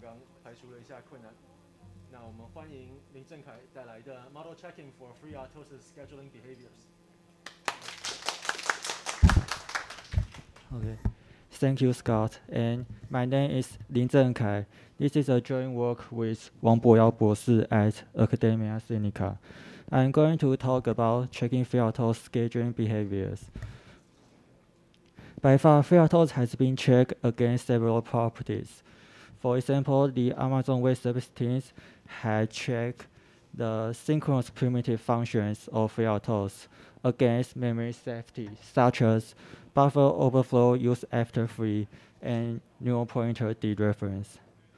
刚排除了一下困难。那我们欢迎林正凯带来的 Model Checking for FreeRTOS Scheduling Behaviors。 Okay. Thank you, Scott. And my name is Lin Zhengkai. This is a joint work with Wang Boyao 博士 at Academia Sinica. I'm going to talk about checking FreeRTOS scheduling behaviors. By far, FreeRTOS has been checked against several properties. For example, the Amazon Web Service teams had checked the synchronous primitive functions of FreeRTOS against memory safety, such as buffer overflow used after free and null pointer dereference.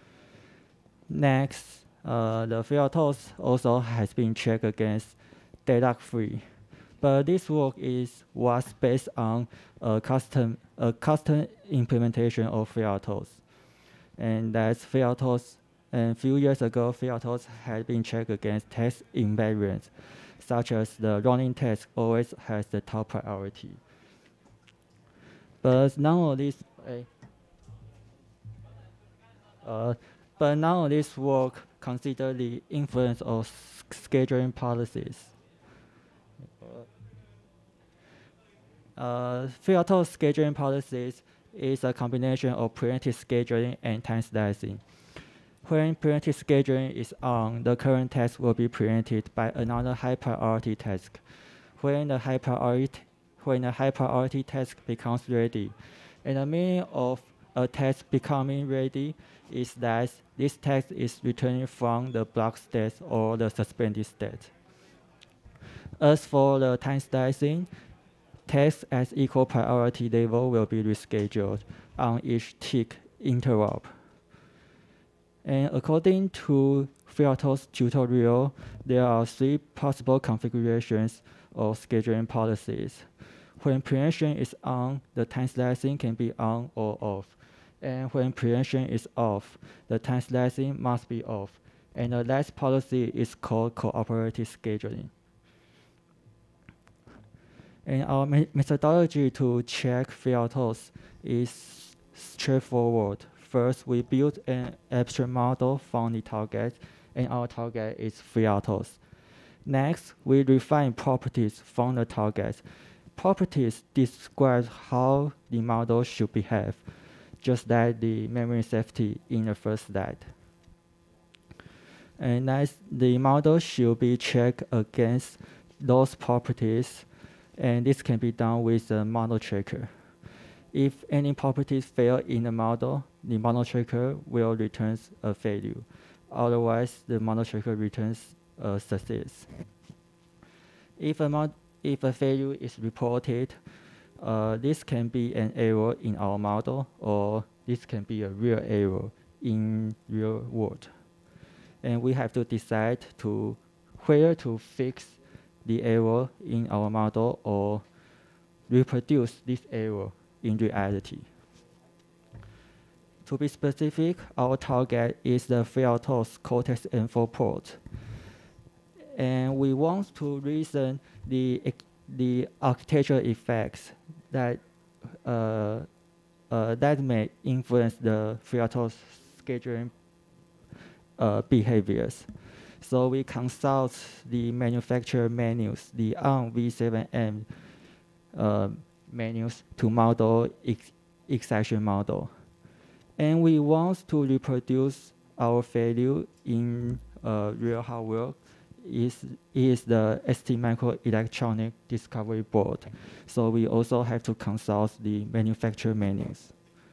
Next, the FreeRTOS also has been checked against data free, but this work was based on a custom implementation of FreeRTOS. And that's FreeRTOS. And a few years ago, FreeRTOS had been checked against text invariants, such as the running text always has the top priority. But none of this work consider the influence of scheduling policies. FreeRTOS scheduling policies is a combination of preemptive scheduling and time slicing. When preemptive scheduling is on, the current task will be preempted by another high priority task. When the high priority task becomes ready, and the meaning of a task becoming ready is that this task is returning from the block state or the suspended state. As for the time slicing, tasks at equal priority level will be rescheduled on each tick interrupt. And according to FreeRTOS tutorial, there are 3 possible configurations of scheduling policies. When preemption is on, the time slicing can be on or off. And when preemption is off, the time slicing must be off. And the last policy is called cooperative scheduling. And our methodology to check FreeRTOS is straightforward. First, we build an abstract model from the target, and our target is FreeRTOS. Next, we refine properties from the target. Properties describe how the model should behave, just like the memory safety in the first slide. And next, the model should be checked against those properties, and this can be done with a model checker. If any properties fail in the model checker will return a failure. Otherwise, the model checker returns a success. If a failure is reported, this can be an error in our model, or this can be a real error in real world. And we have to decide where to fix the error in our model or reproduce this error in reality. To be specific, our target is the FreeRTOS Cortex M4 port. And we want to reason the architectural effects that may influence the FreeRTOS scheduling behaviors. So we consult the manufacturer manuals, the ARM v7m manuals to model exception model. And we want to reproduce our failure in real hardware is the ST Microelectronic Discovery Board. So we also have to consult the manufacturer manuals.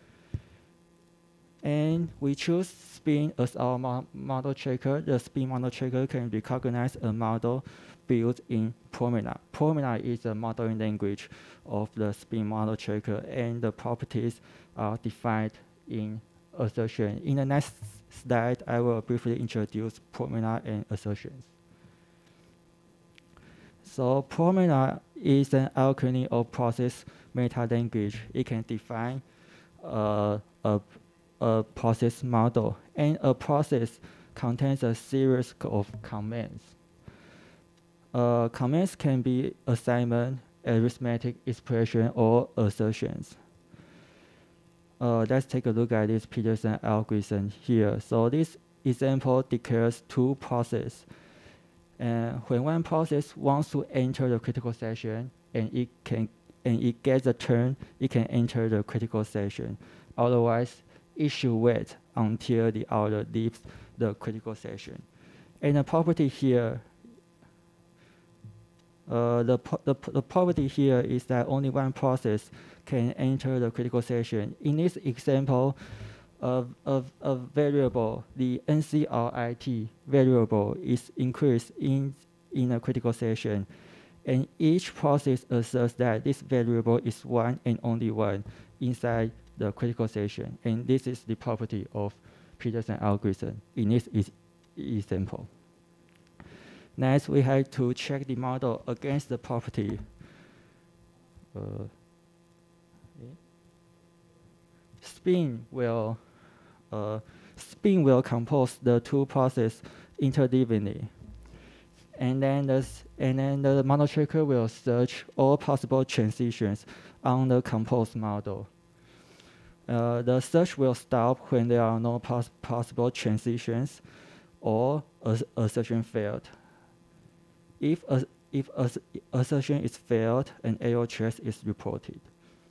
And we choose Spin as our model checker. The Spin model checker can recognize a model built in Promena. Promena is a modeling language of the Spin model checker, and the properties are defined in assertion. In the next slide, I will briefly introduce Promena and assertions. So Promena is an alchemy of process meta language. It can define a process model, and a process contains a series of commands. Commands can be assignment, arithmetic expression, or assertions. let's take a look at this Peterson algorithm here. So this example declares two processes. And when one process wants to enter the critical section and it gets a turn, it can enter the critical section. Otherwise, it should wait until the other leaves the critical section. And the property here, the property here is that only one process can enter the critical section. In this example, a variable, the NCRIT variable is increased in a critical section, and each process asserts that this variable is one and only one inside the critical section, and this is the property of Peterson algorithm in this example. Next, we have to check the model against the property. Spin will compose the two processes interleavingly, and then the model checker will search all possible transitions on the composed model. The search will stop when there are no possible transitions or assertion failed. If assertion is failed, an error trace is reported.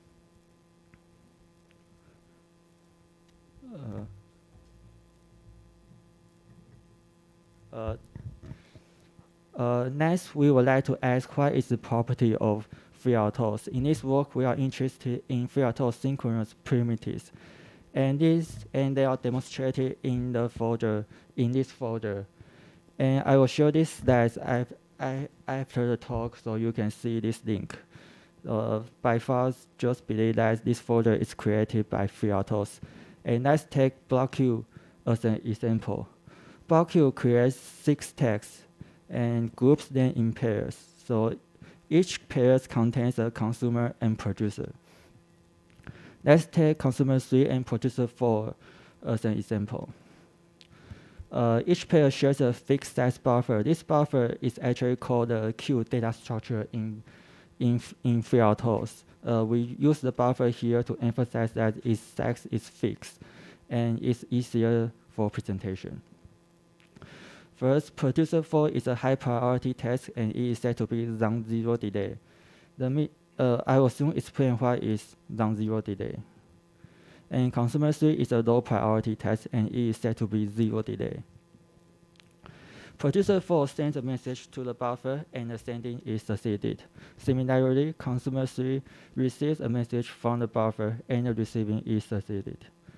Next, we would like to ask what is the property of FreeRTOS. In this work, we are interested in FreeRTOS synchronous primitives, and they are demonstrated in the folder, in this folder. And I will show this slides after the talk, so you can see this link. By far, just believe that this folder is created by FreeRTOS. And let's take BlockQ as an example. BlockQ creates 6 tags and groups them in pairs. So each pair contains a consumer and producer. Let's take consumer 3 and producer 4 as an example. Each pair shares a fixed size buffer. This buffer is actually called the Q data structure in FreeRTOS. We use the buffer here to emphasize that its size is fixed and it's easier for presentation. First, producer 4 is a high priority task and it is said to be non-zero delay. I will soon explain what is non-zero delay. And consumer 3 is a low priority task and it is said to be 0 delay. Producer 4 sends a message to the buffer and the sending is succeeded. Similarly, consumer 3 receives a message from the buffer and the receiving is succeeded.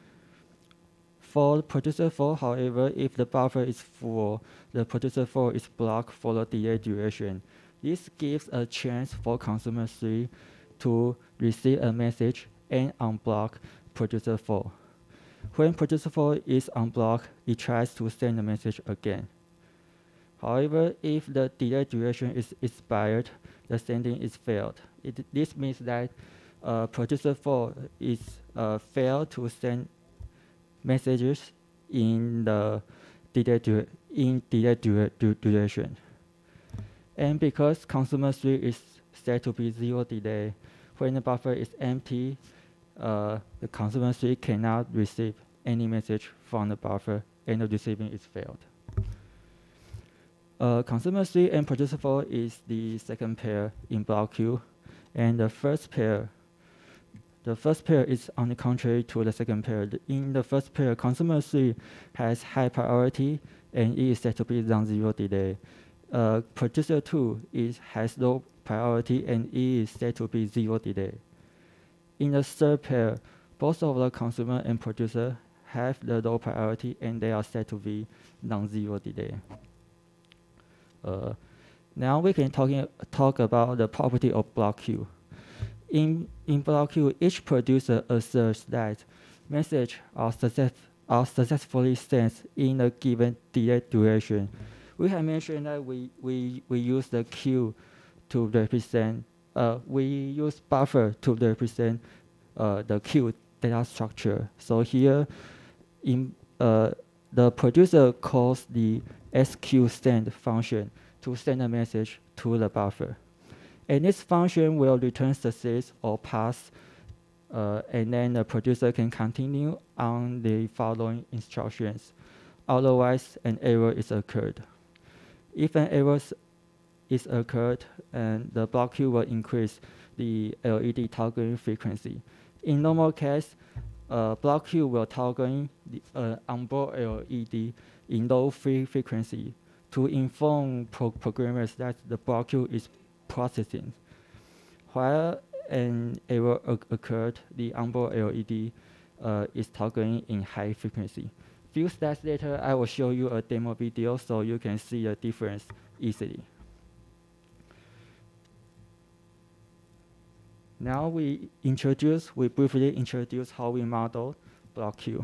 For producer 4, however, if the buffer is full, the producer 4 is blocked for the delay duration. This gives a chance for consumer 3 to receive a message and unblock producer 4. When producer 4 is unblocked, it tries to send a message again. However, if the delay duration is expired, the sending is failed. This means that producer 4 is failed to send messages in the delay duration. And because consumer 3 is said to be 0 delay, when the buffer is empty, the consumer 3 cannot receive any message from the buffer and the receiving is failed. Consumer 3 and producer 4 is the second pair in BlockQ, and the first pair is on the contrary to the second pair. In the first pair, consumer 3 has high priority and it is said to be non-zero delay. Producer 2 has low priority and it is said to be 0 delay. In the third pair, both of the consumer and producer have the low priority and they are said to be non-zero delay. Now we can talk about the property of BlockQ. In BlockQ, each producer asserts that messages are successfully sent in a given delay duration. We have mentioned that we use the Q to represent, we use buffer to represent the Q data structure. So here, the producer calls the sqsend function to send a message to the buffer. And this function will return success or pass and then the producer can continue on the following instructions. Otherwise, an error is occurred. If an error is occurred, and the block Q will increase the LED toggling frequency. In normal case, block Q will toggle the onboard LED in low frequency to inform programmers that the block Q is processing. While an error occurred, the onboard LED is toggling in high frequency. Few slides later, I will show you a demo video so you can see the difference easily. Now we briefly introduce how we model block Q.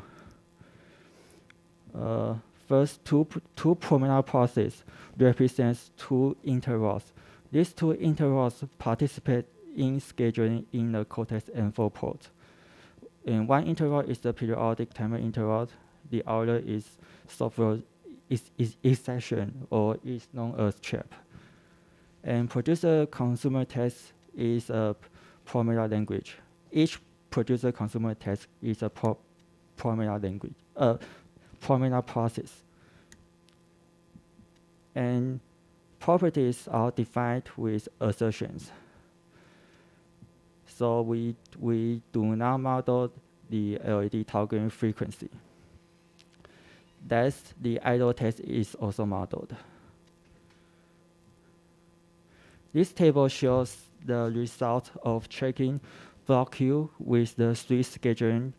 First, two prominent processes represents two intervals. These two intervals participate in scheduling in the Cortex-M4 port. And one interval is the periodic timer interval. The other is software session, or is known as CHIP. And producer-consumer test is a Promera language. Each producer-consumer test is a Promera language, Promera process. And properties are defined with assertions. So we do not model the LED toggling frequency. Thus, the idle test is also modeled. This table shows the result of checking block Q with the three scheduling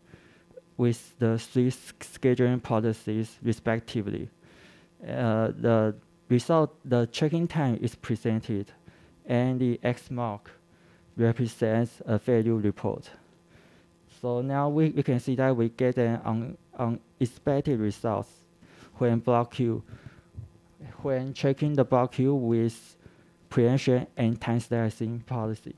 policies respectively. The result, the checking time is presented, and the X mark represents a failure report. So now we can see that we get an unexpected results when checking the block Q with preemption and time slicing policy.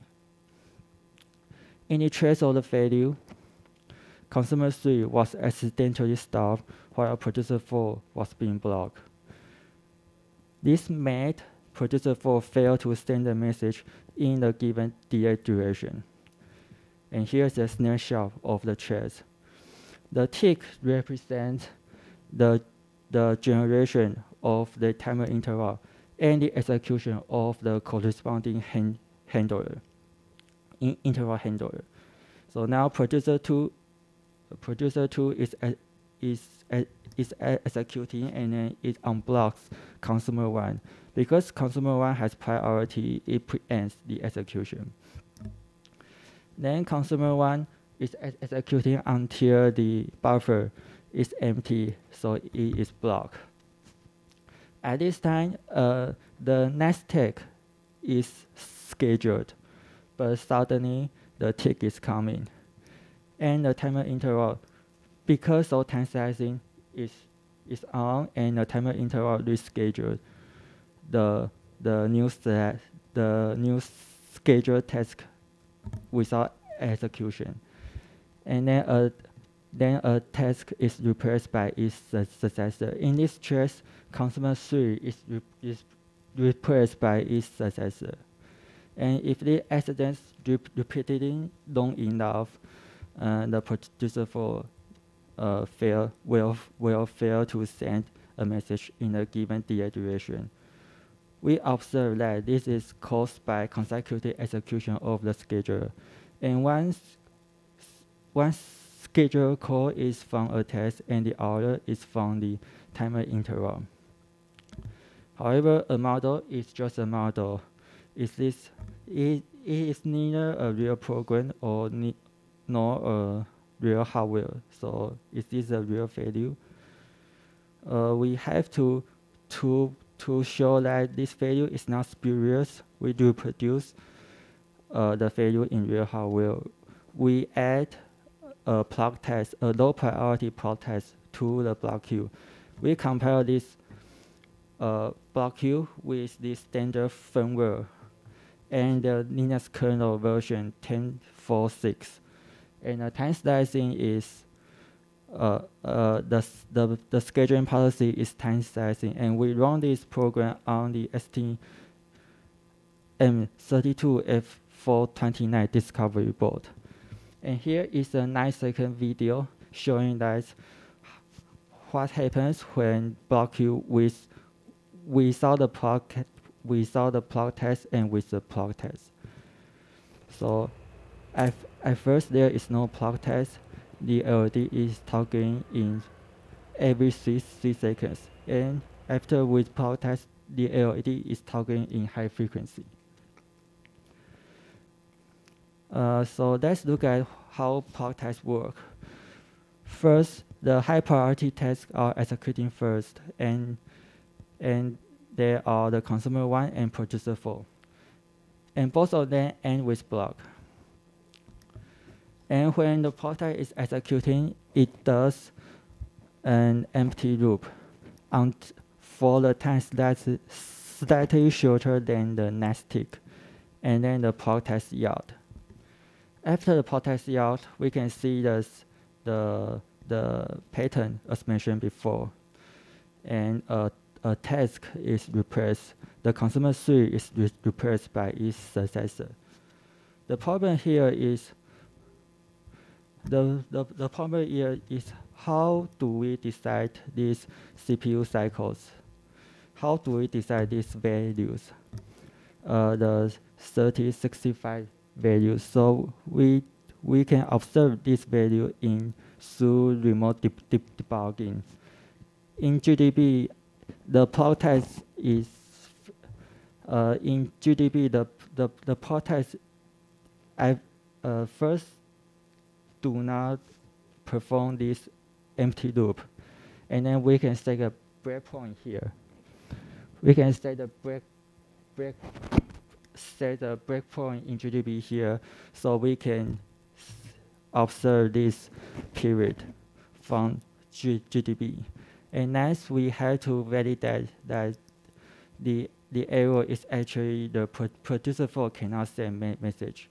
In the trace of the failure, consumer 3 was accidentally stopped while producer 4 was being blocked. This made producer 4 fail to send a message in the given delay duration. And here's a snapshot of the trace. The tick represents the generation of the timer interval and the execution of the corresponding interval handler. So now producer 2 is executing, and then it unblocks consumer 1. Because consumer 1 has priority, it preempts the execution. Then consumer 1 is executing until the buffer is empty, so it is blocked. At this time, the next tick is scheduled, but suddenly the tick is coming. And the timer interval, because of time slicing is on and the timer interval rescheduled, the new scheduled task without execution. And then a task is replaced by its successor. In this trace, consumer 3 is replaced by its successor. And if the accidents repeatedly long enough, the producer 4 will fail to send a message in a given delay duration. We observe that this is caused by consecutive execution of the scheduler. And once schedule call is from a test and the other is from the timer interval. However, a model is just a model. It is neither a real program nor a real hardware. So is this a real failure? We have to show that this failure is not spurious. We do produce the failure in real hardware. We add a block test, a low priority block test to the block Q. We compare this block Q with the standard firmware and the Linux kernel version 10.4.6. And the time slicing is the scheduling policy is time slicing, and we run this program on the STM32F429 discovery board. And here is a 9-second video showing that what happens when block Q without the plug test and with the plug test. So at first there is no plug test. The LED is toggling in every 3 seconds. And after with plug test, the LED is toggling in high frequency. So let's look at how plug tests work. First, the high priority tasks are executing first, and they are the consumer 1 and producer 4. And both of them end with block. And when the plug test is executing, it does an empty loop for the time that's slightly shorter than the next tick, and then the plug test yield. After the plug test yield, we can see the pattern as mentioned before, and a task is replaced. The consumer 3 is replaced by its successor. The problem here is the problem here is how do we decide these CPU cycles? How do we decide these values? The 30, 65 values. So we can observe this value through remote debugging. In GDB, the plug test is in GDB the plug test first do not perform this empty loop, and then we can set a breakpoint here. We can set a breakpoint in GDB here, so we can observe this period from GDB. And next, we have to validate that the error is actually the producer 4 cannot send message.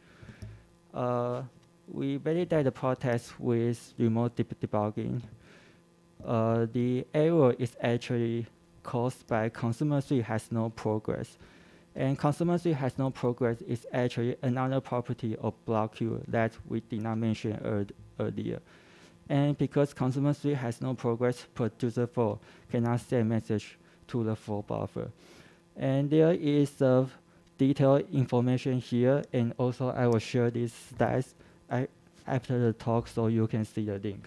We validate the plug test with remote debugging. The error is actually caused by consumer 3 has no progress. And consumer 3 has no progress is actually another property of block Q that we did not mention earlier. And because consumer 3 has no progress, producer 4 cannot send message to the 4 buffer. And there is detailed information here, and also I will share these slides after the talk so you can see the link.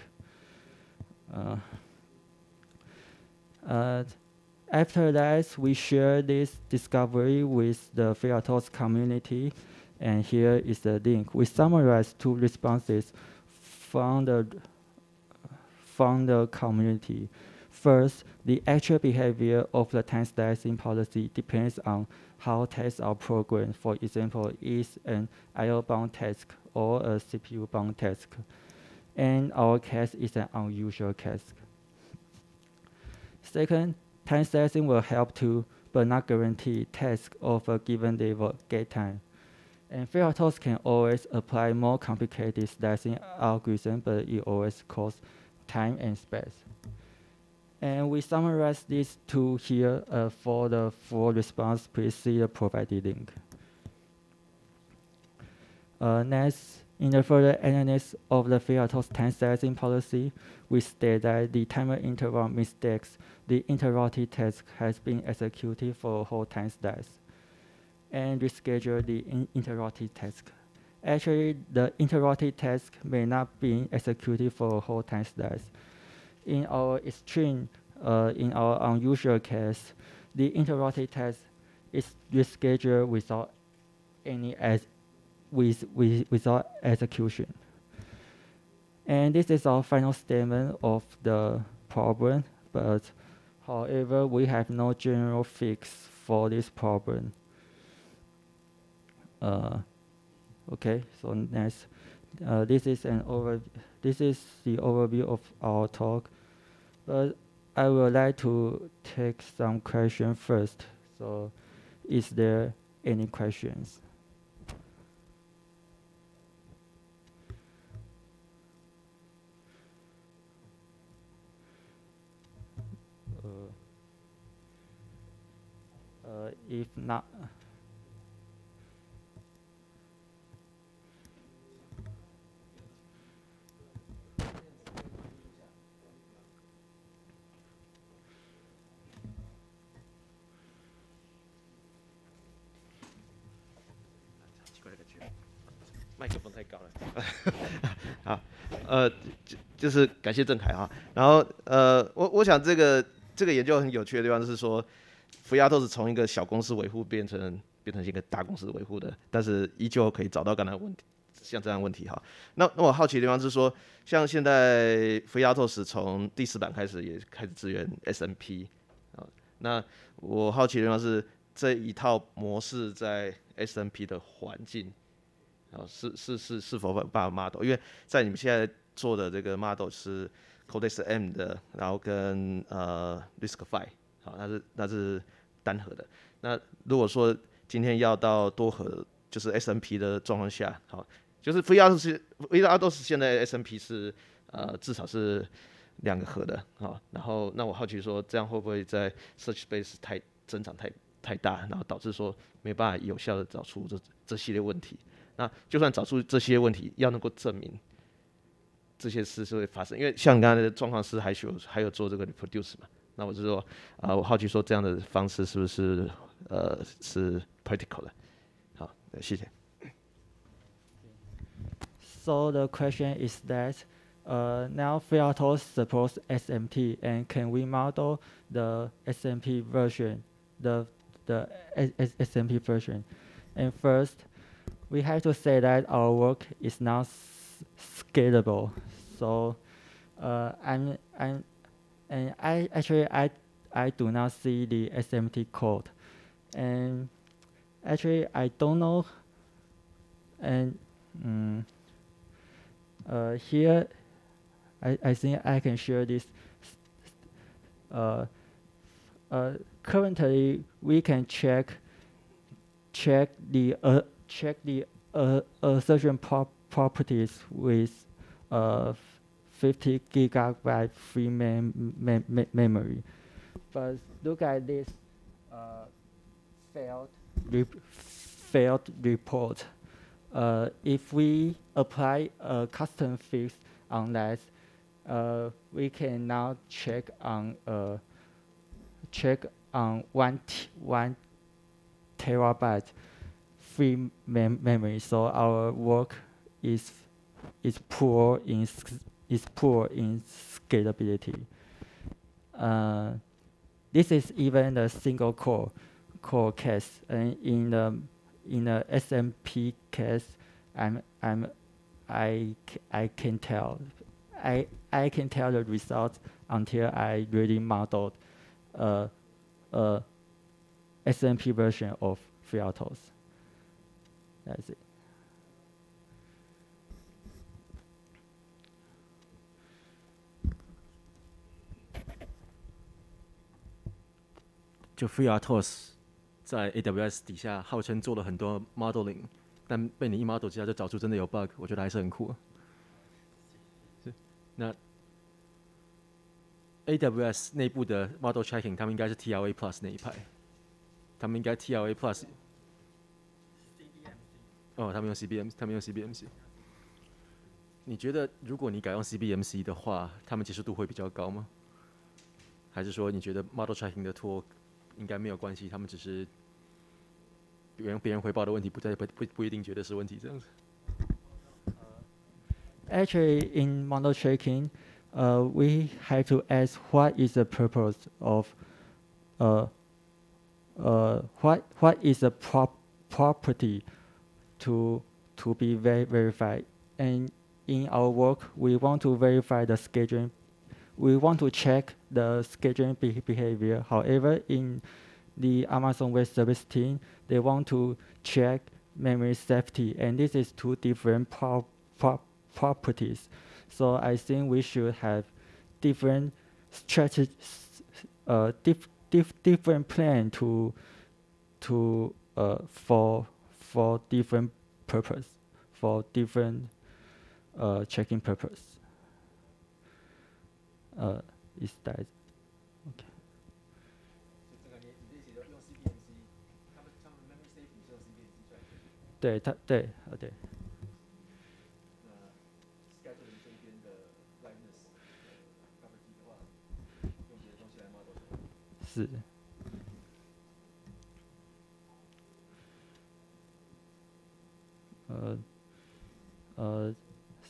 After that, we share this discovery with the FreeRTOS community, and here is the link. We summarize 2 responses from the community. First, the actual behavior of the time slicing policy depends on how tasks are programmed. For example, is an IO-bound task or a CPU-bound task. And our case is an unusual case. Second, time slicing will help to, but not guarantee, tasks of a given level gate time. And FreeRTOS can always apply more complicated slicing algorithm, but it always costs time and space. And we summarize these 2 here for the full response. Please see the provided link. Next, in the further analysis of the FreeRTOS time slicing policy, we state that the timer interval mistakes the interrupted task has been executed for a whole time slice, and reschedule the interrupted task. Actually, the interrupted task may not be executed for a whole time slice. In our extreme, in our unusual case, the interrupted task is rescheduled without any without execution. And this is our final statement of the problem, but however, we have no general fix for this problem. Okay, so next, this is the overview of our talk, but I would like to take some questions first. So, is there any questions? If not, 麦克风太高了。好，就是感谢郑凯哈。然后我想这个研究很有趣的地方就是说，福亚都是从一个小公司维护变成一个大公司维护的，但是依旧可以找到刚才问题，像这样的问题哈。那我好奇的地方是说，像现在福亚透是从第4版开始也开始支援 SMP 啊，那我好奇的地方是这一套模式在 SMP 的环境。是否办法 model？ 因为在你们现在做的这个 model 是 Codex M 的，然后跟RISC-V， 好，那是单核的。那如果说今天要到多核，就是 SMP 的状况下，好，就是 FreeRTOS 现在 SMP 是至少是2个核的，好，然后那我好奇说，这样会不会在 search space 增长太大，然后导致说没办法有效的找出这系列问题？那就算找出这些问题，要能够证明这些事是会发生，因为像刚才的状况是还有做这个 reproduce 嘛，那我是说我好奇说这样的方式是不是是 practical 的？好，谢谢。 So the question is that now FreeRTOS supports SMT, and can we model the SMP version, the SMP version? And first, we have to say that our work is not scalable. So I do not see the SMT code, and actually I don't know. And here I think I can share this. Currently, we can check the assertion properties with 50 gigabyte free memory. But look at this failed report. If we apply a custom fix on that, we can now check on 1 terabyte free memory. So our work is poor in scalability. This is even the single core case, and in the SMP case, I can tell the results until I really modeled SMP version of FreeRTOS. That's it. 就 FreeRTOS 在 AWS 底下号称做了很多 modeling， 但被你一 model 之下就找出真的有 bug， 我觉得还是很酷。那 AWS 内部的 model checking， 他们应该是 TLA Plus 那一派，他们应该 TLA Plus。哦，他们用 CBMC。你觉得如果你改用 CBMC 的话，他们接受度会比较高吗？还是说你觉得 model tracking 的 tool 应该没有关系，他们只是别人回报的问题不一定觉得是问题这样子 ？Actually, in model tracking, we have to ask what is the purpose of what is the property to be verified. And in our work, we want to verify the scheduling. We want to check the scheduling behavior. However, in the Amazon Web Service team, they want to check memory safety, and this is two different properties. So I think we should have different strategies, different plan for different purpose, for different checking purpose. Is that okay? 对，对。是。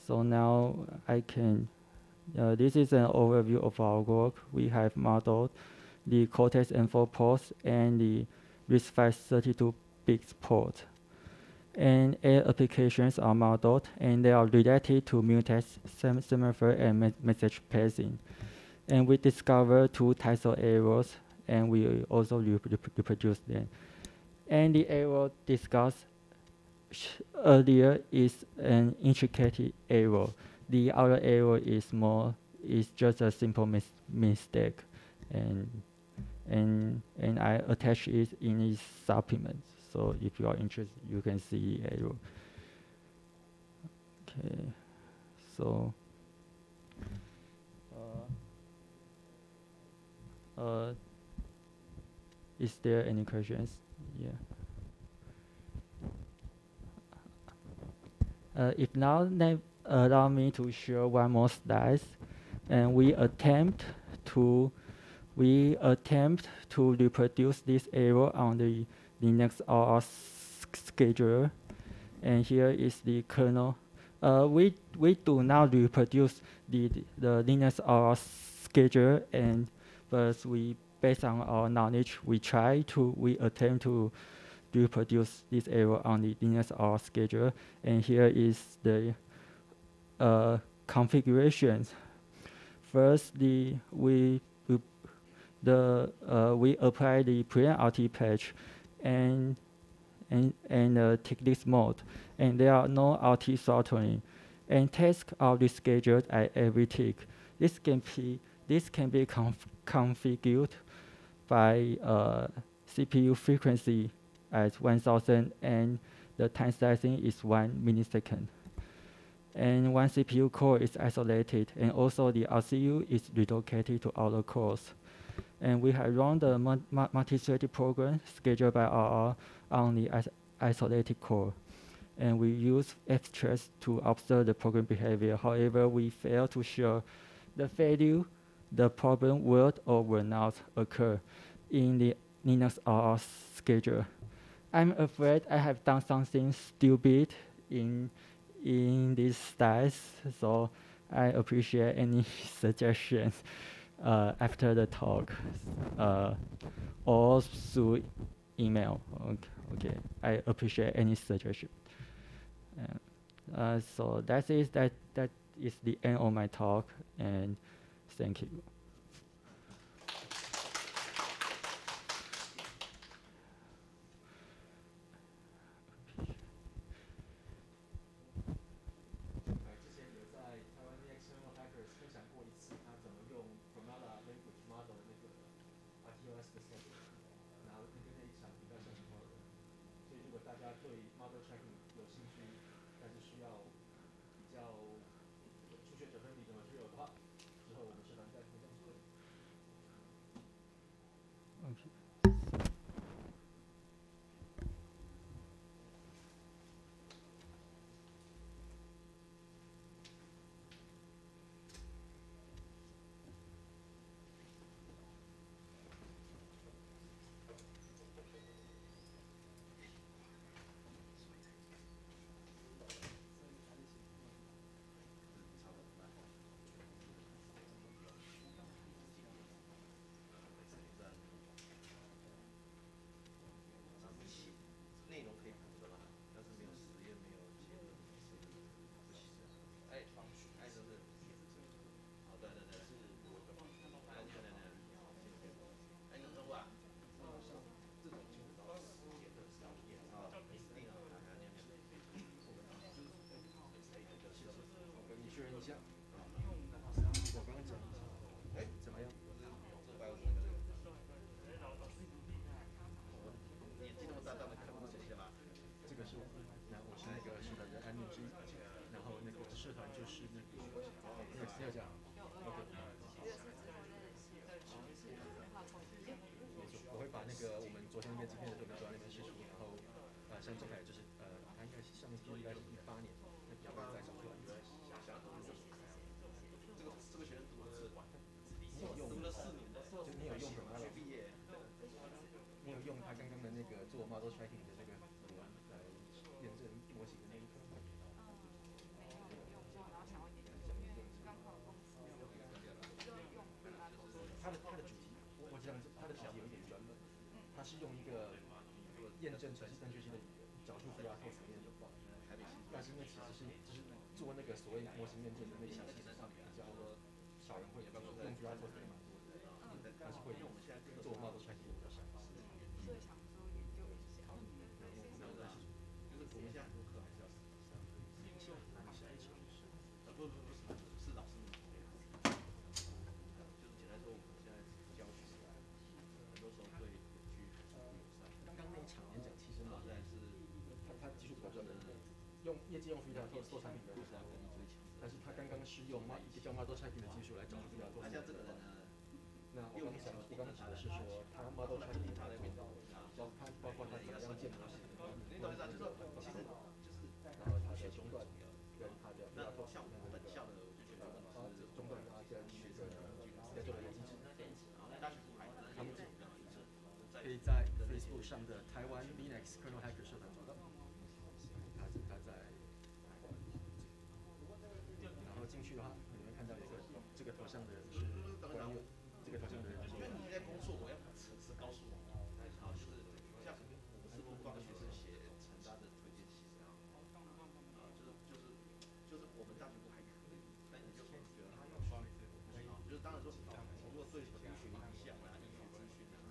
So now I can, this is an overview of our work. We have modeled the Cortex-M4 port and the RISC-V32-bit port. And 8 applications are modeled, and they are related to mutex, semaphore, and message passing. And we discovered 2 types of errors, and we also reproduce them. And the error discussed earlier is an intricate error. The other error is just a simple mistake, and I attach it in its supplement. So if you are interested, you can see error. Okay, so is there any questions? Yeah. If now, allow me to show one more slide, and we attempt to reproduce this error on the Linux RR scheduler, and here is the kernel. We do not reproduce the Linux RR scheduler, and first based on our knowledge, we attempt to reproduce this error on the Linux RR scheduler, and here is the configurations. First, we apply the prevent RT patch and tick this mode, and there are no RT throttling, and tasks are rescheduled at every tick. This can be configured by CPU frequency at 1000, and the time slicing is 1 millisecond. And one CPU core is isolated, and also the RCU is relocated to other cores. And we have run the multi-threaded program scheduled by RR on the isolated core. And we use Ftrace to observe the program behavior. However, we fail to show the problem would or will not occur in the Linux RR scheduler. I'm afraid I have done something stupid in these slides, so I appreciate any suggestions after the talk or through email. Okay. I appreciate any suggestion. So that is the end of my talk, and thank you. 像它的主题有一点专门，它是用一个验证程式正确性的语言找出 FreeRTOS 里面的 bug，但是那其实是就是做那个所谓模型验证的那个其实上比较少人会用 FreeRTOS 也蛮多的，但是会做 model tracking 比较少。 所以想说研究一下。 就是我们现在很多课还是要实际上，现在很难实际尝试。不是老师们，就是简单说，我们现在教学很多时候对去友善。 刚刚那一场演讲其实然后再是他技术比较专门，用业界用 FreeRTOS 做产品的人是跟你最强，但是他刚刚是用一个叫 model tracking 的技术来找 FreeRTOS。 像这个人呢， 那我刚刚讲的是说，他 model tracking 他在面包括他怎么样建模型， 你懂意思啊？就是说，其实就是然后他的中段跟他的那像我们本校的，我就觉得是中段他跟那个 schedule 的机制， 大学部还他们这种这样的一致， 可以在 Facebook 上的台湾 Linux Kernel Hacker 社团找到。他在，然后进去的话，你会看到这个头像的人是关于这个头像的人是。 因为你在工作，我要是告诉我，然后就是像我是不帮学生写成他的推荐信啊，就是我们大学部还可以，但研究所觉得他要学，就是当然说，如果对什么医学影像啊、医学资讯啊，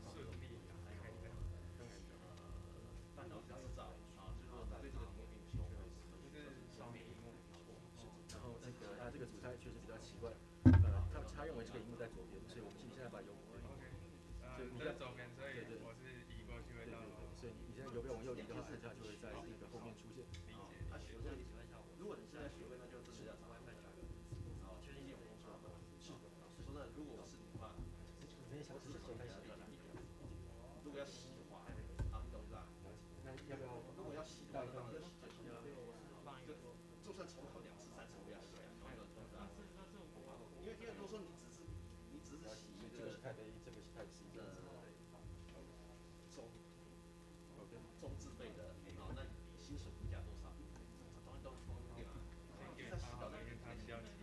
半导体制造啊，就是说对这个领域有上面然后他这个组态确实比较奇怪，他认为这个荧幕在左边，所以我们现在把右边。所以你在左边，所以我是移过去会到。 所以你现在右边往右移的话，它就会在那个后面出现。 他学生如果你现在学会，那就真的要找 WiFi 去。好，确定有工作吗？是的。说真的，如果我是你的话， 没想是先开始一点。 如果要洗的话，啊，你懂是吧？ 那要不要？ 如果要洗的话，当然洗就洗了。就算重考2次3次，我也要洗啊，因为如果说你只是洗一个， 这个是 Type A， 这个是 Type C。 中字辈的，好，那薪水评价多少？东西都疯掉啊！在洗澡那边他需要洗。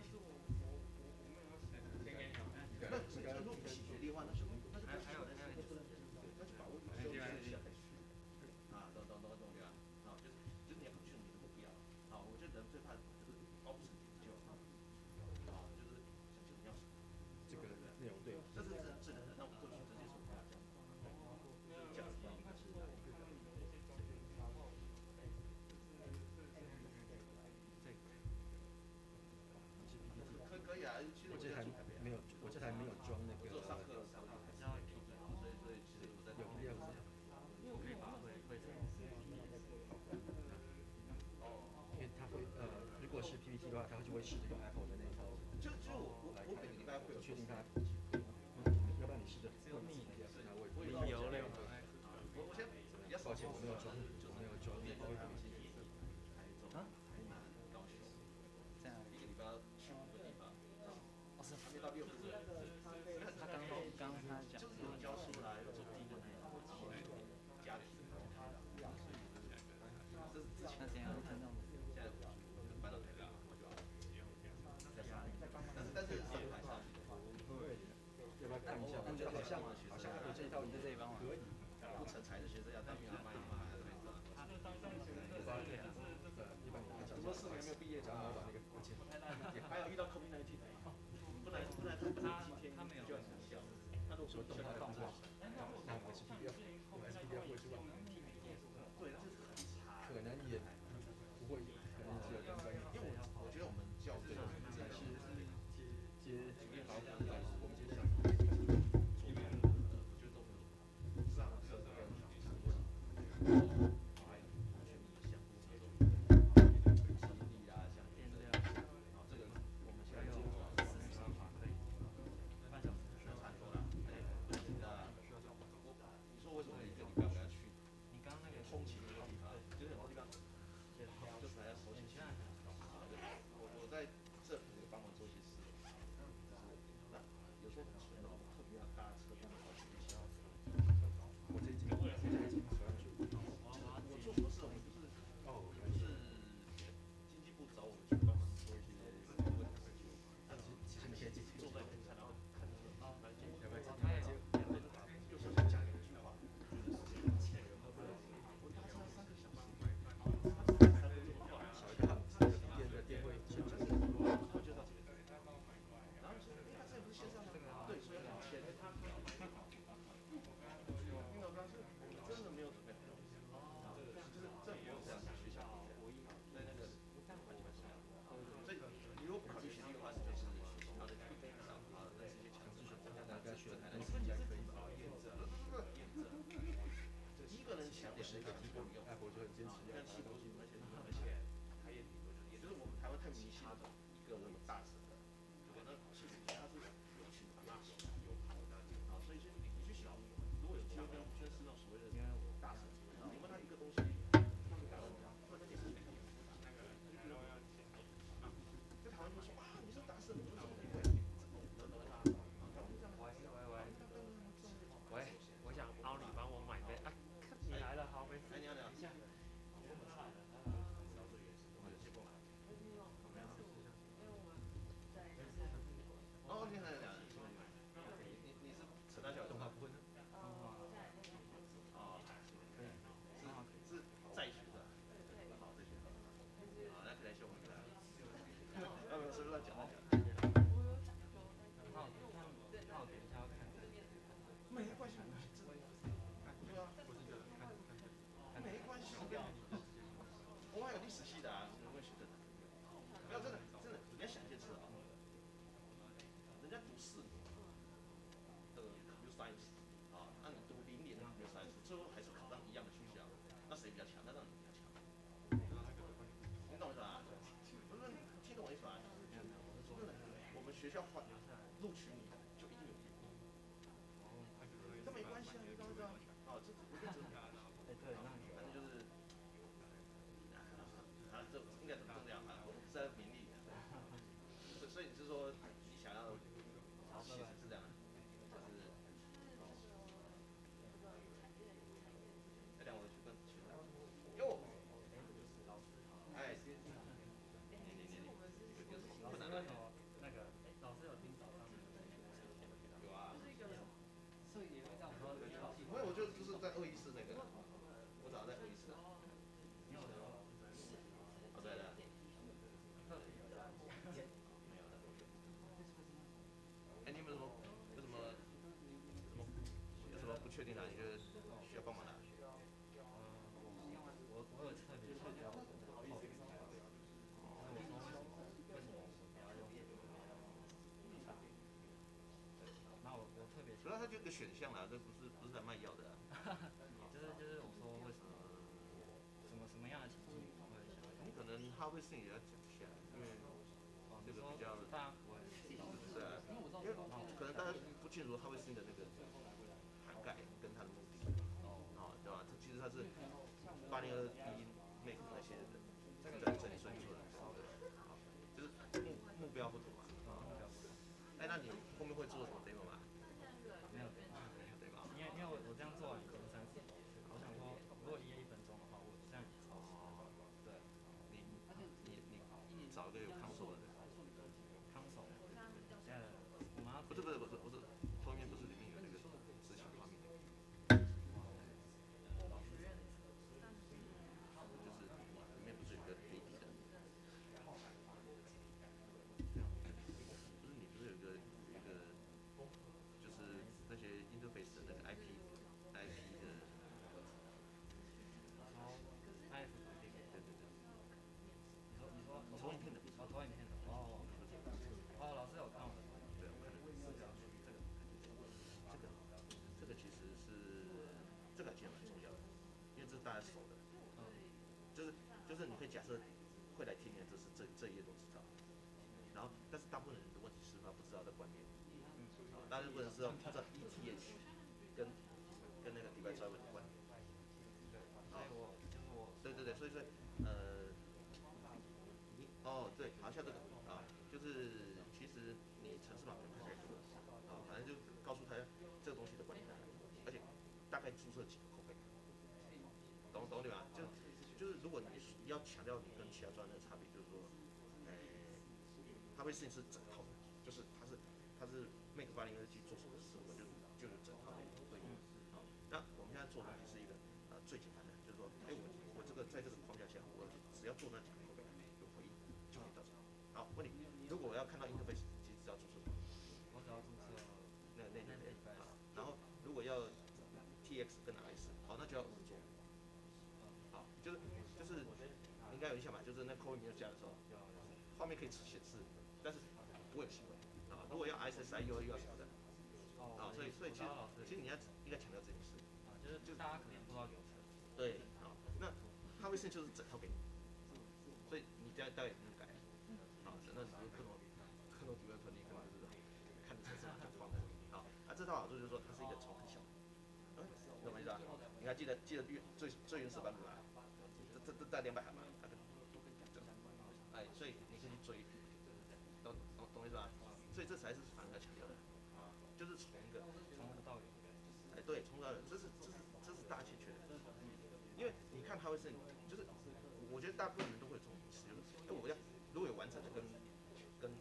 那如果不洗学历的话，那就还有那就把握住休息一下再去。啊，懂对吧？啊，就是你要考去你的目标。啊，我觉得人最怕就是高不成就。啊，就是想就你要这个内容对。 这是让我们过去这些所谓的价值观应该是哪一个？可以啊，其实我这台没有，我这台没有装那个。 做上课所以其实我在有必要吗？ 我可以把会因为它会如果是 PPT 的话，它就会试这个 Apple 的那一套。 就我每个礼拜会有确定它，要不然你试着用密一点，那我流量。 我先比较抱歉，我没有装， 啊？ 高雄， 这样。 一个礼拜要去5个地方。 哦是。 还没到6个。 他刚他讲。 就是有教出来做第一个家庭。这是之前。 那怎样看到？ 现在搬到台北，我就要。但是安排下去的话， 要不要看一下？我觉得好像有这一套， 这一帮可以。 不成才的学生要当妈妈。 很多4年没有毕业，只要把那个过钱。 还有遇到 COVID-19，不然他没有就很小。他如果说动画放过，那我们是 PPL 会出来。 对，那就是很差。 可能也不会，可能只有跟专业。 因为我觉得我们教对的是接保护我们接下我觉得都没有上课跟是一个基本用，Apple 就很坚持要气流型，而且它也顶多就是，也就是我们台湾太迷信了一个那么大神的，结果那气流它是有群大神有跑的啊，所以你去想，如果有机会跟宣誓那种所谓的大神，你问他一个东西，他会感恩的，或者你是在台湾就说啊，你是大神，你怎么会？ 喂，我想凹你帮我买杯啊，你来了，好杯。 哎，你好，你好。哦，你好，你好。你是陈大小动画不会呢？哦，是在学的。好，在学。好，那可能是我们的。要不要随便乱讲？没关系，对啊，没关系的。我们还有历史系的啊，怎么会学的？不要真的，你要想一件事啊，人家读4年的 computer science 啊，那你读0年的 computer science，最后还是考上一样的学校，那谁比较强？那当然你比较强。你懂我意思吧？不是，听懂我意思吧？真的，我们学校录取你就一定有原因。这没关系啊，你懂我意思吧？哦，这我认真的。反正就是，这应该怎么这样啊？我们不是在名利，所以你是说你想要，其实是这样，就是，让我去跟学长，哟，哎，不难了。 那个老师有听早上有啊。 所以你会这样说？ 因为我就是在214那个，我早上在214。哦，对的。没有的。哎，你有没有什么不确定的？你觉得需要帮忙的？ 我有特别强调，那我特别， 主要它就一个选项啦，这不是在卖药的啊。 就是我说为什么什么样的情境会想要？ 你可能哈维斯也要讲一下，因为这个比较大家不会对啊，因为可能大家不清楚哈维斯的那个涵盖跟它的目的，哦，对吧？这其实它是802make 那些人在整理出来的，就是目标不同嘛，哎，那你后面会做什么 demo 吗？ 没有， 对吧？ 因为我这样做完可能30，我想说如果1分钟的话，我这样对， 你找一个有 console 的。 console，我们要不是，后面不是里面有那个执行画面，就是里面不是有个黑底的，不是你不是有一个就是那些 interface 的那个 IP 的， 对，你说投影片的，投影片的，老师有看我的， 对，我看了，这个其实是这个其实蛮重要的，因为这是大家熟的，就是你可以假设会来听的，这一页都知道，然后但是大部分人的问题是他不知道这观念，大部分人知道ETH 跟那个 device driver 的关联，对，所以对，好像这个啊，就是其实你程式码可能开始做啊，反正就告诉他这个东西的管理，而且大概注册几个口碑，懂对吧？就是如果你要强调你跟其他专业的差别，就是说，它会是整套的，就是它是 Make 802G 做什么事，就是整套的会议。好，那我们现在做的是一个最简单的，就是说，我这个在这个框架下，我只要做那几个口碑有回应就可以到这。好，问你，如果我要看到 interface，其实只要注册什么？ 我只要注册那啊，然后如果要 TX 跟 RS， 好，那就要做。好，就是应该有印象吧？就是那 code 没有加的时候，画面可以显示，但是不会有行为啊。如果要 SSI 又要什么的啊，所以其实你应该强调这件事。 就是大家可能不知道流程。 对， 对，好，那它会是就是整套给你，所以你大概也不用改，好，那只是克诺development可能就是看着程式码就放在，好，那这套好处就是说它是一个重很小，你懂我意思吧？你还记得最原始版本吗？这带200行吗？哎，所以你可以去追，懂我意思吧？所以这才是反而要强调的，就是从一个到尾， 哎对，从到尾，这是大家欠缺的，因为你看它会是，就是我觉得大部分人都会有这种意识，就是我要如果有完成的跟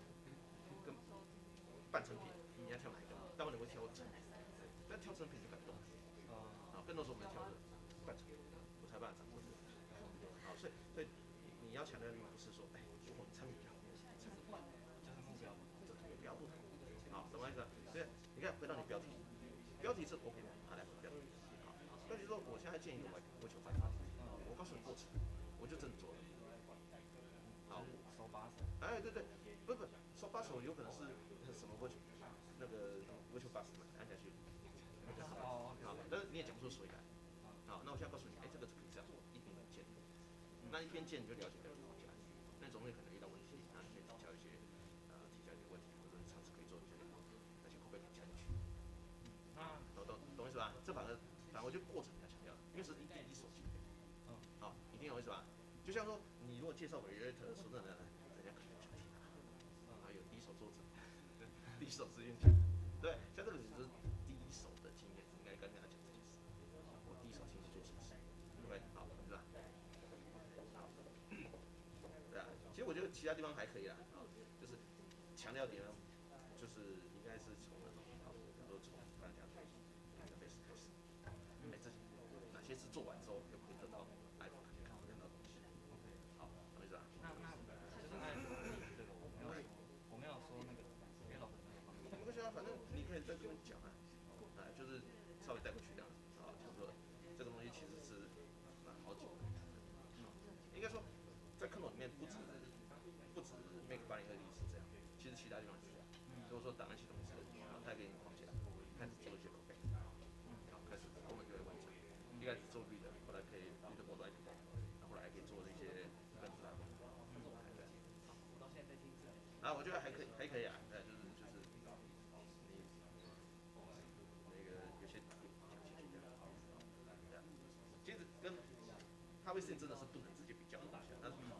半成品，你要挑哪一个？大部分人会挑成品，那挑成品就感动，啊，更多时候我们挑的半成品，我才办法掌握这个，好，所以你要强调的并不是说，哎，我成品好，成品快， 就是目标， 标不同，好，懂我意思？所以你看回到你标题，标题是 OK 的，好来标题，好，标题说我现在建一个微球法，我告诉你过程，我就真的做了，好， 手把手， 哎对，不，手把手有可能是什么那个微球把手按下去，好，但是你也讲不出所以然，好，那我现在告诉你，哎，这个可以这样做，一边键，那一边键你就了解标题框架，那总会可能遇到问题，那你可以提交一些问题，或者尝试可以做一些那些口碑可以加进去，懂意思吧？这反而我觉得过程比较强调，因为是一手经验，好，一定有意思吧？就像说你如果介绍 React， 说真的，人家可能不想听啊，有第一手作者，第一手资源对，像这个只是第一手的经验，应该跟大家讲这件事。我第一手亲自做什么事，对不对？好，是吧？好，对啊，其实我觉得其他地方还可以啦，就是强调点呢，就是应该是从那种，比如说从大家开始，开始，哎，这哪些是做完之后又可以得到 iPhone 看到东西。好，懂意思吧？ 那就是按这个我没有说那个 develop 的那个方面。 没关系啊，反正你可以在这边讲啊，就是稍微带过去这样子啊，就是说这个东西其实是好几个，应该说在科诺里面不止 Make 802是这样，其实其他地方也是这样。如果说档案系统是，它也给你框架，开始做一些口碑，开始功能就会完成。一开始做绿的，后来可以绿的过来，后来还可以做一些更复杂的。 我到现在在听这。 啊，我觉得还可以啊，就是你那个有些讲清楚一点，对啊，其实跟哈维斯真的是不能直接比较的东西，那是不同。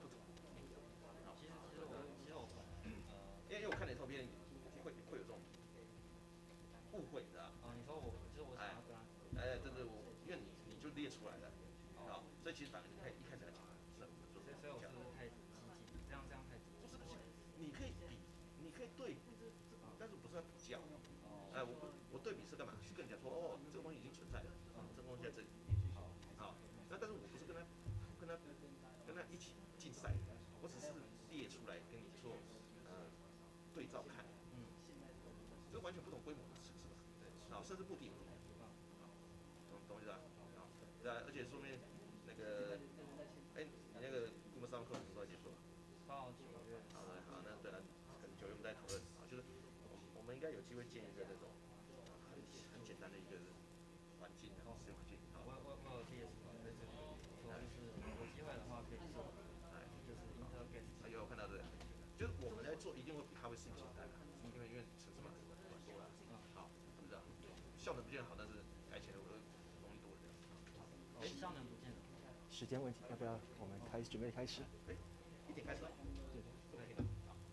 其实我因为我看你照片会有这种误会，你知道吗？ 你说就是我想要跟他， 对，因为你就列出来了，好，所以其实反而你一开始来讲是很做， 所以我是太激进，这样太激进。 不是，你可以比，你可以对，但是不是要比较。我对比是干嘛？是跟你讲说，哦，这个东西已经存在了，这个东西在这里，好，那但是我不是跟他一起竞赛，我只是列出来跟你做对照看，这完全不同规模的城市吧，好，甚至目的也不同，懂我意思吧？对啊，而且说明那个，哎，你那个规模上课什么时候结束？ 到9月。 好，那对了，可能9月我们再讨论啊，就是我们应该有机会建一个那种很简单的一个环境啊，使用环境。 我有 DS 在这里，说就是有机会的话可以做，就是 interget。 有看到这个，就是我们在做一定会比哈维斯简单的，因为城市码很多了，好，是不是啊？效能不见得好，但是改起来我都容易多了。 效能不见得。 时间问题，要不要我们准备开始 ？1点开始。对。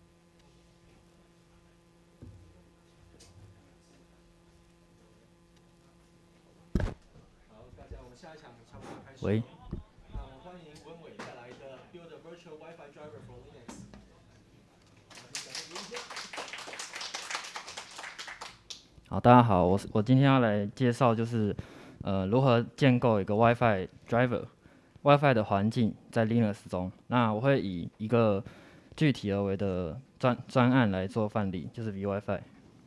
好，大家，我们下一场差不多开始。 喂。 那我们欢迎文伟带来的 Build a Virtual Wi-Fi Driver for Linux。 好，大家好，我今天要来介绍就是如何建构一个 WiFi driver。WiFi 的环境在 Linux 中，那我会以一个具体而为的专案来做范例，就是 vWiFi。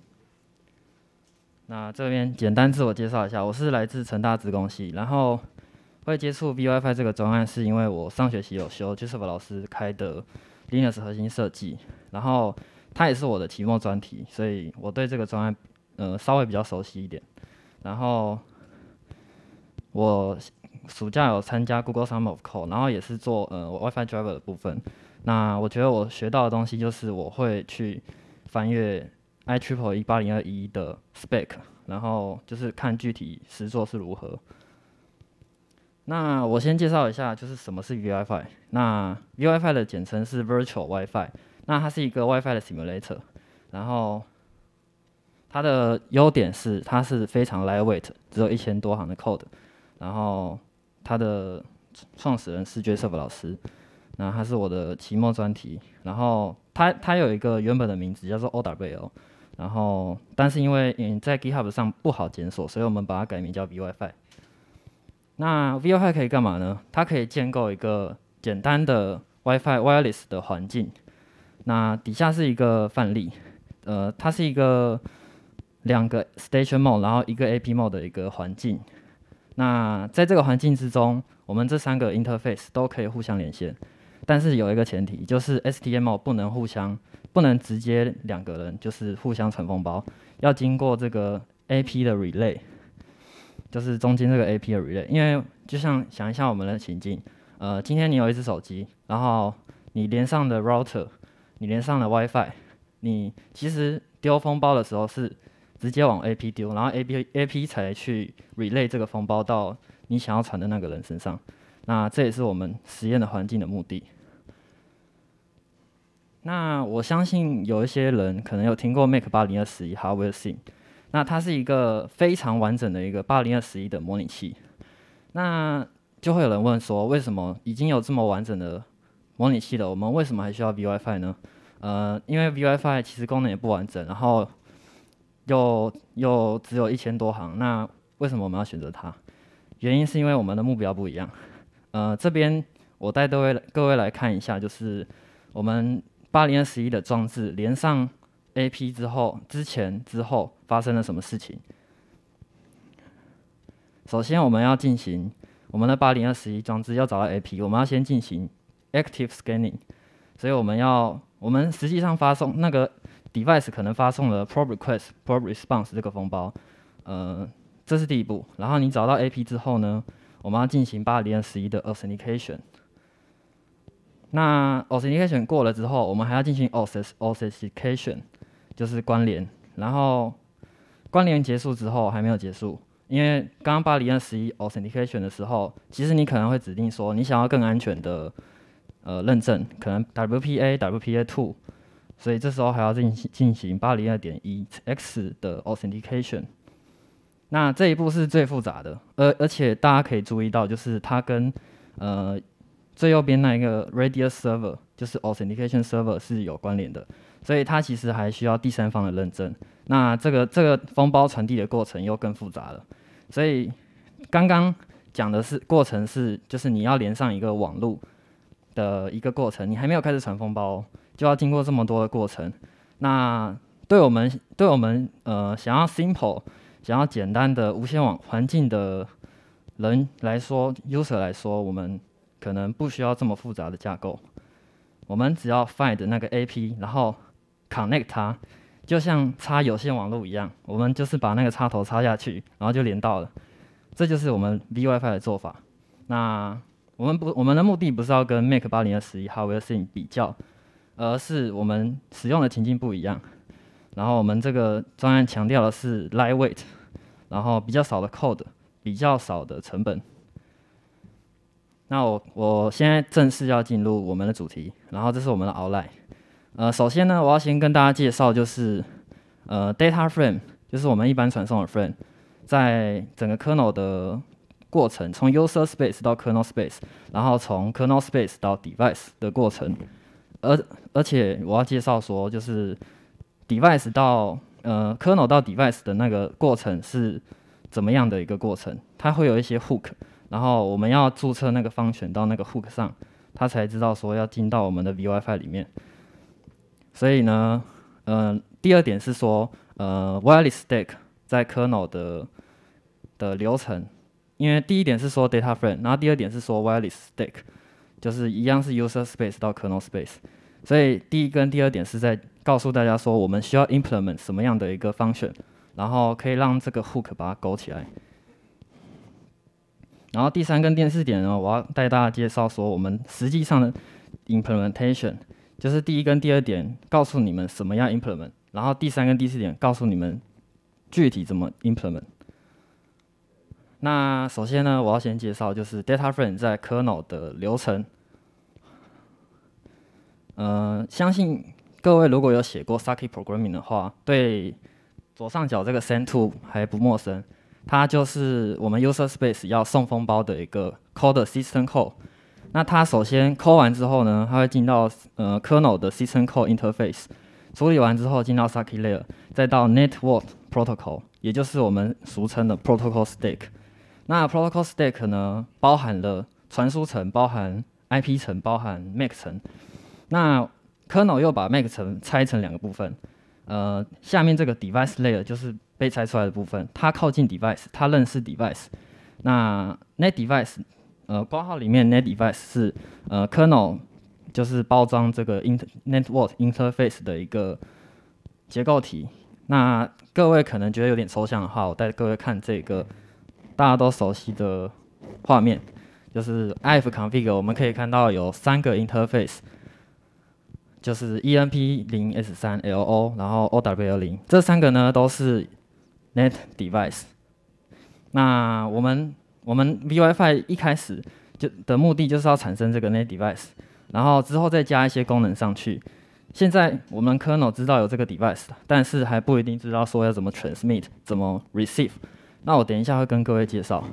那这边简单自我介绍一下，我是来自成大资工系，然后会接触 vWiFi 这个专案，是因为我上学期有修 Joseph 老师开的 Linux 核心设计，然后它也是我的期末专题，所以我对这个专案稍微比较熟悉一点。然后我暑假有参加 Google Summer of Code， 然后也是做WiFi driver 的部分。那我觉得我学到的东西就是我会去翻阅 IEEE 8021的 spec， 然后就是看具体实作是如何。那我先介绍一下，就是什么是 VWiFi。那 VWiFi 的简称是 Virtual WiFi， 那它是一个 WiFi 的 simulator， 然后它的优点是它是非常 lightweight， 只有1000多行的 code， 然后它的创始人是 Joseph 老师，那他是我的期末专题，然后他有一个原本的名字叫做 OWL， 然后但是因为在 GitHub 上不好检索，所以我们把它改名叫 VWiFi。那 VWiFi 可以干嘛呢？它可以建构一个简单的 WiFi wireless 的环境。那底下是一个范例，它是一个2个 station mode， 然后1个 AP mode 的一个环境。那在这个环境之中，我们这3个 interface 都可以互相连线，但是有一个前提，就是 STM 不能直接2个人就是互相传封包，要经过这个 AP 的 relay。就是中间这个 AP 的 relay， 因为就像想一下我们的情境，今天你有一只手机，然后你连上的 router， 你连上了 WiFi， 你其实丢封包的时候是直接往 AP 丢，然后 AP 才去 relay 这个封包到你想要传的那个人身上。那这也是我们实验的环境的目的。那我相信有一些人可能有听过 Make 8211 Hardware Sim。那它是一个非常完整的一个8211的模拟器，那就会有人问说，为什么已经有这么完整的模拟器了，我们为什么还需要 VWiFi 呢？因为 VWiFi 其实功能也不完整，然后又只有1000多行，那为什么我们要选择它？原因是因为我们的目标不一样。这边我带各位来看一下，就是我们8211的装置连上AP 之前之后发生了什么事情？首先，我们要进行我们的8021装置要找到 AP， 我们要先进行 active scanning， 所以我们实际上发送那个 device 可能发送了 probe request、probe response 这个封包，这是第一步。然后你找到 AP 之后呢，我们要进行8021的 authentication。那 authentication 过了之后，我们还要进行 authentication。就是关联，然后关联结束之后还没有结束，因为刚刚8021 authentication 的时候，其实你可能会指定说你想要更安全的认证，可能 WPA、WPA2， 所以这时候还要进行 802.1x 的 authentication。那这一步是最复杂的，而且大家可以注意到，就是它跟最右边那一个 Radius Server， 就是 authentication server 是有关联的。所以它其实还需要第三方的认证，那这个封包传递的过程又更复杂了。所以刚刚讲的是过程是，就是你要连上一个网路的一个过程，你还没有开始传封包，就要经过这么多的过程。那对我们想要 simple、想要简单的无线网环境的人来说 ，user 来说，我们可能不需要这么复杂的架构，我们只要 find 那个 AP， 然后connect 它，就像插有线网络一样，我们就是把那个插头插下去，然后就连到了。这就是我们 VWiFi 的做法。那我们的目的不是要跟 Make 8021 Hardware Sim 比较，而是我们使用的情境不一样。然后我们这个专案强调的是 lightweight， 然后比较少的 code， 比较少的成本。那我现在正式要进入我们的主题，然后这是我们的 outline。首先呢，我要先跟大家介绍，就是data frame， 就是我们一般传送的 frame， 在整个 kernel 的过程，从 user space 到 kernel space， 然后从 kernel space 到 device 的过程，而且我要介绍说，就是 device 到kernel 到 device 的那个过程是怎么样的一个过程，它会有一些 hook， 然后我们要注册那个function到那个 hook 上，它才知道说要进到我们的 VWiFi 里面。所以呢，第二点是说wireless stack 在 kernel 的流程，因为第一点是说 data frame， 然后第二点是说 wireless stack， 就是一样是 user space 到 kernel space。所以第一跟第二点是在告诉大家说，我们需要 implement 什么样的一个 function， 然后可以让这个 hook 把它勾起来。 然后第3跟第4点呢，我要带大家介绍说我们实际上的 implementation， 就是第1跟第2点告诉你们什么样 implement， 然后第3跟第4点告诉你们具体怎么 implement。那首先呢，我要先介绍就是 data frame 在 kernel 的流程。相信各位如果有写过 Circuit Programming 的话，对左上角这个 send to 还不陌生。它就是我们 user space 要送封包的一个 call 的 system call。那它首先 call 完之后呢，它会进到kernel 的 system call interface， 处理完之后进到 circuit layer， 再到 network protocol， 也就是我们俗称的 protocol stack。那 protocol stack 呢，包含了传输层，包含 IP 层，包含 MAC 层。那 kernel 又把 MAC 层拆成2个部分。下面这个 device layer 就是被拆出来的部分，它靠近 device， 它认识 device。那 net device， 括号里面 net device 是kernel 就是包装这个 network interface 的一个结构体。那各位可能觉得有点抽象的话，我带各位看这个大家都熟悉的画面，就是 IF config， 我们可以看到有3个 interface。就是 EMP0S3LO， 然后 OWL0， 这3个呢都是 net device。那我们 VWiFi 一开始的目的就是要产生这个 net device， 然后之后再加一些功能上去。现在我们 kernel 知道有这个 device， 但是还不一定知道说要怎么 transmit， 怎么 receive。那我等一下会跟各位介绍。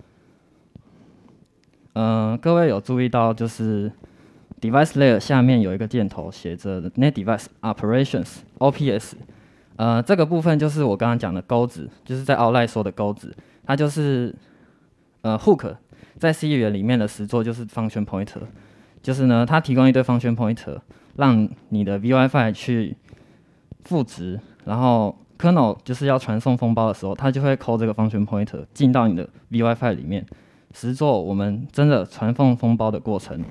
各位有注意到就是。Device layer 下面有一个箭头写着 Net Device Operations (OPS)， 这个部分就是我刚刚讲的钩子，就是在 outline 说的钩子，它就是hook 在 C 语言里面的实作就是 function pointer， 就是呢它提供一堆 function pointer， 让你的 VWiFi 去赋值，然后 kernel 就是要传送封包的时候，它就会 call 这个 function pointer 进到你的 VWiFi 里面，实作我们真的传送封包的过程。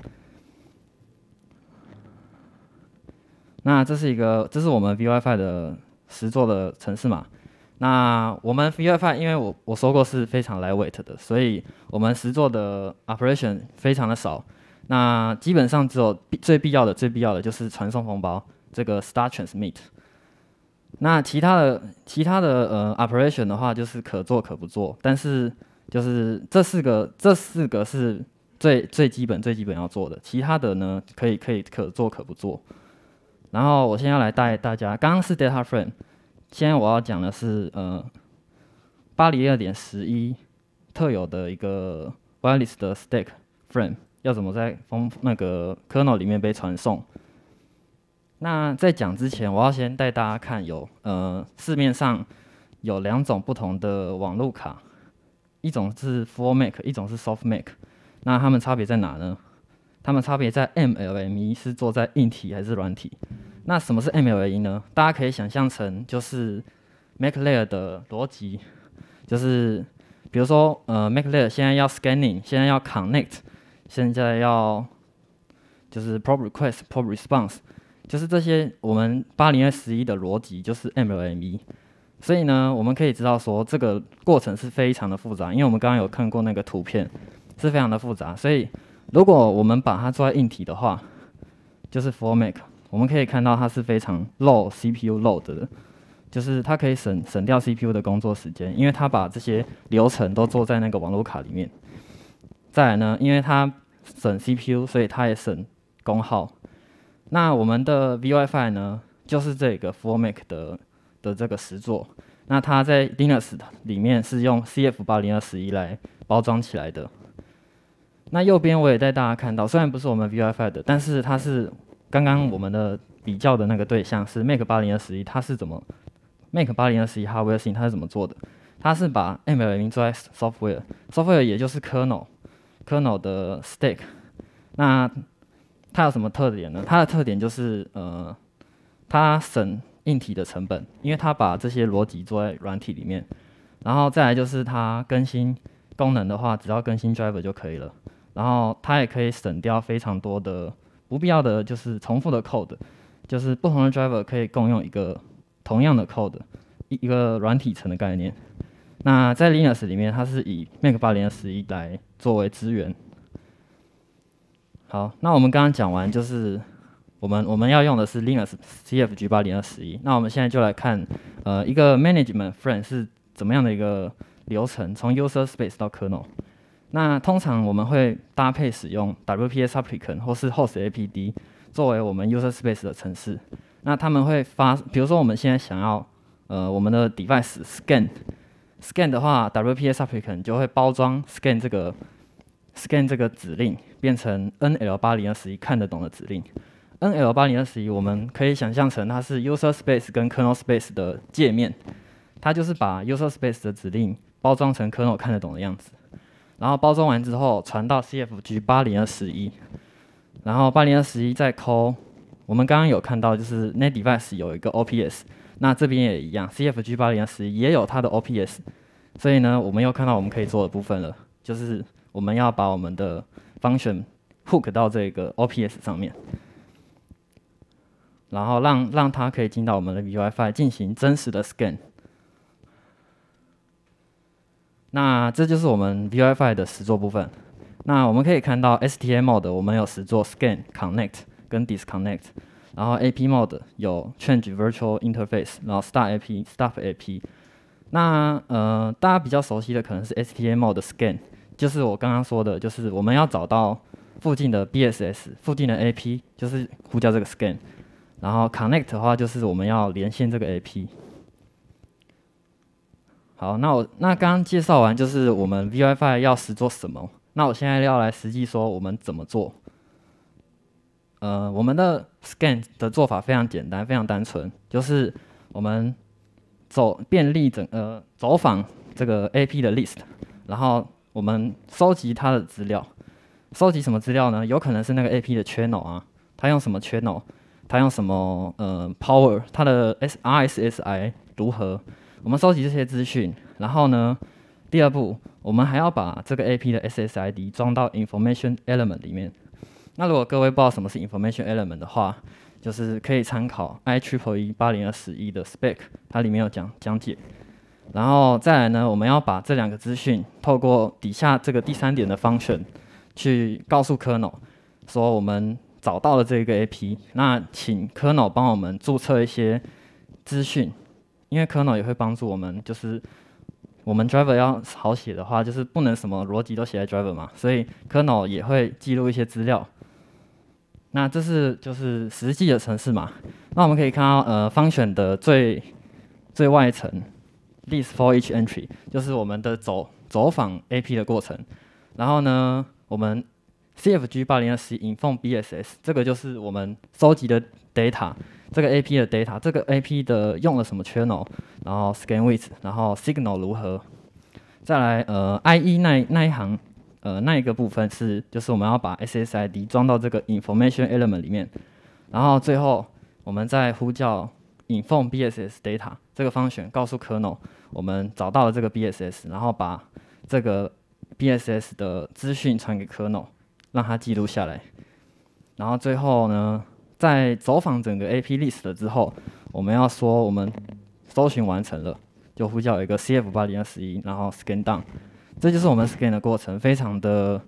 那这是我们 VWiFi 的实作的程式码。那我们 VWiFi 因为我说过是非常 lightweight 的，所以我们实作的 operation 非常的少。那基本上只有最必要的就是传送封包这个 start transmit。那其他的operation 的话就是可做可不做，但是就是这四个是最基本要做的，其他的呢可做可不做。然后我现在要来带大家，刚刚是 data frame， 现在我要讲的是802.11特有的一个 wireless 的 stack frame 要怎么在那个 kernel 里面被传送。那在讲之前，我要先带大家看市面上有2种不同的网路卡，一种是 full MAC， 一种是 soft MAC。那它们差别在哪呢？它们差别在 MLME 是做在硬体还是软体。那什么是 MLME 呢？大家可以想象成就是 MAC layer 的逻辑，就是比如说MAC layer 现在要 scanning， 现在要 connect， 现在要就是 probe request、probe response， 就是这些我们802.11的逻辑就是 MLME。所以呢，我们可以知道说这个过程是非常的复杂，因为我们刚刚有看过那个图片，是非常的复杂。所以如果我们把它做在硬体的话，就是 full MAC， 我们可以看到它是非常 low CPU load 的，就是它可以省掉 CPU 的工作时间，因为它把这些流程都做在那个网络卡里面。再来呢，因为它省 CPU， 所以它也省功耗。那我们的 VWiFi 呢，就是这个 full MAC 的这个实作。那它在 Linux 里面是用 CF802.11来包装起来的。那右边我也带大家看到，虽然不是我们 VWiFi 的，但是它是刚刚我们的比较的那个对象是 Make802.11， 它是怎么 Make802.11 Hardware Sync 它是怎么做的？它是把 MLME 做在 software 也就是 kernel 的 stack。那它有什么特点呢？它的特点就是它省硬体的成本，因为它把这些逻辑做在软体里面。然后再来就是它更新功能的话，只要更新 driver 就可以了。然后它也可以省掉非常多的不必要的就是重复的 code， 就是不同的 driver 可以共用一个同样的 code， 一个软体层的概念。 那在 Linux 里面，它是以 Make80211来作为资源。好，那我们刚刚讲完，就是我们要用的是 Linux CFG80211。那我们现在就来看，一个 management frame 是怎么样的一个流程，从 user space 到 kernel。那通常我们会搭配使用 WPA supplicant 或是 host APD 作为我们 user space 的程式。那他们会比如说我们现在想要我们的 device scan 的话 ，WPA supplicant 就会包装 scan 这个指令变成 NL80211看得懂的指令。NL80211我们可以想象成它是 user space 跟 kernel space 的界面，它就是把 user space 的指令包装成 kernel 看得懂的样子，然后包装完之后传到 CFG80211，然后80211再 call。我们刚刚有看到就是 net device 有一个 OPS， 那这边也一样 ，CFG80211也有它的 OPS， 所以呢，我们又看到我们可以做的部分了，就是我们要把我们的 function hook 到这个 OPS 上面，然后让它可以进到我们的 VUI 进行真实的 scan。那这就是我们 VUI 的实作部分。那我们可以看到 STA mode 我们有实作 scan、connect 跟 disconnect， 然后 AP mode 有 change virtual interface， 然后 start AP、stop AP。那大家比较熟悉的可能是 STA mode scan， 就是我刚刚说的，就是我们要找到附近的 BSS、附近的 AP， 就是呼叫这个 scan。然后 connect 的话，就是我们要连线这个 AP。好，那刚刚介绍完就是我们 VUI 要实做什么，那我现在要来实际说我们怎么做。我们的 scan 的做法非常简单，非常单纯，就是我们便利走访这个 AP 的 list， 然后我们收集它的资料。收集什么资料呢？有可能是那个 AP 的 channel 啊，它用什么 channel， 它用什么power， 它的 RSSI 如何？我们收集这些资讯，然后呢，第二步我们还要把这个 AP 的 SSID 装到 information element 里面。那如果各位不知道什么是 information element 的话，就是可以参考 IEEE 80211的 spec， 它里面有讲解。然后再来呢，我们要把这两个资讯透过底下这个第三点的 function 去告诉 kernel 说我们找到了这个 AP， 那请 kernel 帮我们注册一些资讯，因为 kernel 也会帮助我们，就是我们 driver 要好写的话，就是不能什么逻辑都写在 driver 嘛，所以 kernel 也会记录一些资料。那这是就是实际的程式嘛。那我们可以看到function 的最外层 list for each entry 就是我们的走访 AP 的过程。然后呢，我们 CFG80211 inform BSS 这个就是我们收集的 data， 这个 AP 的 data， 这个 AP 的用了什么 channel， 然后 scan width， 然后 signal 如何。再来IE 那一行。那一个部分就是我们要把 SSID 装到这个 information element 里面，然后最后我们再呼叫 inform BSS data 这个function，告诉 kernel 我们找到了这个 BSS， 然后把这个 BSS 的资讯传给 kernel， 让它记录下来。然后最后呢，在走访整个 AP list 了之后，我们要说我们搜寻完成了，就呼叫一个 CF80211， 然后 scan down。这就是我们 scan 的过程，非常的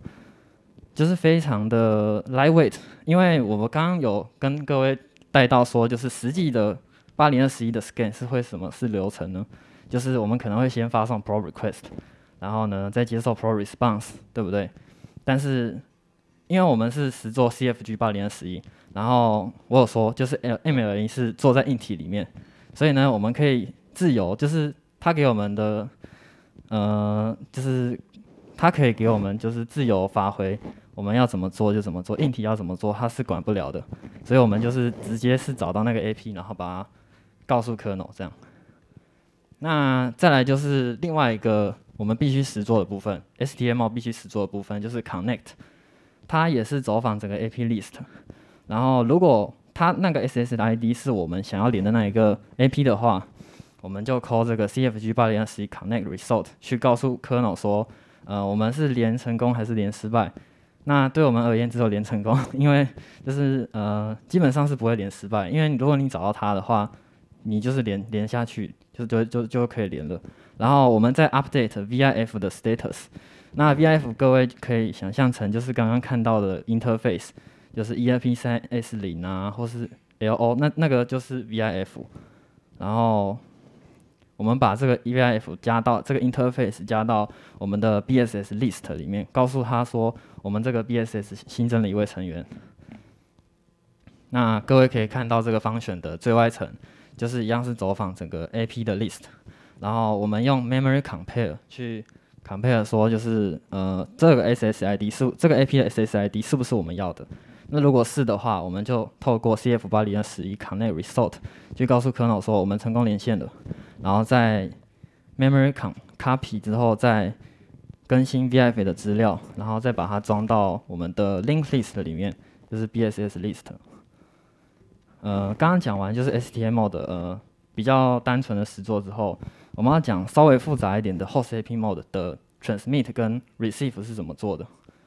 lightweight， 因为我们刚刚有跟各位带到说，就是实际的80211的 scan 是流程呢？就是我们可能会先发送 probe request， 然后呢再接受 probe response， 对不对？但是因为我们是实做 CFG80211， 然后我有说就是 ML1 是做在硬体里面，所以呢我们可以自由，就是它给我们的。就是它可以给我们就是自由发挥，我们要怎么做就怎么做，硬体要怎么做它是管不了的，所以我们就是直接是找到那个 AP， 然后把它告诉 kernel 这样。那再来就是另外一个我们必须实做的部分 ，STML 必须实做的部分就是 connect， 它也是走访整个 AP list， 然后如果它那个 SSID 是我们想要连的那一个 AP 的话。我们就 call 这个 CFG80211 connect result 去告诉 kernel 说，我们是连成功还是连失败。那对我们而言只有连成功，因为就是基本上是不会连失败，因为如果你找到它的话，你就是连下去， 就可以连了。然后我们再 update VIF 的 status。那 VIF 各位可以想象成就是刚刚看到的 interface， 就是 ERP3S0啊，或是 LO， 那个就是 VIF。然后我们把这个 VIF 加到这个 interface 加到我们的 BSS list 里面，告诉他说我们这个 BSS 新增了一位成员。那各位可以看到这个function的最外层，就是一样是走访整个 AP 的 list， 然后我们用 memory compare 去 compare 说就是这个 SSID 是这个 AP 的 SSID 是不是我们要的？那如果是的话，我们就透过 CF80211 connect result 去告诉 kernel 说我们成功连线了，然后在 memory copy 之后再更新 VIF 的资料，然后再把它装到我们的 link list 里面，就是 BSS list。刚刚讲完就是 STML 的比较单纯的实作之后，我们要讲稍微复杂一点的 host AP mode 的 transmit 跟 receive 是怎么做的。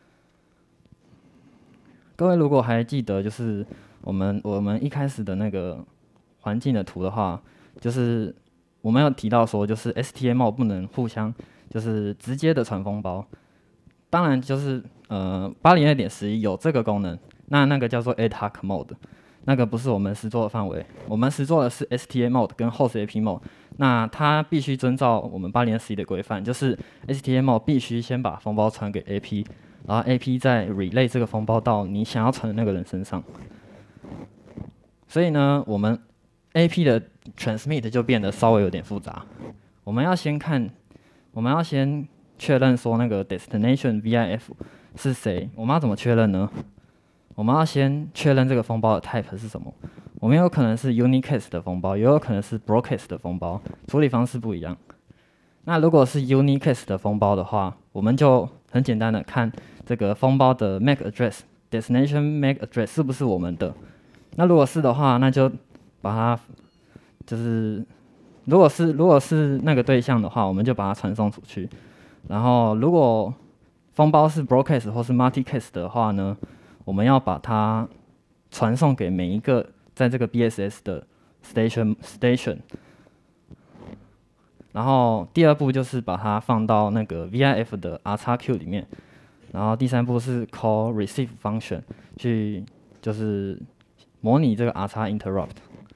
各位如果还记得，就是我们一开始的那个环境的图的话，就是我们有提到说，就是 STML 不能互相就是直接的传封包。当然就是802.11有这个功能，那个叫做 ad hoc mode。那个不是我们实作的范围，我们实作的是 STA mode 跟 host AP mode。那它必须遵照我们802.11的规范，就是 STA mode 必须先把封包传给 AP， 然后 AP 再 relay 这个封包到你想要传的那个人身上。所以呢，我们 AP 的 transmit 就变得稍微有点复杂。我们要先确认说那个 destination VIF 是谁。我们要怎么确认呢？我们要先确认这个封包的 type 是什么。我们有可能是 unicast 的封包，也有可能是 broadcast 的封包，处理方式不一样。那如果是 unicast 的封包的话，我们就很简单的看这个封包的 MAC address，destination MAC address 是不是我们的。那如果是的话，那就把它就是如果是那个对象的话，我们就把它传送出去。然后如果封包是 broadcast 或是 multicast 的话呢，我们要把它传送给每一个在这个 BSS 的 station。然后第二步就是把它放到那个 VIF 的 RXQ 里面。然后第三步是 call receive function 去就是模拟这个 RX interrupt。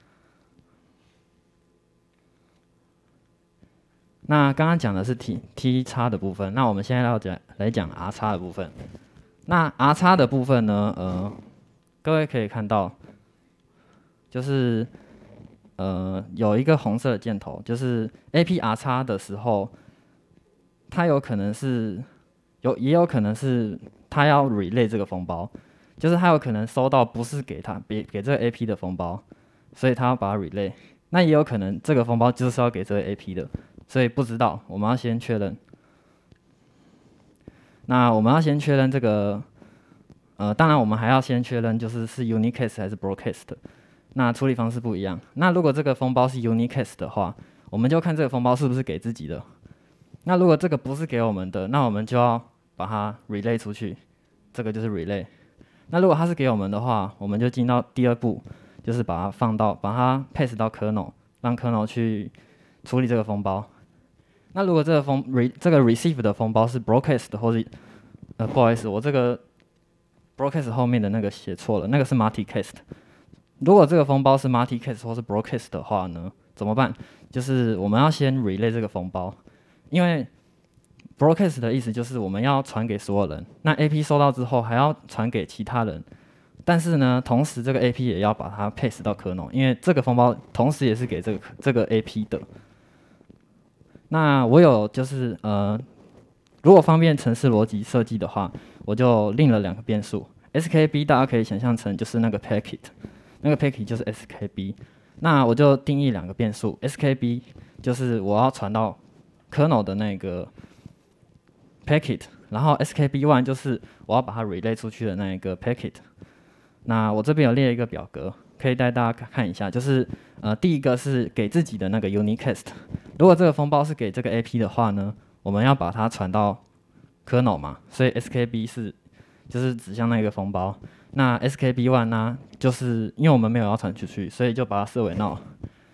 那刚刚讲的是 T 叉的部分，那我们现在来讲 R 叉的部分。那 R 叉的部分呢，各位可以看到，就是有一个红色的箭头，就是 AP R 叉的时候，它有可能是也有可能是它要 relay 这个封包，就是它有可能收到不是给这个 AP 的封包，所以它要把它 relay。那也有可能这个封包就是要给这个 AP 的。所以不知道，我们要先确认。那我们要先确认这个，当然我们还要先确认就是unicast 还是 broadcast。那处理方式不一样。那如果这个封包是 unicast 的话，我们就看这个封包是不是给自己的。那如果这个不是给我们的，那我们就要把它 relay 出去，这个就是 relay。那如果它是给我们的话，我们就进到第二步，就是把它 pass 到 kernel， 让 kernel 去处理这个封包。那如果这个receive 的封包是 broadcast 或是不好意思，我这个 broadcast 后面的那个写错了，那个是 multicast。如果这个封包是 multicast 或是 broadcast 的话呢，怎么办？就是我们要先 relay 这个封包，因为 broadcast 的意思就是我们要传给所有人，那 AP 收到之后还要传给其他人，但是呢，同时这个 AP 也要把它 pass 到 kernel， 因为这个封包同时也是给这个 AP 的。那我有就是如果方便程式逻辑设计的话，我就另了2个变数。SKB 大家可以想象成就是那个 packet， 那个 packet 就是 SKB。那我就定义2个变数 ，SKB 就是我要传到 kernel 的那个 packet， 然后 SKB1 就是我要把它 relay 出去的那一个 packet。那我这边有列一个表格，可以带大家看一下，就是第一个是给自己的那个 unicast。如果这个封包是给这个 AP 的话呢，我们要把它传到 kernel 嘛，所以 SKB 就是指向那个封包。那 SKB1 呢，就是因为我们没有要传出去，所以就把它设为 null。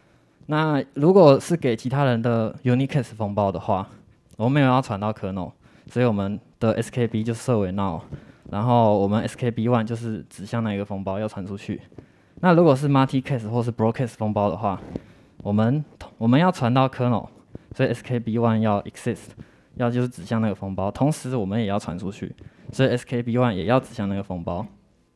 那如果是给其他人的 Unicast 封包的话，我们没有要传到 kernel， 所以我们的 SKB 就设为 null， 然后我们 SKB1 就是指向那一个封包要传出去。那如果是 multicast 或是 broadcast 封包的话，我们要传到 kernel， 所以 SKB1 要 exist， 要就是指向那个封包，同时我们也要传出去，所以 SKB1 也要指向那个封包。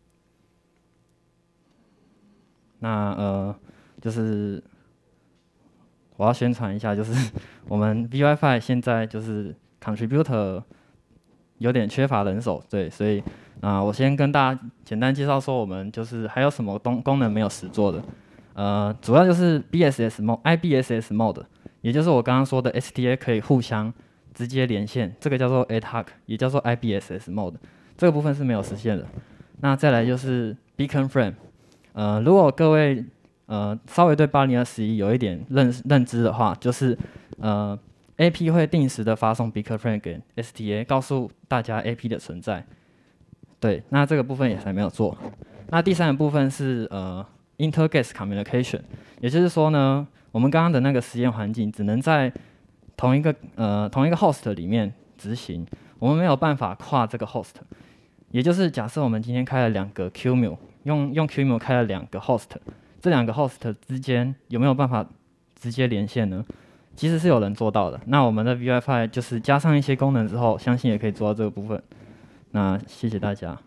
那就是我要宣传一下，就是我们 VWiFi 现在就是 contributor 有点缺乏人手，对，所以我先跟大家简单介绍说，我们就是还有什么功能没有实做的，主要就是 BSS mode、IBSS mode， 也就是我刚刚说的 STA 可以互相直接连线，这个叫做 ad hoc， 也叫做 IBSS mode， 这个部分是没有实现的。那再来就是 Beacon Frame， 如果各位稍微对802.11有一点认知的话，就是AP 会定时的发送 Beacon Frame 给 STA， 告诉大家 AP 的存在。对，那这个部分也还没有做。那第三个部分是Inter-guest communication， 也就是说呢，我们刚刚的那个实验环境只能在同一个 host 里面执行，我们没有办法跨这个 host。也就是假设我们今天开了2个 QEMU， 用 QEMU 开了2个 host， 这2个 host 之间有没有办法直接连线呢？其实是有人做到的。那我们的 VWiFi 就是加上一些功能之后，相信也可以做到这个部分。那谢谢大家。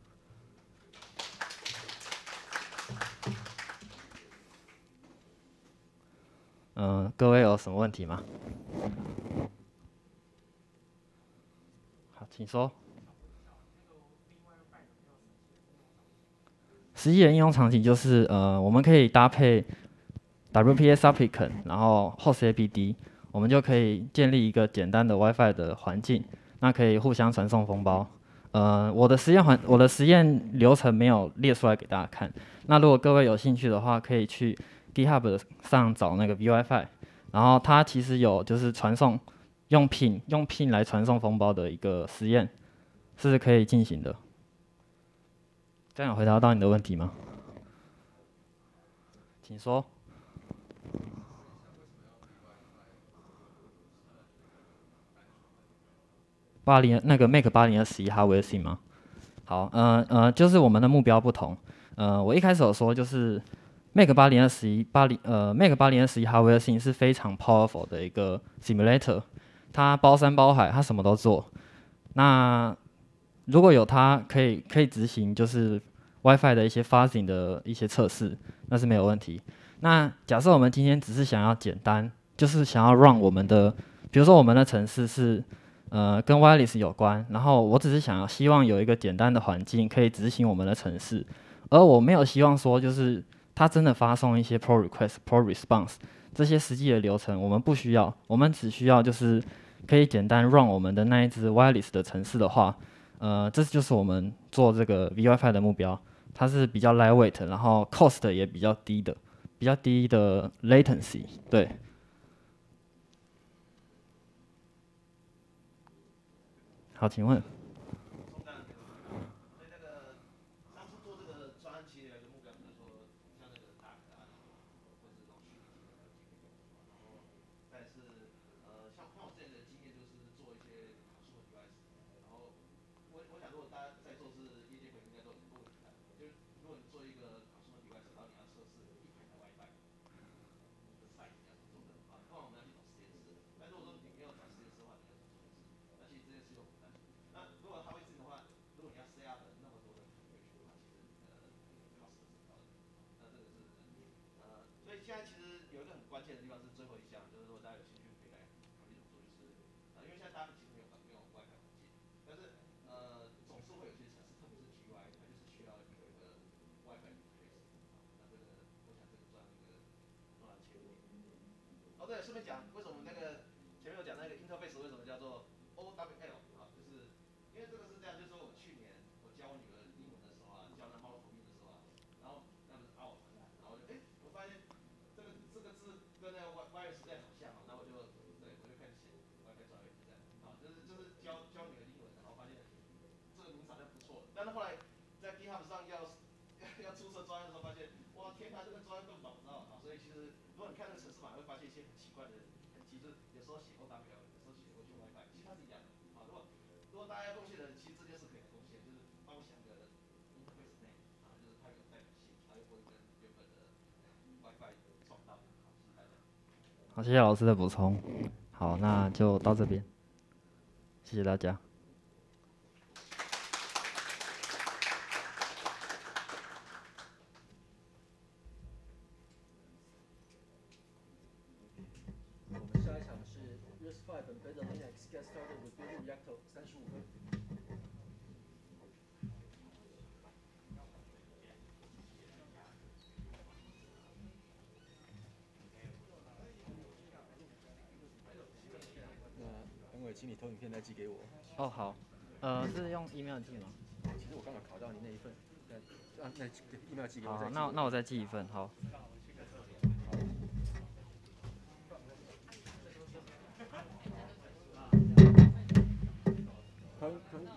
各位有什么问题吗？好，请说。实际的应用场景就是我们可以搭配 WPA supplicant， 然后 hostAPD， 我们就可以建立一个简单的 WiFi 的环境，那可以互相传送封包。我的实验流程没有列出来给大家看。那如果各位有兴趣的话，可以去 GitHub 上找那个 VWiFi， 然后它其实有就是传送用 pin 来传送封包的一个实验，是可以进行的。这样有回答到你的问题吗？请说。那个 Make 802.11 Hardware Sync 吗？好，就是我们的目标不同。我一开始有说就是 Make 802.11 Hardware Sync 是非常 powerful 的一个 simulator， 它包山包海，它什么都做。那如果有它可以执行就是 WiFi 的一些 fuzzing 的一些测试，那是没有问题。那假设我们今天只是想要简单，就是想要 run 我们的，比如说我们的程式是跟 wireless 有关，然后我只是希望有一个简单的环境可以执行我们的程式，而我没有希望说就是它真的发送一些 pull request、pull response 这些实际的流程，我们不需要，我们只需要就是可以简单 run 我们的那一支 wireless 的程式的话，这就是我们做这个 VWiFi 的目标。它是比较 lightweight， 然后 cost 也比较低的 latency， 对。好，请问。 对，顺便讲为什么那个前面有讲那个 interface 为什么叫做 OWL 啊，就是因为这个是这样，就是说我去年我教我女儿英文的时候啊，教那猫头鹰的时候啊，然后那不是 out， 然后我发现这个字跟那个 virus 在好像啊，那我就开始写 WiFi 专业这样啊，就是教女儿英文，然后发现这个名字好像不错，但是后来在 GitHub 上要注册专业的时候，发现哇天哪，这个专业更找不到啊，所以其实如果你看那个程式码，会发现一些很奇怪的痕迹，就是有时候写 OWL，有时候写 OQ WiFi，其实它是一样的。啊，如果大家要贡献的，其实这件事可以贡献，就是帮我想个 interface name，啊，就是它有代表性，它又不会跟原本的 WiFi 撞到。好，谢谢大家。 好，谢谢老师的补充。好，那就到这边，谢谢大家。 我们下一场是 RISC-V Embedded Linux Get Started with Building Reactor 35分。那等会请你投影片再寄给我。 哦，好，是用 email 寄吗？ 其实我刚好考到你那一份，那 email 寄给我好， 再寄。 那我再寄一份，好。 可以。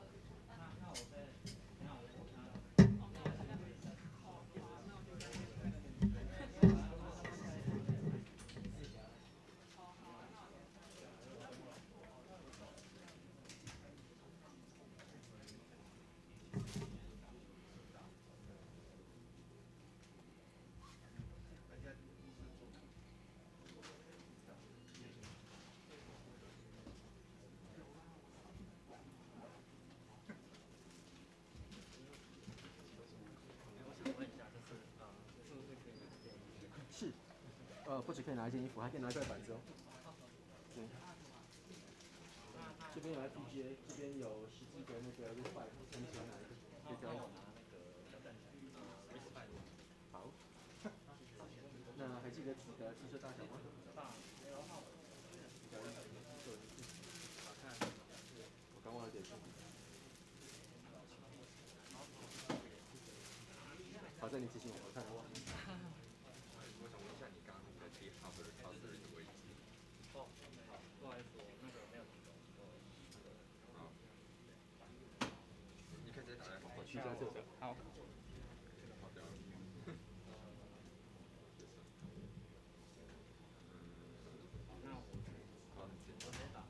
是，不只可以拿一件衣服，还可以拿一块板子哦。对。这边有 FPGA， 这边有10几个那个 RISC-V， 看你喜欢哪一个，可以挑一个。好。那还记得你的机车大小吗？我刚忘了点数。好在你提醒我，我看忘了。 我想问一下，你刚刚在 GitHub 的 repository 的位置？ 哦，好，不好意思，我那个没有提供。 好，你可以直接打在我去一下厕所。 好。 跑掉了。 那我好，你自己直接打。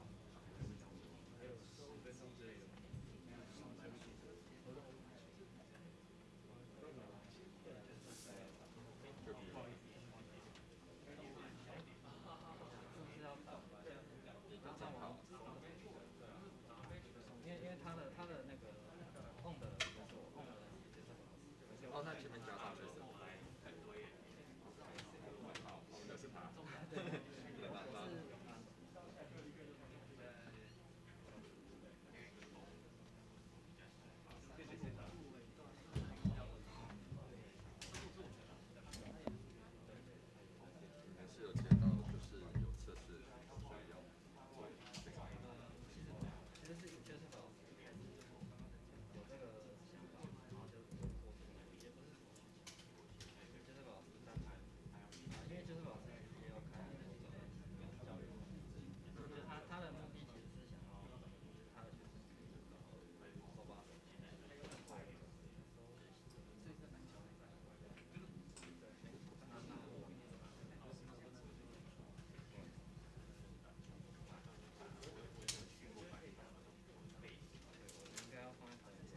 因为他的那个 on 的不是我 on 的哦，那前面加上就是。好，我就是他。还是有接到，就是有测试，所以要做这个。 其实就是有这个想法，然后就做出来，也不是什么需求，就是老师在排，因为就是老师也有开那个教育控制，就是他的目的其实是想要，就是他的学生可以手把手去更快乐，所以这蛮巧的。应该要放在旁边。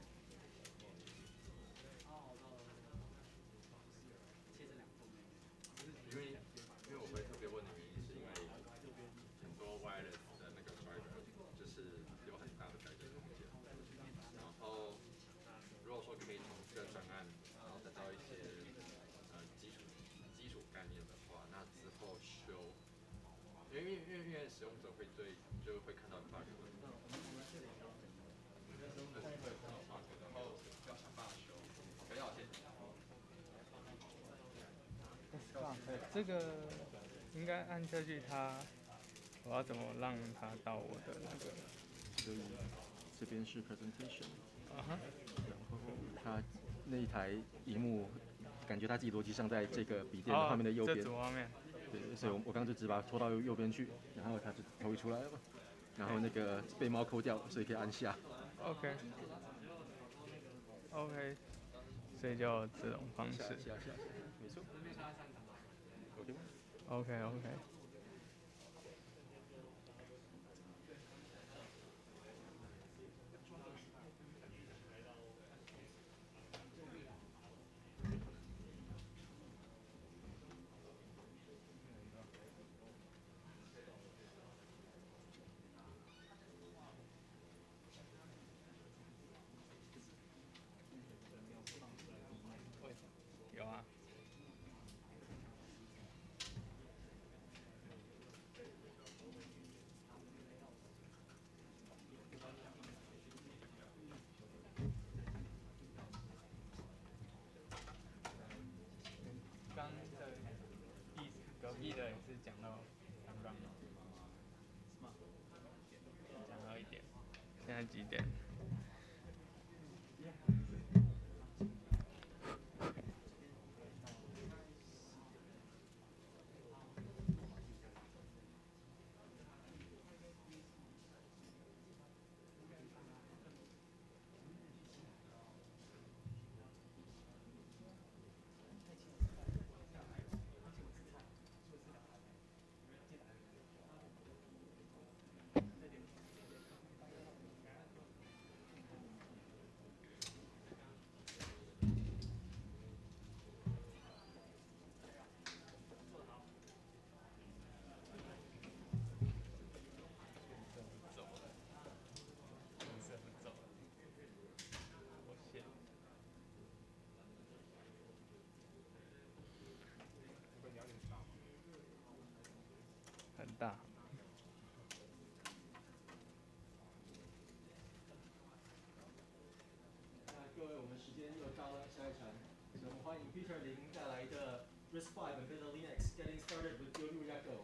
因为我会特别问的原因，是因为很多 wireless 的那个 driver 就是有很大的改进空间。然后如果说可以从这个专案，然后得到一些基础概念的话，那之后修，因为使用者会就会看到 bug。然后要想办法修，可以要先。 这个应该按下去我要怎么让它到我的那个？ 所以这边是 presentation， 啊哈。 然后它那一台荧幕，感觉它自己逻辑上在这个笔电的画面的右边。 这左方面。 对，所以我刚刚就只把它拖到右边去，然后它就投影出来了嘛。然后那个被猫抠掉了，所以可以按下。 OK。所以就这种方式。 下，没错。OK 吗？ OK OK。有啊。刚的隔壁的也是讲到刚刚，是吗？讲到1点，现在几点？很大。 各位，我们时间又到了下一场，我们欢迎 Peter 林带来的 RISC-V Embedded Linux Getting Started with Yoru Yako。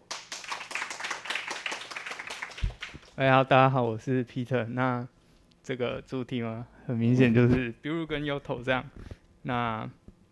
好，大家好，我是 Peter。那这个主题嘛，很明显就是 Bill 跟 Yoto 这样。那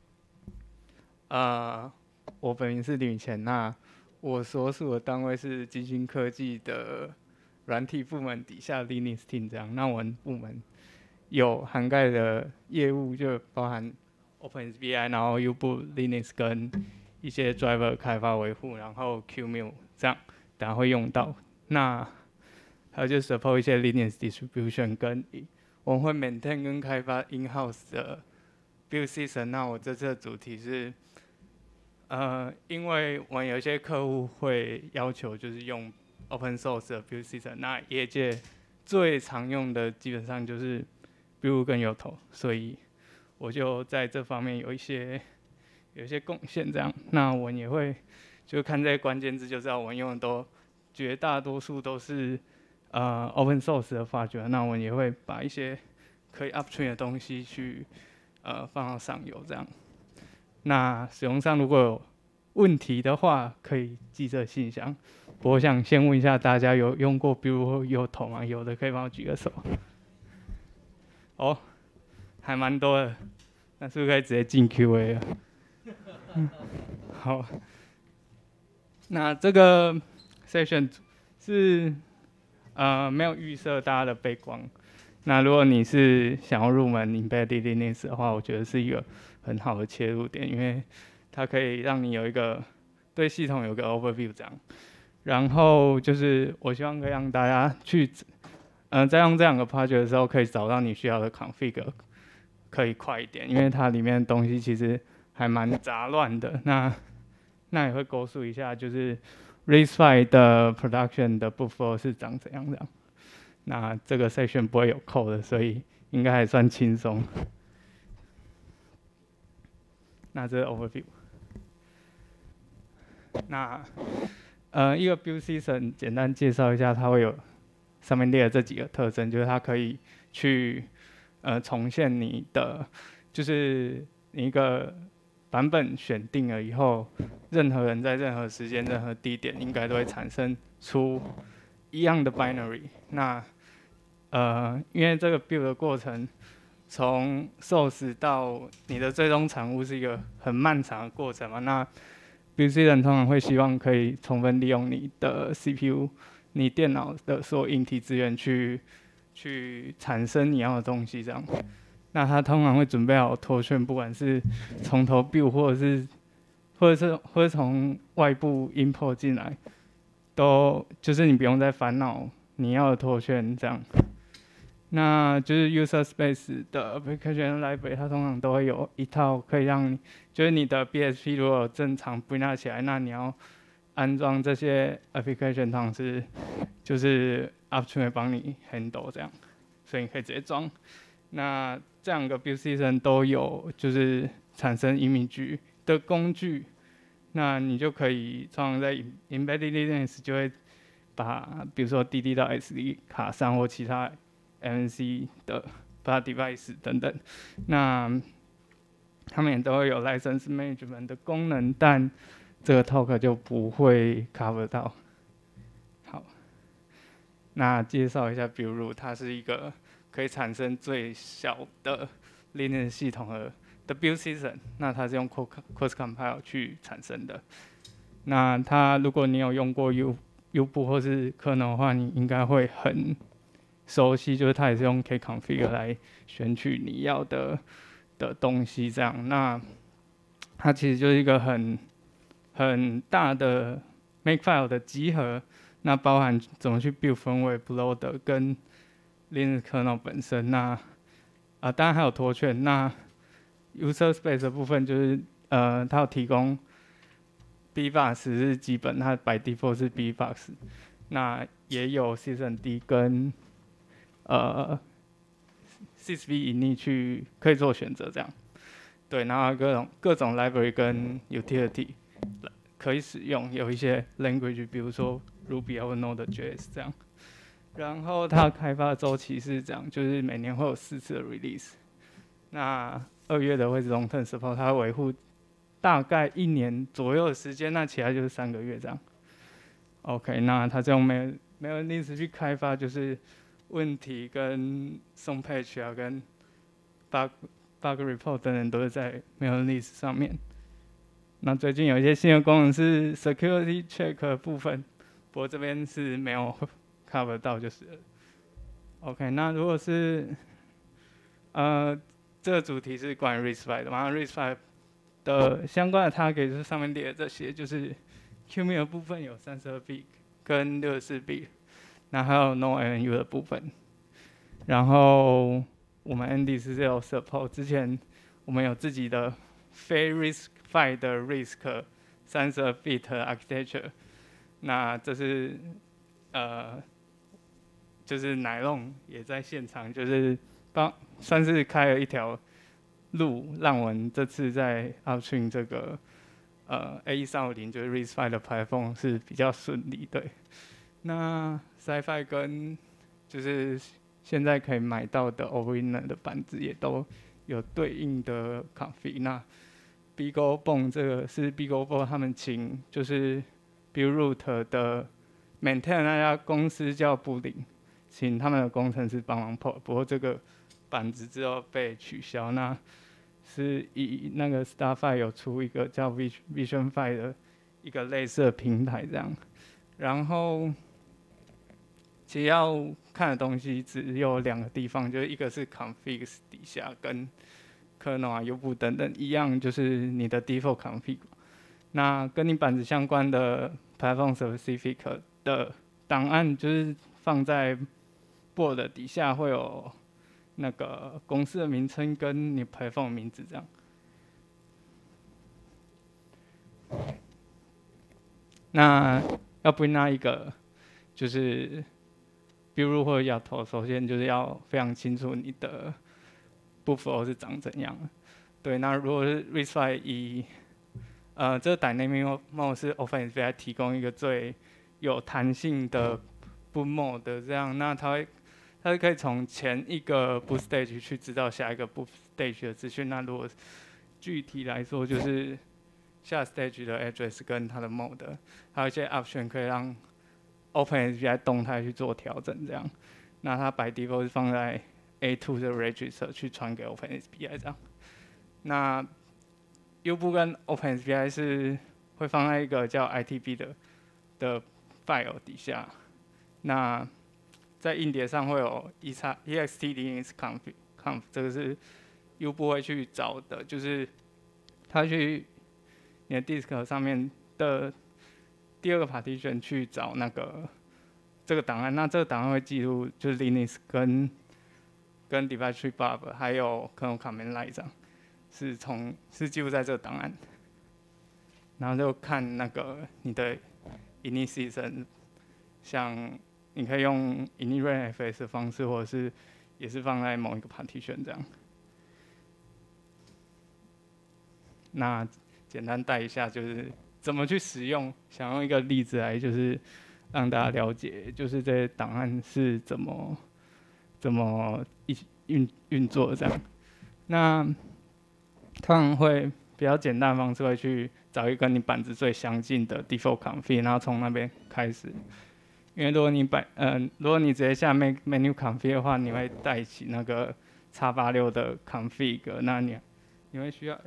我本名是李允乾，那我所属的单位是金星科技的软体部门底下 Linux Team 这样。那我们部门有涵盖的业务就包含 OpenSBI， 然后 U-boot Linux 跟一些 driver 开发维护，然后 QMU 这样，等下会用到。那还有就是 support 一些 Linux distribution， 跟我们会 maintain 跟开发 in-house 的 build system。那我这次的主题是，因为我们有一些客户会要求就是用 open source 的 build system， 那业界最常用的基本上就是Bill 跟 Yoto， 所以我就在这方面有一些贡献这样。那我也会就看这些关键字就知道我们用的都绝大多数都是open source 的发掘。那我也会把一些可以 upstream 的东西去放到上游这样。那使用上如果有问题的话，可以寄这信箱。我想先问一下大家有用过 Bill 或 Yoto 吗？有的可以帮我举个手。哦，还蛮多的，那是不是可以直接进 Q&A 了？好，那这个 session 是没有预设大家的背光。那如果你是想要入门 Embedded Linux 的话，我觉得是一个很好的切入点，因为它可以让你有一个对系统有个 overview 这样。然后就是我希望可以让大家去在用这两个 project 的时候，可以找到你需要的 config， 可以快一点，因为它里面的东西其实还蛮杂乱的。那也会勾述一下，就是 RISC-V 的 production 的 boot flow 是长怎样的。那这个 section 不会有 code 的，所以应该还算轻松。那这是 overview。那一个 build system 简单介绍一下，它会有上面列的这几个特征，就是它可以去重现你的，就是你一个版本选定了以后，任何人在任何时间、任何地点，应该都会产生出一样的 binary。那因为这个 build 的过程，从 source 到你的最终产物是一个很漫长的过程嘛。那 build system 通常会希望可以充分利用你的 CPU。你电脑的所有硬体资源去产生你要的东西，这样。那它通常会准备好拖圈，不管是从头 build 或或者从外部 import 进来，都就是你不用再烦恼你要的拖圈这样。那就是 user space 的 application library， 它通常都会有一套可以让你，就是你的 BSP 如果正常 bring 起来，那你要安装这些 application， 通常是就是 Upstream 会帮你 handle 这样，所以你可以直接装。那这两个 build system 都有就是产生 image 的工具，那你就可以通常在 embedded Linux 就会把比如说 DD 到 SD 卡上或其他 MNC 的 device 等等，那他们也都会有 license management 的功能，但这个 talk 就不会 cover 到。好，那介绍一下，比如它是一个可以产生最小的 Linux 系统的 build system， 那它是用 Quartz Compile 去产生的。那它如果你有用过 U 或是 kernel 的话，你应该会很熟悉，就是它也是用 kconfig 来选取你要的东西这样。那它其实就是一个很大的 makefile 的集合，那包含怎么去 build firmware bootloader跟 Linux kernel 本身。那当然还有拖券。那 user space 的部分就是它有提供 Bbox 是基本，它 by default 是 Bbox， 那也有 systemd 跟sysv init 去可以做选择这样。对，然后各种 library 跟 utility 可以使用，有一些 language， 比如说 Ruby 或 Node.js 这样。然后它的开发周期是这样，就是每年会有4次的 release。那2月的会是 long term support， 它会维护大概1年左右的时间，那其他就是3个月这样。OK， 那它这种没有历史去开发，就是问题跟送 patch 啊，跟 bug report 等等都是在没有历史上面。那最近有一些新的功能是 security check 的部分，不过这边是没有 cover 到就是了。OK， 那如果是这个主题是关于 RISC-V 的嘛 ，RISC-V 的相关的 target 就是上面列的这些，就是 QMIL 的部分有32 bit 跟64 bit， 那还有 No MNU 的部分。然后我们 ND 是有 support， 之前我们有自己的非 RISC-V 的 RISC 32 bit architecture， 那这是就是奶龙也在现场，就是算是开了一条路，让我们这次在 Upstream 这个A130就是 RISC-V 的 platform 是比较顺利。对，那 Sci-Fi 跟就是现在可以买到的 Arduino 的板子也都有对应的 config。那 BeagleBone 这个是 BeagleBone 他们请就是 Buildroot 的 maintain 那家公司叫布林，请他们的工程师帮忙 port， 不过这个板子之后被取消，那是以那个 Starfire 有出一个叫 VisionFi 的一个类似的平台这样。然后其实要看的东西只有2个地方，就是一个是 config 底下跟 kernel 啊 U 等等一样，就是你的 default config。那跟你板子相关的 platform specific 的档案就是放在 board 底下会有那个公司的名称跟你 platform 名字这样。那要不那一个就是比如或者摇头，首先就是要非常清楚你的 boot flow 是长怎样。对，那如果是 RISC-V 以这个 dynamic mode 是 OpenSVI 提供一个最有弹性的 boot mode 的这样，那它是可以从前一个 boot stage 去知道下一个 boot stage 的资讯。那如果具体来说，就是下 stage 的 address 跟它的 mode， 还有一些 option 可以让 OpenSVI 动态去做调整这样。那它 by default 是放在 A2 的 register 去传给 OpenSVI 这样。那 U 部跟 OpenSVI 是会放在一个叫 ITB 的 file 底下。那在硬碟上会有 ext linux conf， 这个是 U 部会去找的，就是它去你的 disk 上面的第二个 partition 去找这个档案，那这个档案会记录就是 Linux 跟 device tree bub 还有 kernel command line 上是记录在这个档案，然后就看你的 init 像你可以用 init.fs 的方式，或者是也是放在某一个 partition 这样。那简单带一下就是怎么去使用，想用一个例子来就是让大家了解，就是这些档案是怎么运作的这样。那通常会比较简单的方式会去找一个跟你板子最相近的 default config， 然后从那边开始。因为如果你直接下 menu config 的话，你会带起那个 x86 的 config， 那你会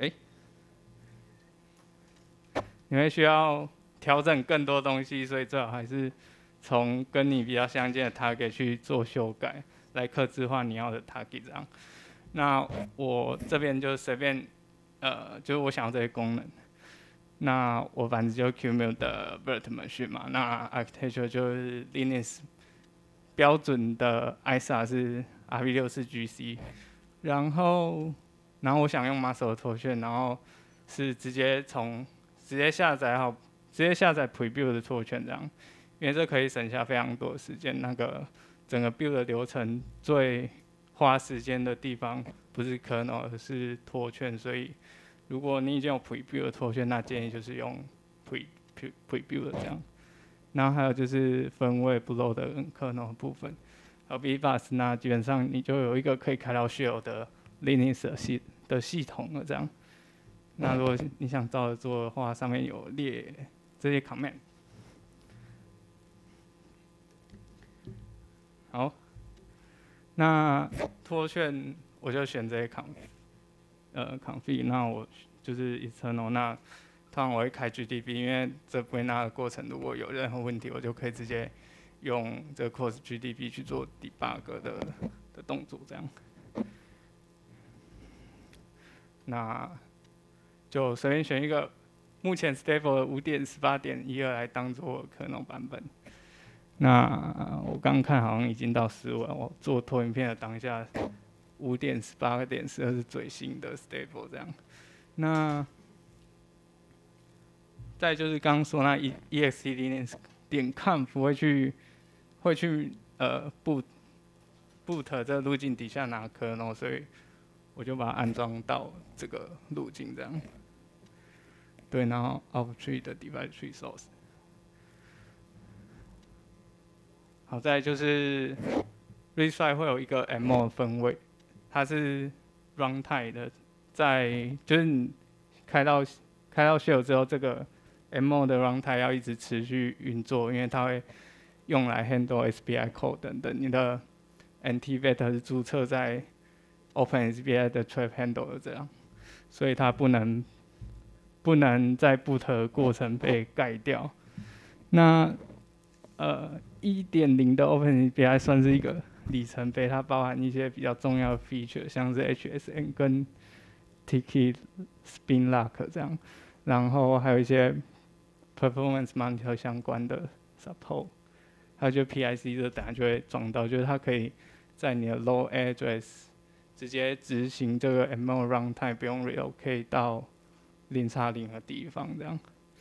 需要调整更多东西，所以最好还是从跟你比较相近的 target 去做修改，来客制化你要的 target 这样。那我这边就随便，就是我想要这些功能。那我反正就 QEMU 的 virtual machine 嘛，那 architecture 就是 Linux 标准的 ISA 是 RV64GC， 然后我想用 Muscle 的拖圈，然后是直接下载 preview 的拖圈这样，因为这可以省下非常多的时间。整个 build 的流程最花时间的地方不是 kernel 而是拖圈，所以如果你已经有 preview 的拖圈，那建议就是用 preview 的这样。然后还有就是分位 bootloader 跟 kernel 的部分，还有 VBus， 那基本上你就有一个可以开到 shell 的 Linux 的系统了这样。那如果你想照着做的话，上面有列这些 command。好，那拖圈我就选这些 config， 那我就是 external， 那通常我会开 GDB， 因为这归纳的过程如果有任何问题，我就可以直接用这个 course GDB 去做 debug 的动作这样。那就随便选一个目前 stable 的 5.18.12 来当做kernel版本。那我刚看好像已经到15了，我做投影片的当下 5.18.12 是最新的 stable 这样。那再就是刚刚说那 extlinux.conf 会去boot 这路径底下拿kernel，所以我就把它安装到这个路径这样。对，然后 off-tree 的 device tree source。好，再来就是 RISC-V 会有一个 MO 分位，它是 runtime 的，就是你开到 shell 之后，这个 MO 的 runtime 要一直持续运作，因为它会用来 handle SPI code 等等。你的 NTVet 是注册在 OpenSPI 的 trap handle 的这样，所以它不能在 boot 的过程被盖掉。那1.0 的 OpenSPI 算是一个里程碑，它包含一些比较重要的 feature， 像是 HSN 跟 Tiki Spin Lock 这样，然后还有一些 performance monitor 相关的 support， 还有就 PIC 这等下就会撞到，就是它可以在你的 low address 直接执行这个 MO runtime， 不用 relocate 到0x0的地方这样。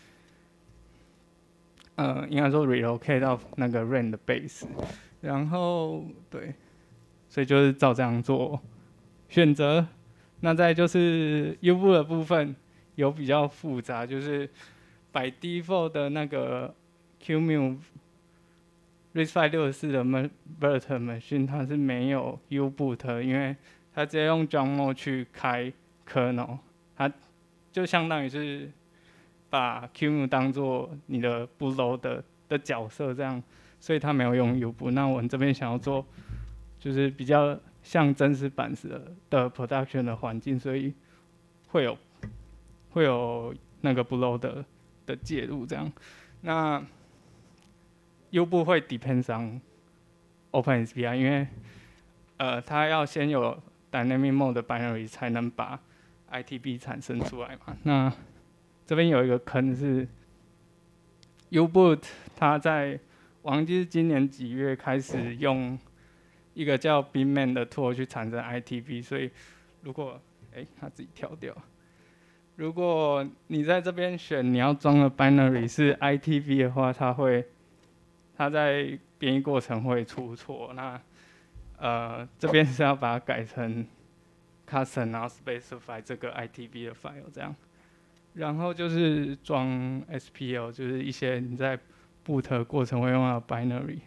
应该说 relocate 到那个 RAM 的 base， 然后对，所以就是照这样做选择。那再就是 U-boot 的部分有比较复杂，就是 by default 的那个 QEMU RISC-V 64的 virtual machine 它是没有 U-boot， 因为它直接用 jump mode 去开 kernel， 它就相当于是把 QEMU 当做你的 bootloader 的角色这样，所以它没有用 U-boot。那我们这边想要做就是比较像真实版的 production 的环境，所以会有那个 bootloader 的介入这样。那 U-boot 会 depends on OpenSPI， 因为它要先有 dynamic mode 的 binary 才能把 ITB 产生出来嘛。那这边有一个坑是 U-Boot， 它在忘记是今年几月开始用一个叫 Bitman 的 tool 去产生 ITB， 所以如果它自己跳掉，如果你在这边选你要装的 binary 是 ITB 的话，它在编译过程会出错。那这边是要把它改成 custom， 然后 specify 这个 ITB 的 file 这样。然后就是装 SPL， 就是一些你在 boot 过程会用到的 binary。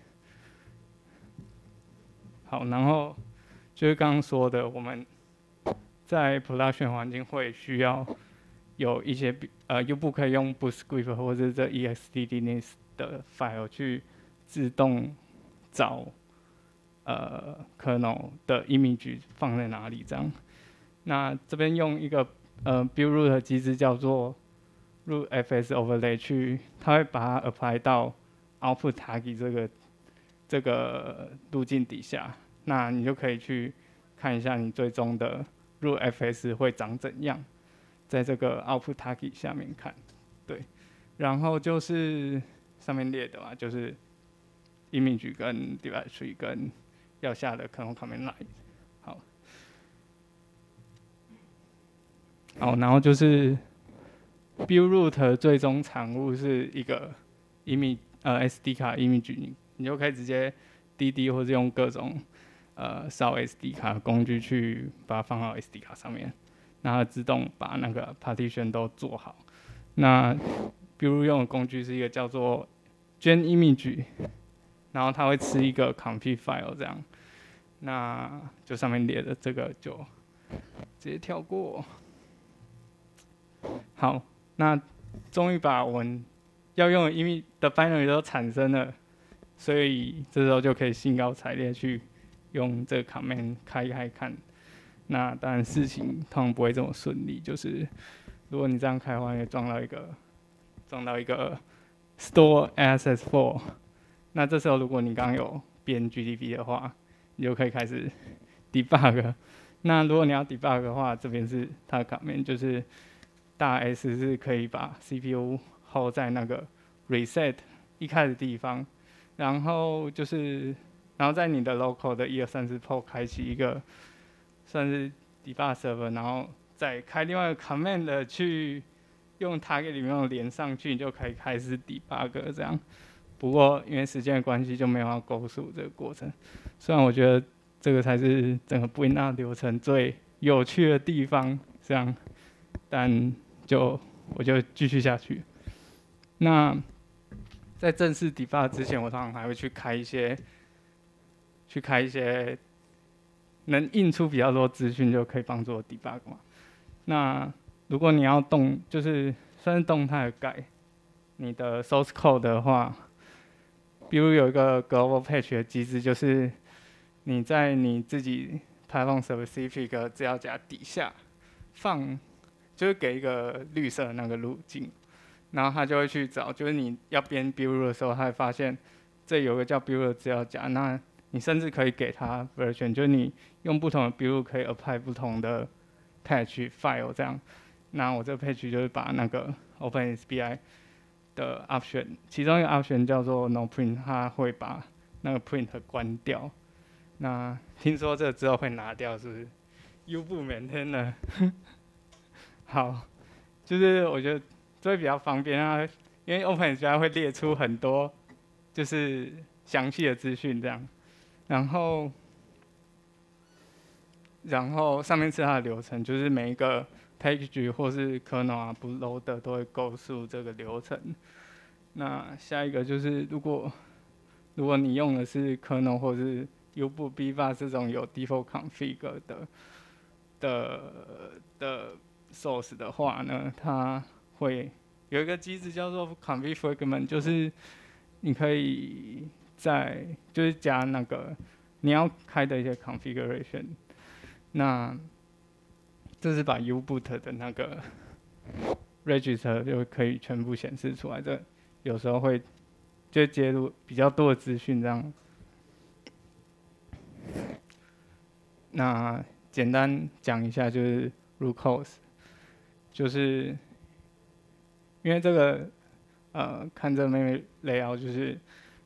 好，然后就是刚刚说的，我们在 production 环境会需要有一些U-Boot 可以用 Bootscript 或者这 extdns 的 file 去自动找kernel 的 image 放在哪里这样。那这边用一个build root 的机制叫做 root fs overlay 它会把它 apply 到 output target 这个路径底下，那你就可以去看一下你最终的 root fs 会长怎样，在这个 output target 下面看，对。然后就是上面列的嘛，就是 image 跟 directory 跟要下的 kernel command line。好，然后就是 build root 最终产物是一个 image SD 卡 image， 你就可以直接 DD 或者用各种烧 SD 卡的工具去把它放到 SD 卡上面，然后自动把那个 partition 都做好。那比如用的工具是一个叫做 gen image， 然后它会吃一个 config file 这样，那就上面列的这个就直接跳过。好，那终于把我们要用的 image 的 binary 都产生了，所以这时候就可以兴高采烈去用这个 command 开看。那当然事情通常不会这么顺利，就是如果你这样开的话，也撞到一个 store access4， 那这时候如果你刚刚有编 GDB 的话，你就可以开始 debug。那如果你要 debug 的话，这边是它的 command， 就是大 S 是可以把 CPU hold 在那个 reset 一开始的地方，然后在你的 local 的1234 port 开启一个算是 debug server， 然后再开另外一个 command 去用 target 里面连上去，你就可以开始 debug 这样。不过因为时间的关系，就没有要go through这个过程。虽然我觉得这个才是整个 Bring-up 流程最有趣的地方，这样，但我就继续下去。那在正式 debug 之前，我通常还会去开一些能印出比较多资讯，就可以帮助我 debug 嘛。那如果你要就是算是动态的改你的 source code 的话，比如有一个 global patch 的机制，就是你在你自己 Python specific 资料夹底下就是给一个绿色的那个路径，然后它就会去找，就是你要编 build 的时候，它会发现这有个叫 build 的资料夹，那你甚至可以给它 version， 就是你用不同的 build 可以 apply 不同的 patch file 这样。那我这个 patch 就是把那个 OpenSBI 的 option， 其中一个 option 叫做 no print， 它会把那个 print 关掉。那听说这个之后会拿掉，是不是 ？U-Boot maintain 了。好，就是我觉得这会比较方便啊，因为 OpenSBI 会列出很多就是详细的资讯这样，然后上面是它的流程，就是每一个 package 或是 kernel 啊 bootloader 都会 go through 这个流程。那下一个就是如果你用的是 kernel 或是 U-Boot Bbar 这种有 default config 的 source 的话呢，它会有一个机制叫做 config fragment， 就是你可以就是加那个你要开的一些 configuration， 那这是把 U-Boot 的那个 register 就可以全部显示出来，这有时候会就接入比较多的资讯这样。那简单讲一下就是 root cause， 就是因为这个看这 memory layout 就是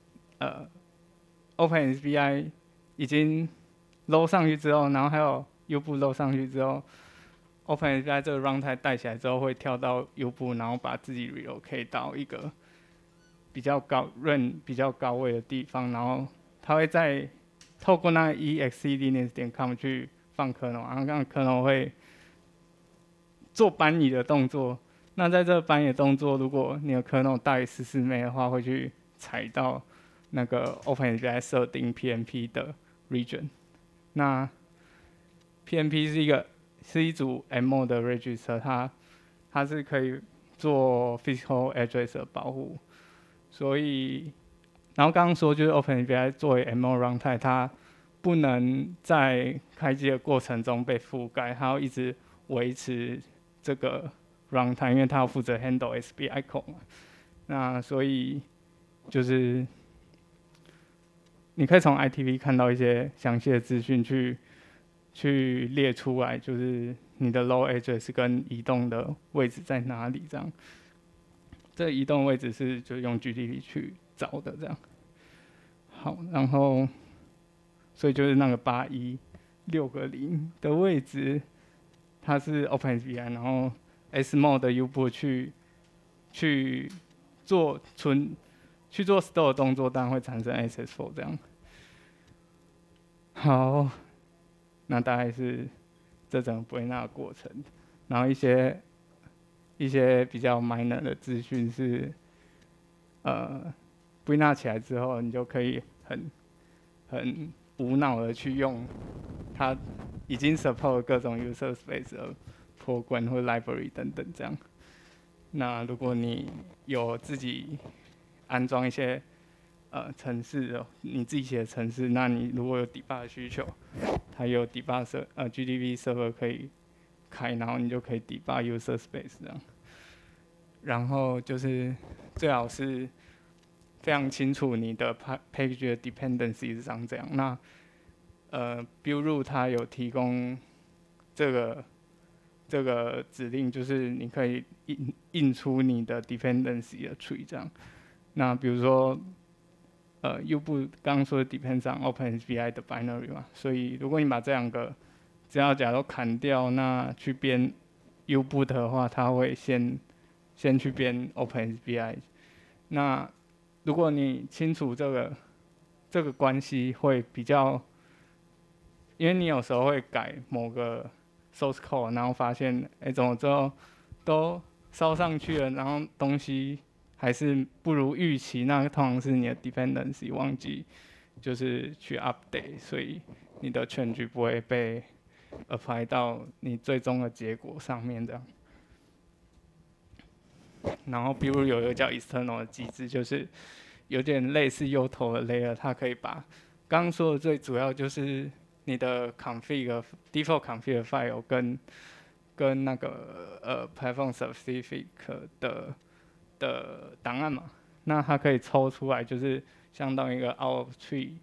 OpenSBI 已经 load 上去之后，然后还有 U 部 load 上去之后 ，OpenSBI 这个 runtime 带起来之后会跳到 U 部，然后把自己 relocate 到一个比较高 run 比较高位的地方，然后它会再透过那个 exec.linux.com 去放 kernel， 然后让 kernel 会做搬移的动作。那在这个搬移的动作，如果你的 kernel 大于14 MB 的话，会去踩到那个 OpenSBI 设定 PNP 的 region。那 PNP 是一组 MO 的 register， 它是可以做 physical address 的保护。所以，然后刚刚说就是 OpenSBI 作为 MO runtime， 它不能在开机的过程中被覆盖，它要一直维持这个 runtime， 因为它要负责 handle SBI call 嘛。那所以就是你可以从 ITV 看到一些详细的资讯去列出来，就是你的 load address 跟移动的位置在哪里这样。这个移动位置是就用 GDB 去找的这样。好，然后所以就是那个816的位置，它是 OpenSBI， 然后 SMO 的 U 部去做store 的动作，当然会产生 SS4 这样。好，那大概是这整个归纳的过程，然后一些比较 minor 的资讯是，归纳起来之后，你就可以很无脑的去用它已经 support 各种 user space 的 program 或 library 等等这样。那如果你有自己安装一些程式的，你自己写的程式，那你如果有 debug 的需求，它有 debug GDB server 可以开，然后你就可以 debug user space 这样。然后就是最好是非常清楚你的 package 的 dependency 是长这样。那build 它有提供这个指令，就是你可以印出你的 dependency 的 tree 这样。那比如说U 部刚刚说的 depends on OpenSBI 的 binary 嘛，所以如果你把这两个资料夹都砍掉，那去编 U 部的话，它会先去编 OpenSBI。那如果你清楚这个关系，会比较，因为你有时候会改某个 source code， 然后发现怎么之后都烧上去了，然后东西还是不如预期，那通常是你的 dependency 忘记就是去 update， 所以你的change不会被 apply 到你最终的结果上面这样。然后比如有一个叫 external 的机制，就是有点类似优头的 layer， 它可以把刚刚说的最主要就是你的 default config file 跟那个platform specific 的档案嘛，那它可以抽出来，就是相当于一个 out of tree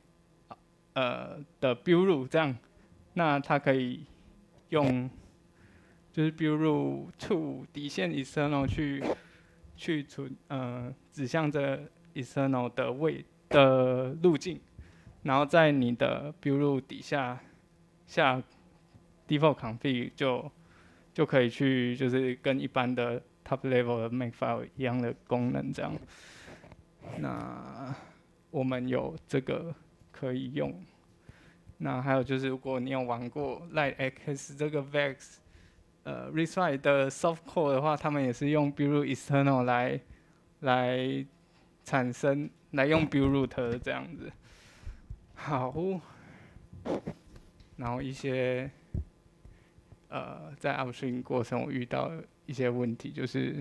的 build root 这样，那它可以用就是 build root to 底线 external 去指向这 external 的路径，然后在你的 build root 底下default config 就可以去就是跟一般的 top level 的 makefile 一样的功能这样。那我们有这个可以用。那还有就是，如果你有玩过 LightX 这个 Vex ReadWrite 的 soft code 的话，他们也是用 build root external 来产生来用 build root 的这样子。好，然后一些在 upstream 过程我遇到一些问题，就是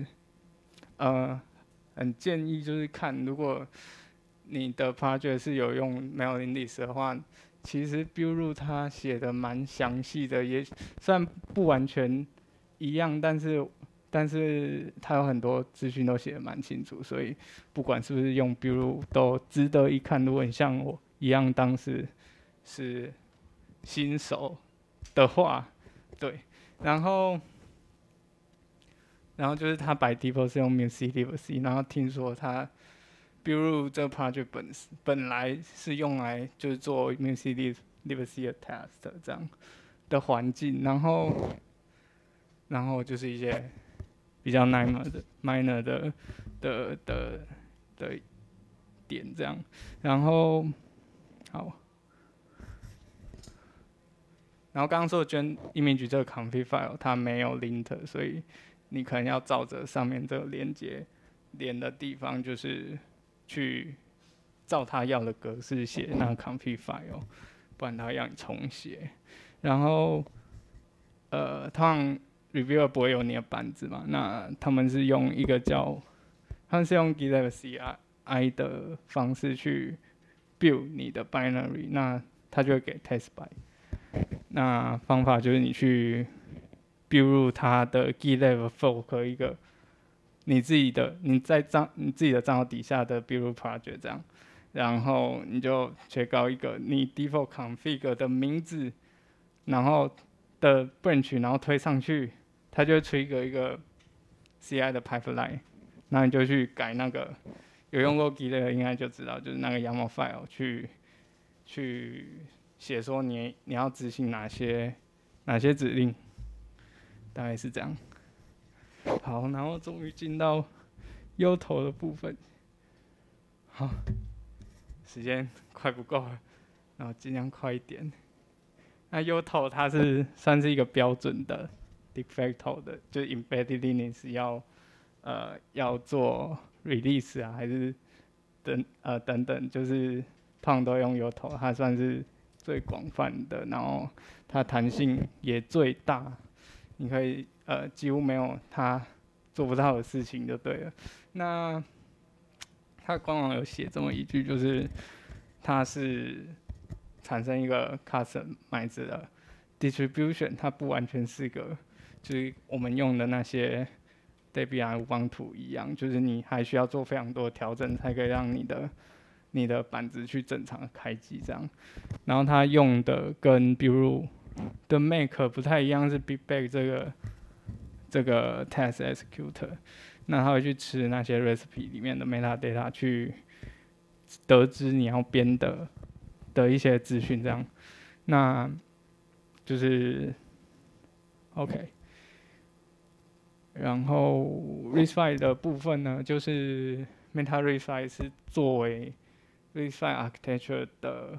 很建议就是看，如果你的 project 是有用 mailing list 的话，其实 build root 它写的蛮详细的，也虽然不完全一样，但是它有很多资讯都写的蛮清楚，所以不管是不是用 build root 都值得一看。如果你像我一样当时是新手的话，对，然后然后就是它by default 是用 musc-libc， 然后听说它 build root 这个 project 本来是用来就是做 musc-libc 的 test 这样的环境，然后就是一些比较 minor 的点这样，然后好。然后刚刚说的 Gen image 这个 config file 它没有 linter， 所以你可能要照着上面这个连接连的地方，就是去照它要的格式写那个 config file， 不然它会让你重写。然后通常 reviewer 不会有你的板子嘛，那他们是用GitLab CI 的方式去 build 你的 binary， 那它就会给 test by。那方法就是你去 build 入它的 GitLab fork 一个你自己的账号底下的 build project 这样，然后你就切到一个你 default config 的名字，然后的 branch， 然后推上去，它就会trigger一个 CI 的 pipeline， 然后你就去改那个有用过 GitLab 应该就知道，就是那个 YAML file 去写说你要执行哪些指令，大概是这样。好，然后终于进到优头的部分。好，时间快不够了，然后尽量快一点。那优头它算是一个标准的 de facto 的，就是 embedded Linux 要做 release 啊，还是等等，就是通常都用优头，它算是最广泛的，然后它弹性也最大，你可以几乎没有它做不到的事情就对了。那它官网有写这么一句，就是它是产生一个 customized 的 distribution， 它不完全是个就是我们用的那些 Debian Ubuntu 一样，就是你还需要做非常多的调整，才可以让你的板子去正常的开机这样。然后它用的跟比如的 make 不太一样，是 BigBang 这个 test executor， 那它会去吃那些 recipe 里面的 metadata 去得知你要编的一些资讯这样。那就是 OK。然后 RISC-V 的部分呢，就是 Meta RISC-V 是作为 RISC-V architecture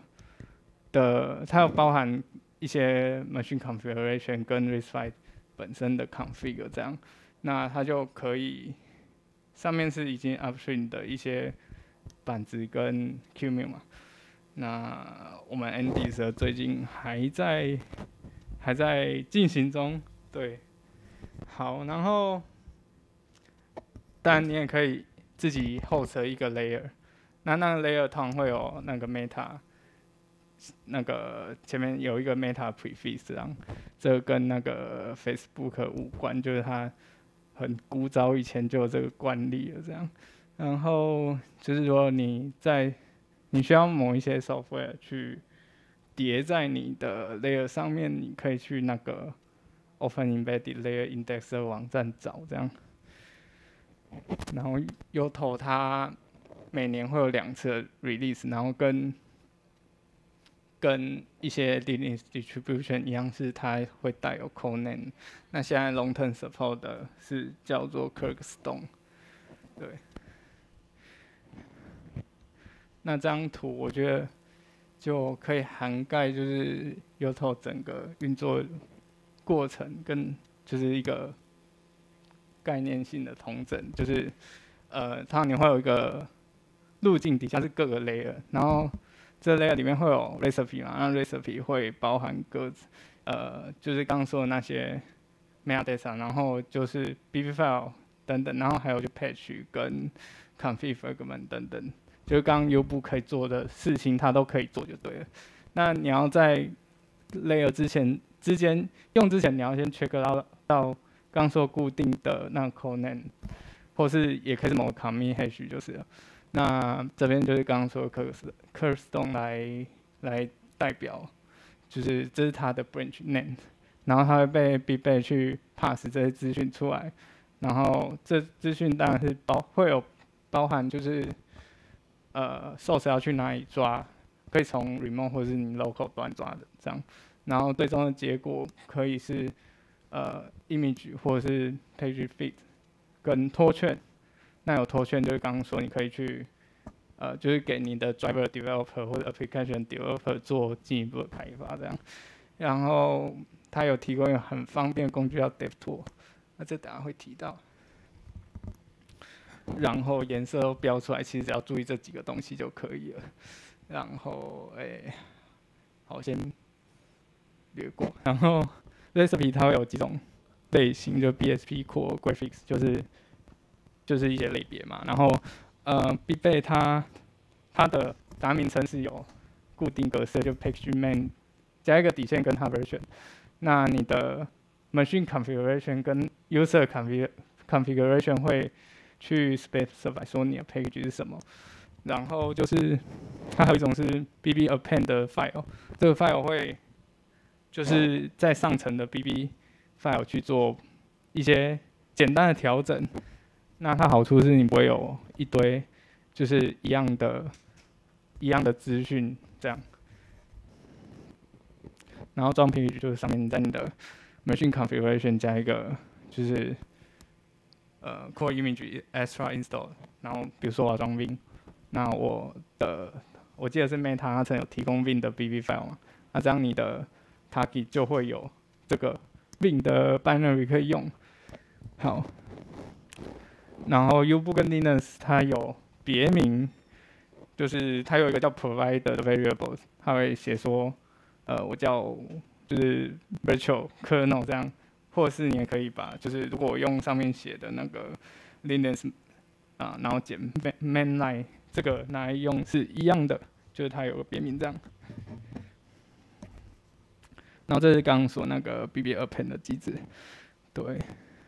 它有包含一些 machine configuration 跟 RISC-V 本身的 config 这样，那它就可以上面是已经 upstream 的一些板子跟 QEMU 嘛，那我们 NDIS 最近还在进行中，对。好，然后当然你也可以自己后设一个 layer， 那个 layer 通常会有那个 meta， 那个前面有一个 meta prefix 这样，这个跟那个 Facebook 无关，就是它很古早以前就有这个惯例了这样。然后就是说你需要某一些 software 去叠在你的 layer 上面，你可以去那个Open Embedded Layer Index 的网站找这样，然后Yoto它每年会有2次的 release， 然后跟一些 Linux distribution 一样，是它会带有 codename。那现在 long term support 的是叫做 Kirkstone， 对。那这张图我觉得就可以涵盖就是 Yoto 整个运作过程跟就是一个概念性的统整，就是它你会有一个路径底下是各个 layer， 然后这 layer 里面会有 recipe 嘛，那 recipe 会包含就是刚刚说的那些 metadata， 然后就是 bb file 等等，然后还有就 patch 跟 config fragment 等等，就是刚刚 U 部可以做的事情，它都可以做就对了。那你要在 layer 之前你要先 check 到刚说固定的那个 codename， 或是也可以是某个 commit hash 就是了。那这边就是刚刚说的 Kirkstone 来代表，就是这是它的 branch name， 然后它会被 BigBang 去 pass 这些资讯出来， 然后这资讯当然是会有包含就是source 要去哪里抓，可以从 remote 或是你 local 端抓的这样，然后最终的结果可以是image 或者是 page feed 跟拖券。那有拖券就是刚刚说你可以去就是给你的 driver developer 或者 application developer 做进一步的开发这样。然后它有提供一个很方便的工具叫 DevTool， 那这等下会提到。然后颜色都标出来，其实只要注意这几个东西就可以了。然后好，先略过。然后 recipe 它会有几种类型，就 BSP Core Graphics 就是一些类别嘛。然后BigBay 它的答案名称是有固定格式，就 page main 加一个底线跟它 version。那你的 machine configuration 跟 user configuration 会去 specify 说你的 page 是什么。然后就是它还有一种是 BB append 的 file， 这个 file 会就是在上层的 BB file 去做一些简单的调整。那它好处是你不会有一堆就是一样的资讯这样。然后装 page 就是上面你在你的 machine configuration 加一个就是core image extra install， 然后比如说我要装 Vim， 那我记得是 Meta 它曾有提供 Vim 的 BB file 嘛，那这样你的 target 就会有这个 Vim 的 binary 可以用。好，然后 Uboot 跟 Linux 它有别名，就是它有一个叫 provider 的 variable， 它会写说我叫就是 virtual kernel 这样。或者是你也可以把，就是如果我用上面写的那个 Linux 然后减 mainline 这个拿来用是一样的，就是它有个别名这样。然后这是刚刚说那个 BB append 的机制，对。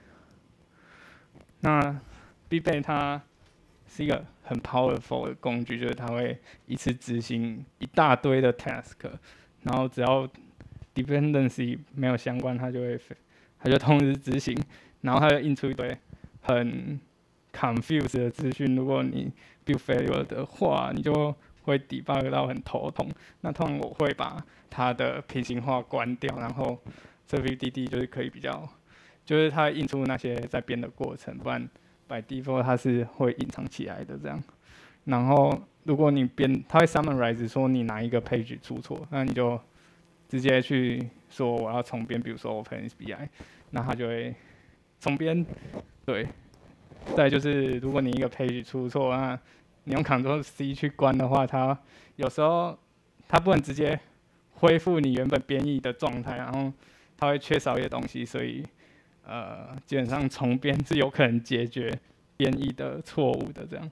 那 BigBay 它是一个很 powerful 的工具，就是它会一次执行一大堆的 task， 然后只要 dependency 没有相关，它就同时执行，然后它就印出一堆很 confused 的资讯。如果你 build failure 的话，你就会 debug 到很头痛。那通常我会把它的平行化关掉，然后这 VDD 就是可以比较，就是它印出那些在编的过程，不然 by default 它是会隐藏起来的这样。然后如果你编，它会 summarize 说你哪一个 page 出错，那你就直接去说我要重编，比如说 OpenSBI， 那它就会重编。对，再来就是如果你一个 page 出错，那你用 Ctrl+C 去关的话，它有时候它不能直接恢复你原本编译的状态，然后它会缺少一些东西，所以基本上重编是有可能解决编译的错误的这样。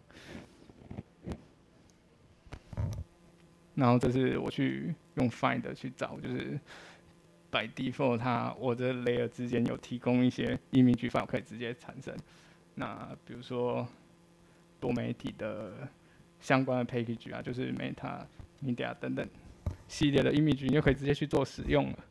然后这是我去用 find 去找，就是 by default 我的 layer 之间有提供一些 image file 可以直接产生。那比如说多媒体的相关的 package 就是 Meta、Media 等等系列的 image， 你就可以直接去做使用了。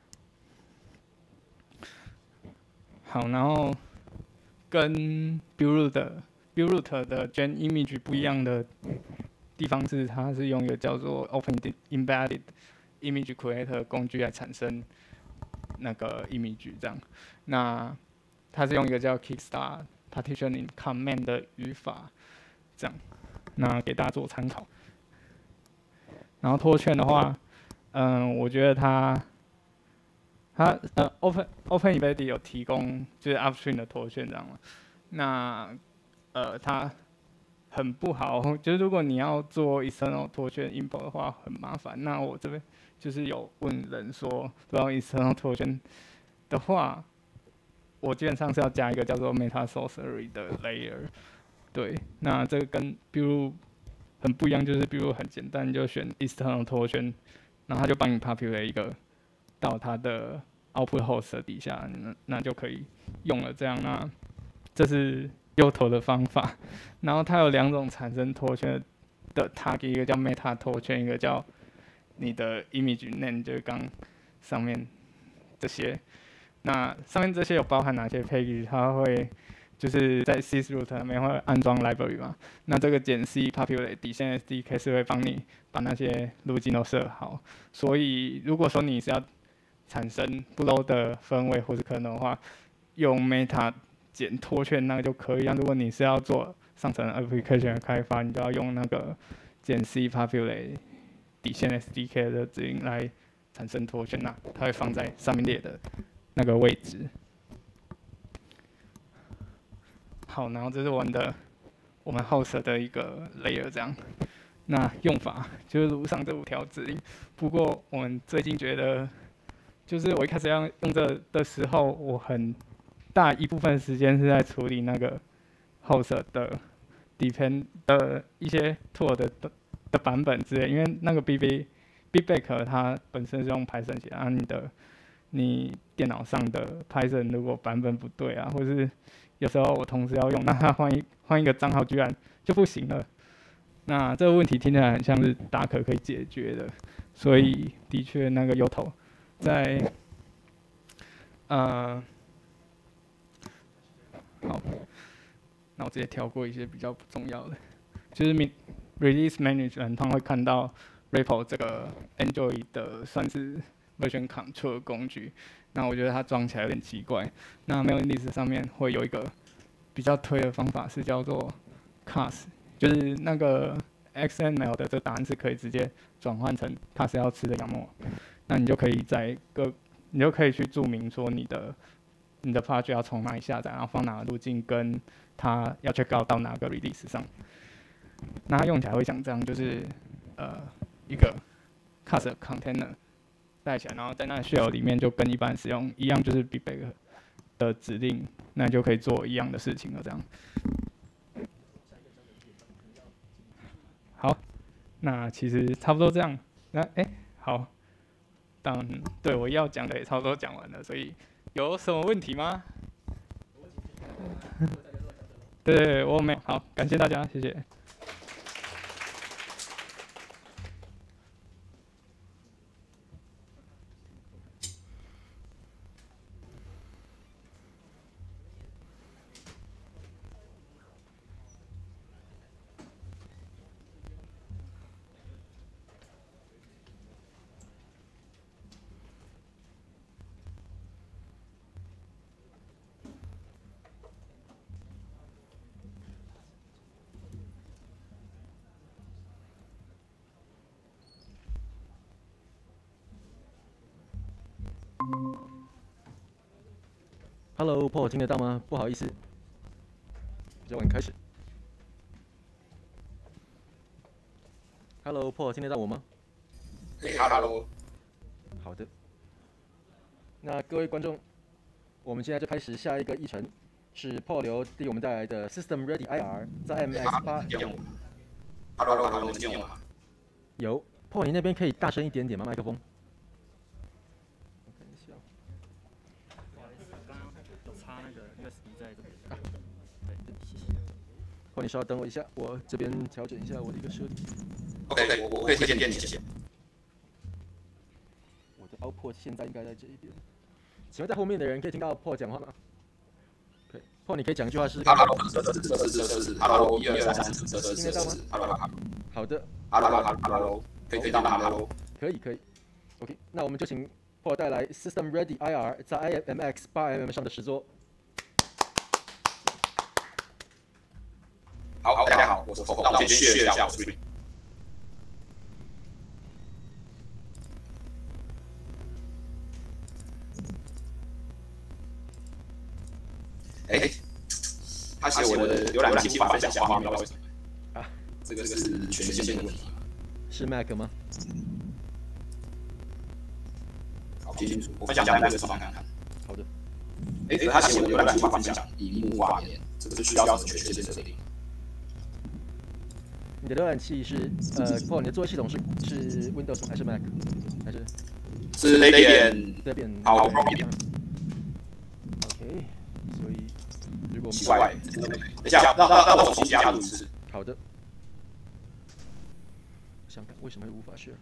好，然后跟 Build Root 的 Gen Image 不一样的地方是，它是用一个叫做 Open Embedded Image Creator 工具来产生那个 image 这样。那它是用一个叫 Kickstart Partitioning Command 的语法这样，那给大家做参考。然后拖券的话，我觉得它Open Embedded 有提供就是 Upstream 的拖券这样嘛。那它很不好，就是如果你要做 external 拖券 import 的话很麻烦。那我这边就是有问人说，如果要 external 拖券的话，我基本上是要加一个叫做 Meta Sorcery 的 layer。对，那这个跟比如很不一样，就是比如很简单，就选 external 拖券，然后它就帮你 populate 一个到它的 output host 底下，那就可以用了。这样，那这是右头的方法。然后它有两种产生拖圈的 tag， 一个叫 meta 拖圈，一个叫你的 image name， 就是刚上面这些。 那上面这些有包含哪些配置？它会就是在 sysroot 那边会安装 library 嘛？那这个减 C populate 底线 SDK 是会帮你把那些路径都设好。所以如果说你是要产生不 low 的氛围或是可能的话，用 Meta 减拖圈那个就可以。如果你是要做上层 application 的开发，你就要用那个减 C populate 底线 SDK 的指令来产生拖圈，那它会放在上面列的那个位置。好，然后这是我们 host 的一个 layer 这样。那用法就是如上这5条指令。不过我们最近觉得，就是我一开始要用这的时候，我很大一部分时间是在处理那个 host 的 depend 的一些 tool 的版本之类，因为那个 BBake 它本身是用 Python 写，你电脑上的 Python 如果版本不对啊，或是有时候我同时要用，那他换一个账号居然就不行了。那这个问题听起来很像是Docker可以解决的，所以的确那个由头在好，那我直接跳过一些比较不重要的，就是 release management 通常会看到 repo 这个 Enjoy 的算是 version control 工具。那我觉得它装起来有点奇怪。那 Mailings 上面会有一个比较推的方法是叫做 Cast， 就是那个 XML 的这个答案是可以直接转换成 Cast 要吃的样貌。那你就可以你就可以去注明说你的 project 要从哪里下载，然后放哪个路径，跟它要 check out 到哪个 release 上。那它用起来会像这样，就是一个 Cast container。带起来，然后在那 shell 里面就跟一般使用一样，就是 BBake 的指令，那你就可以做一样的事情了。这样。好，那其实差不多这样。那好，对我要讲的也差不多讲完了，所以有什么问题吗？对，我没有。好，感谢大家，谢谢。 Hello Paul， 听得到吗？不好意思，比较晚开始。Hello Paul， 听得到我吗 ？Hello。 好的。那各位观众，我们现在就开始下一个议程，是 Paul 刘替我们带来的 System Ready IR 在 MX8。 Hello， 能听我吗？ 有 Paul， 你那边可以大声一点点吗？麦克风。Paul， 你稍等我一下，我这边调整一下我的一个设定。 OK， 我可以推荐电，谢谢。 我的 output 现在应该在这一边。请问在后面的人可以听到 Paul 讲话吗？可以。Paul， 你可以讲一句话试试看。 Hello， 1、2、3、4， 听得到吗 ？Hello， 好的。 Hello， 可以到吗 ？Hello， 可以。OK， 那我们就请 Paul 带来 System Ready IR 在 IMX8mm 上的实作。 好，大家好，我是 Paul， 那我先share一下我 screen。他写我的浏览器无法分享画面，不知道为什么。这个是权限的问题。 是 Mac 吗？ 好，记清楚。我分享那个方案看看。 好的。 他写我的浏览器无法分享荧幕画面，这个是需要什么权限设定？ 你的浏览器是Paul， 你的作业系统是 Windows 还是 Mac？ 还是？ 是 Debian。好 ，Debian。 OK， 所以如果奇怪，等一下，让我重新加入一次。 好的。想看为什么会无法 share？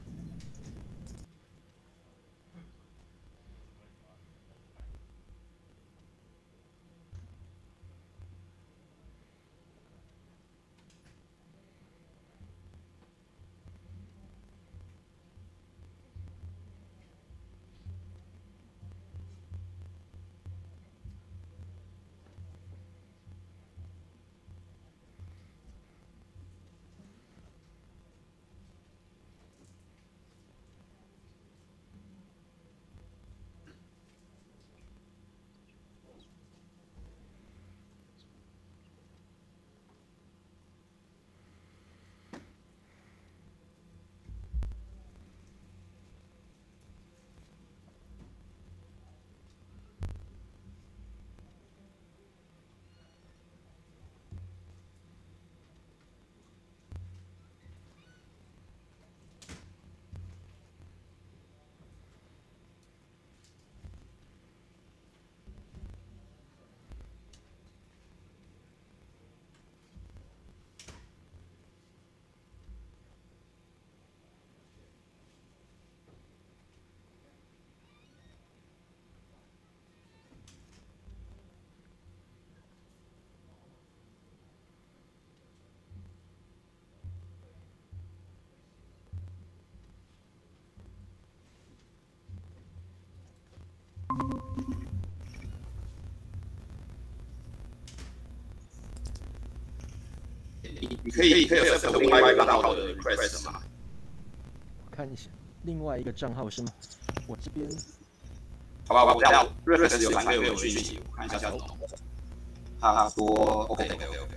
你可以有另外一个账号的 request 吗？ 我看一下，另外一个账号是吗？我这边好吧，我等下 request 有3个有讯息，我看一下怎么弄。他说 OK，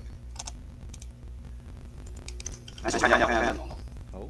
来看一下怎么弄。 好。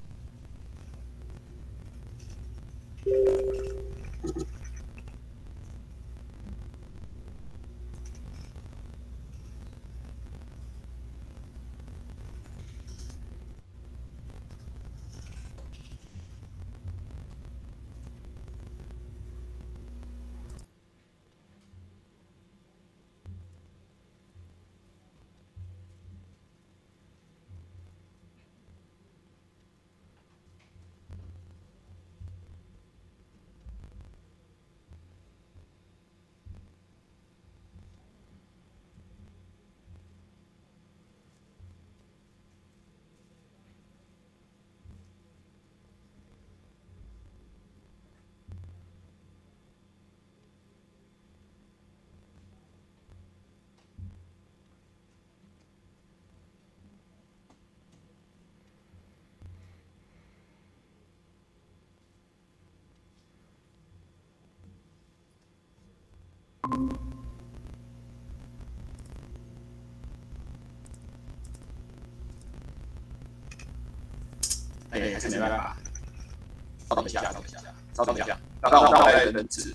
还是没办法。稍等一下，让我来人质。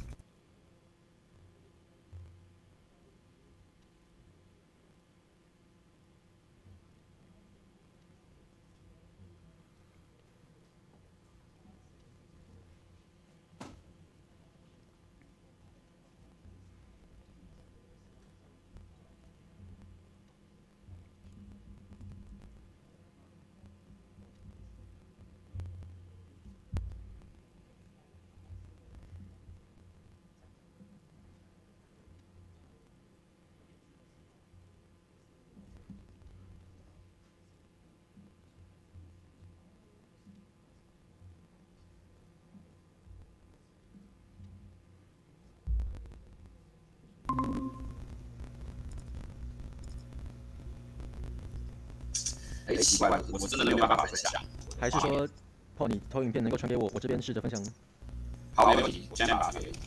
奇怪，我真的没有办法分享。 还是说，Paul 你投影片能够传给我，我这边试着分享呢？ 好，没问题，我现在把它给你。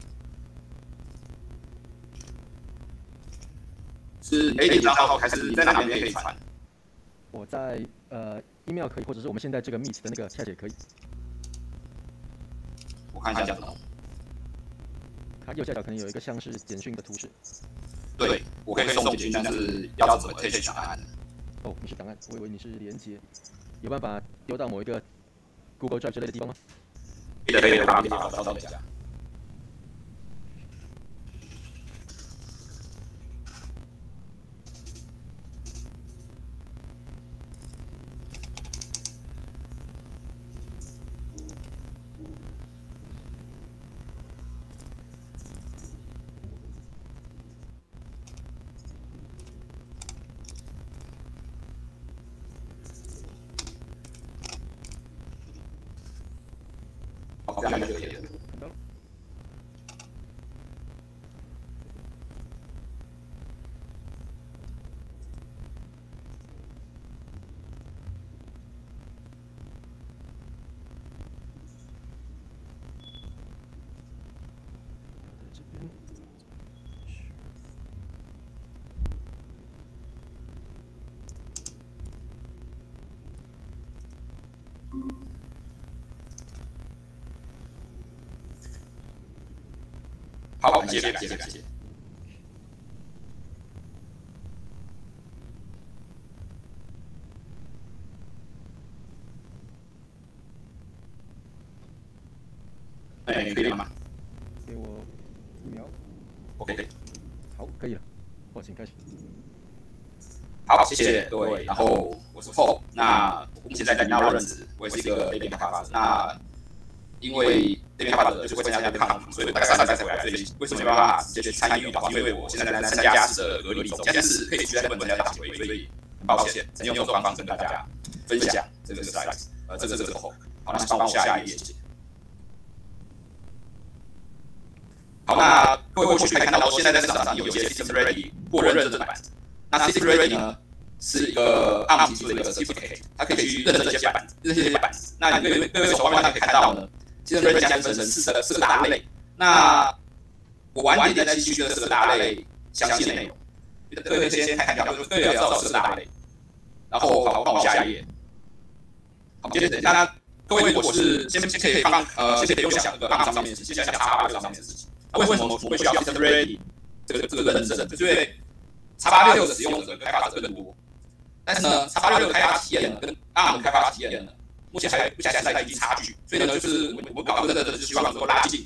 是 A 账号还是你在哪边可以传？ 我在email 可以，或者是我们现在这个 Meet 的那个 chat 也可以。 我看一下怎么弄。 它右下角可能有一个像是简讯的图示。 对，我可以送简讯，但是要怎么可以去档案？ 哦，你是档案，我以为你是连接，有办法丢到某一个 Google Drive 之类的地方吗？ 可以，我把它找到一下。这样就可以了。好，感谢。可以吗？ 给我1秒。 OK。 好，可以了。请开始。 好，谢谢各位。然后我是 Paul， 那我目前在纳任职，我也是一个 A 开发者。那因为这边开发者就是会参加这个抗所以我大概3才回来，所以为什么没办法直接去参与的话，因为我现在在参加式的隔离中，现在是可以去在本参加大会，所以很抱歉，只能用这种方式跟大家分享这个 slide， 这个后。好，那帮我下一页，谢谢。 好，那各位或许可以看到说，现在在市场上有一些 System Ready 过认证的板子。那 System Ready 呢，是一个 ARM 提出的一个 certificate， 它可以去认证这些板子，那各位手腕上可以看到呢 ，System Ready 将分成四个大类。那我晚点再继续这4个大类详细的内容。各位先看一下，就是各位要知道4个大类。然后好，帮我下一页。好，接着那各位如果是先可以先不用想这个 ARM 上面的事情，先想 X86 上面的事情。为什么我们需要 System Ready 这个认证？就是因为 X86 的使用者跟开发者更多，但是呢 ，X86 的开发体验呢，跟 ARM 的开发体验呢，目前还在一定差距。所以呢，就是我们搞这个就是希望能够拉近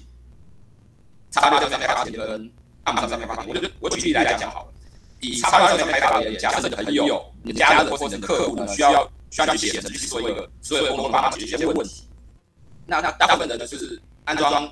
X86 上面开发体验跟 ARM 上面开发体验。我举例来讲好了，以 X86 上面开发而言，假设你的朋友、你的家人或者你的客户呢，需要去写程序去做一个所有的功能，帮他解决一些问题。那大部分人呢，就是安装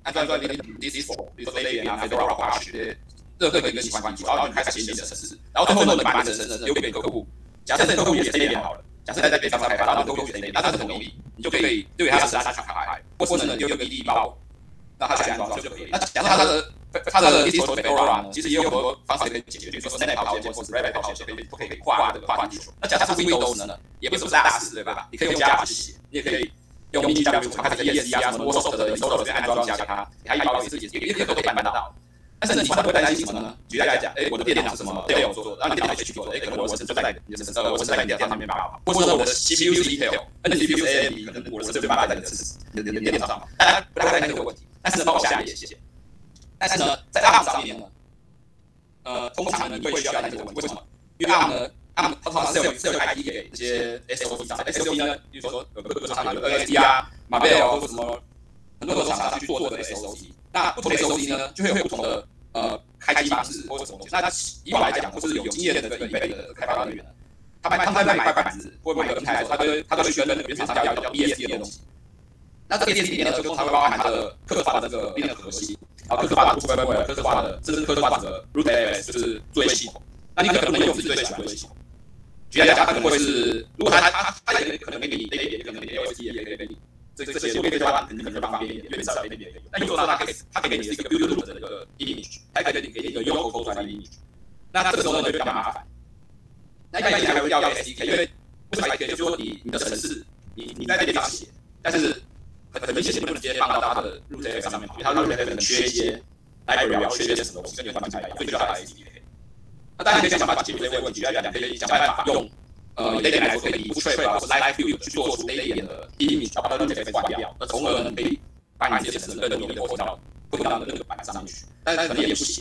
Disk， 比如说 Debian 啊、Fedora 啊、Apache 任何一个喜欢技术，然后你开始写你的程式，然后最后呢，你把你的程式丢给客户。假设你的客户也是 Debian 好了，假设在 Debian 上开发，然后你客户也是 Debian， 那这很容易，你就可以丢给他10张卡牌，或者呢丢个 ED 包，让他去安装就可以了。那假设他的 Disk Fedora 呢，其实也有很多方式可以解决，比如说 Snap 套件或者 Rabbit 套件可以跨技术。那假设是 Windows 呢，也不是大事对吧？你可以用 Java 去写，你也可以用 MiniJava 它这个 ESC 啊什么 Microsoft 的 installer 这边安装一下，给他一包也都可以办到。但是你会担心什么呢？举例来讲，我的电脑是什么 Dell 做的，然后你电脑 HP 做的，可能我的程序在你的我是在你的电脑上面跑，或者呢我的 CPU 是 Intel， 那你 CPU 是 AMD， 可能我的程序办法在你的电脑上，大家不太会担心这个问题。但是呢，帮我下一页，谢谢。但是呢，在 ARM 上面呢，通常呢你会需要担心这个问题，为什么？因为 ARM 呢 ，ARM 它通常是有 IP 给这些 SOC 厂 ，SOC 呢，比如说各个厂商有 NXP 啊、Marvell 或者什么很多厂商去做这个 SOC。那不同的 SOC 呢，就会有不同的开机方式或者什么东西。那以往来讲，或是有经验的这个1倍的开发人员呢，他在买一块板子或买个平台的时候，他都会选那个原厂商要 BSD 的东西。那这个 BSD 呢，就通常会包含它的客制化的这个硬的核心，然后客制化的 firmware、客制化的甚至客制化的 root-ALS 就是作业系统。那你可能不能用自己最喜欢的作业系统。举例来讲，它可能会是，如果它也可能给你 Debian， 也可能给你 LSD， 也可以给你这些所谓的话，可能就方便一点，因为至少 Debian 也可以。但有时候它可以给你是一个 build root 的一个 image， 还可以给你一个 Yocto 抽出来的 image。那这个时候呢就比较麻烦。那一般还会要 SDK， 因为为什么 SDK？ 就是说你的程式你在 Debian 上写，但是很明显你不能直接放到它的 root-ALS 上面跑，因为它 root-ALS 可能缺一些 library， 缺一些什么东西，跟原版不太一样，所以就要它的 SDK。那当然可以想办法解决这些问题，可以想办法用Debian 来说可以 bootstrap 或者 live build 去做出 Debian 的 image， 把它的 root-ALS 换掉，而从而呢可以把你这些程式更容易的扩到那个板上面去，但是可能也不行。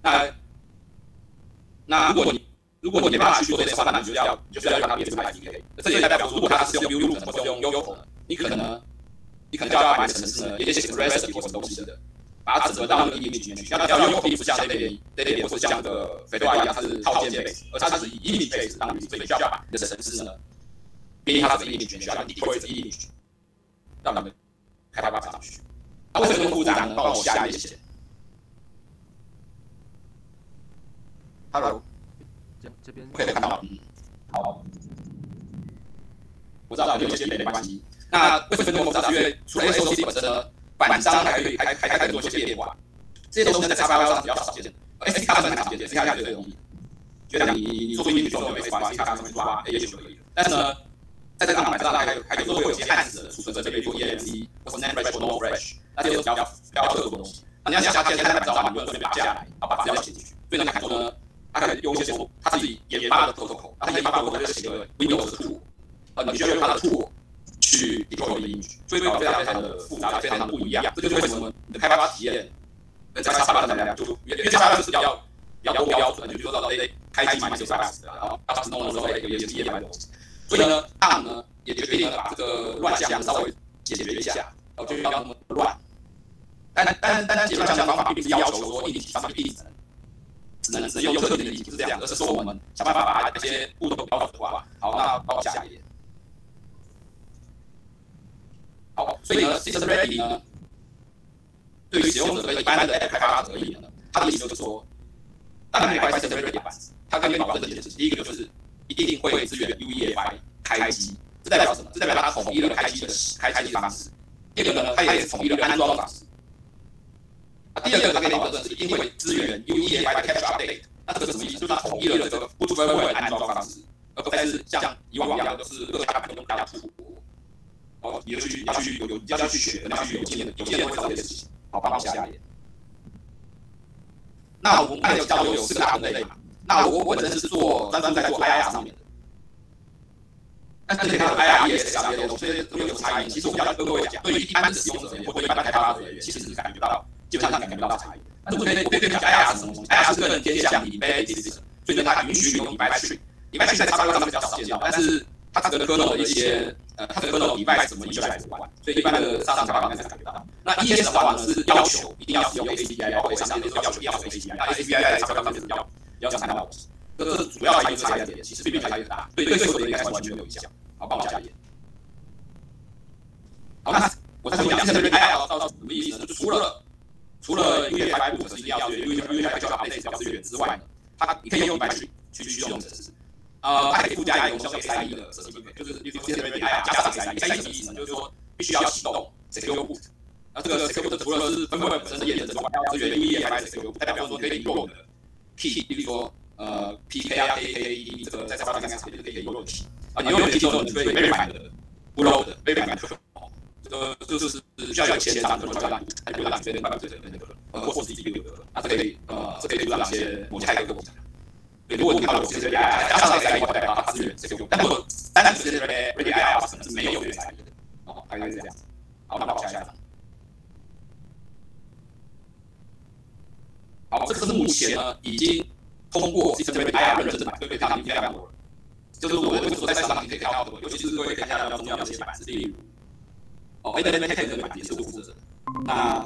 那如果你没办法去做这些方案，你就要让它变成 SDK。这也代表说，如果它是用 build root 或者用 Yocto 呢，你可能就要把你的程式呢，也写成 recipe 或什么东西的，把它整合到那个 image 里面去。要 Yocto 不是像 Debian 或者像这个 Fedora 一样，它是套件 base， 而它是以 image base 当例子，所以你需要把你的程式呢，编译它这个 image， 需要 deploy 这个 image， 让你们开发上去。那为什么这么复杂呢？帮我下一页，谢谢。Hello， 这边可以看到吗？好，我知道有些没关系。那为什么这么复杂？因为除了 SOC 本身呢，板商还可以做一些变化。这些东西在 X86 上比较少见，SDK 上很常见，SDK 上最容易。觉得你做出一笔就用 SDK 上面抓 A 就可以了。但是呢，在这个板上还有时候会有一些暗指的储存，这边做 EMC 或是 NAND Flash 或 NOR Flash， 那些都比较特殊的东西。那你要想现在板上嘛，你就顺便把它下来，然后把资料写进去。所以呢，看说呢，他可以用一些什么他自己研发的 protocol， 他研发的 protocol 就写个 Windows 的 tool， 你需要用他的 tool 去 deploy 的 image， 所以搞得非常的复杂，非常的不一样。这就是为什么你的开发体验跟在 X86 上面就因为 X86 就是比较多标准，就比如说到开机买90然后当时弄的时候有些业外的东西。所以呢 ，ARM 呢也决定了把这个乱象稍微解决一下，然后就不要那么乱。但解决乱象的方法并不是要求说硬体上面一定只能用特定的硬体，不是这样，而是说我们想办法把这些步骤标准化。好，那帮我下一页。好，所以呢 ，System Ready 呢，对于使用者跟一般的 App 开发者而言呢，它的意思就是说，当然每块 System Ready 的板子，它可以保证几件事情。第一个就是一定会支援 UEFI 开机，这代表什么？这代表它统一了开机的方式。第二个呢，它也统一了安装方式。 第二个它可以保证是一定会支援 UEFI 的 capture update。那这个什么意思？就是它统一了这个不分位的安装方式，而不再是像以往一样，就是各家版用大家出国，哦，你要去学，你要去有经验会找这件事情。好，帮我下一页。那我们刚才有讲到有4个大分类嘛，那我本身是专在做 IR 上面的。但是你看 IR 也是这些东西，都有差异。其实我要跟各位讲，对于一般的使用者而言，或对一般的开发者而言，其实是感觉到，基本上感觉不到差异。但是我可以讲 IR 是什么东西 ？IR 是个人偏向 embedded system， 所以它允许用 device tree。device tree 在插座上面比较少见到，但是它整个 kernel 的一些它的 kernel device 怎么你就来玩，所以一般的商开发应该是感觉到。那 ES 的话呢是要求一定要使用 ACPI， 包括上面都要求一定要使用 ACPI， 那 ACPI 在插座上面是要求看到的。这是主要的一个差异点，其实并没有差异很大，对所有的应该是完全没有影响。好，帮我下一页。好，那我再说讲，现在这边 IR 到什么意思呢？就除了 UEFI 部分是一定要支援 UEFI 就 update 要支援之外呢，你可以用 device 去驱动程式。它可以附加一个叫 SIE 的设计配备，就是比如说 IR 加上 SIE 什么意思呢？就是说必须要启动 secure boot。那这个 secure boot 除了是分位本身的验证之外，要支援 UEFI 的 secure boot， 代表说可以用的 key， 比如说PKRKKE 这个在插座上面常见的可以用的 key。你用 key 之后，你就会 verify 的 boot 的 verify 的。这就是需要有前章的，就让你不让你这边那个或是自己留的，那这可以阻挡一些某些骇客攻击。对，如果你看到有些 API 加上 SIE 代表它支援 secure， 但如果单纯是 API 可能是没有 SIE 的，哦，大概是这样子。好，那我下一张。好，这个是目前呢已经通过 IR 认证版，对，它已经非常多了。就是我在市场上可以看到的，尤其是各位看一下比较重要的一些版式，例如。AWS 这个版也是我负责的。那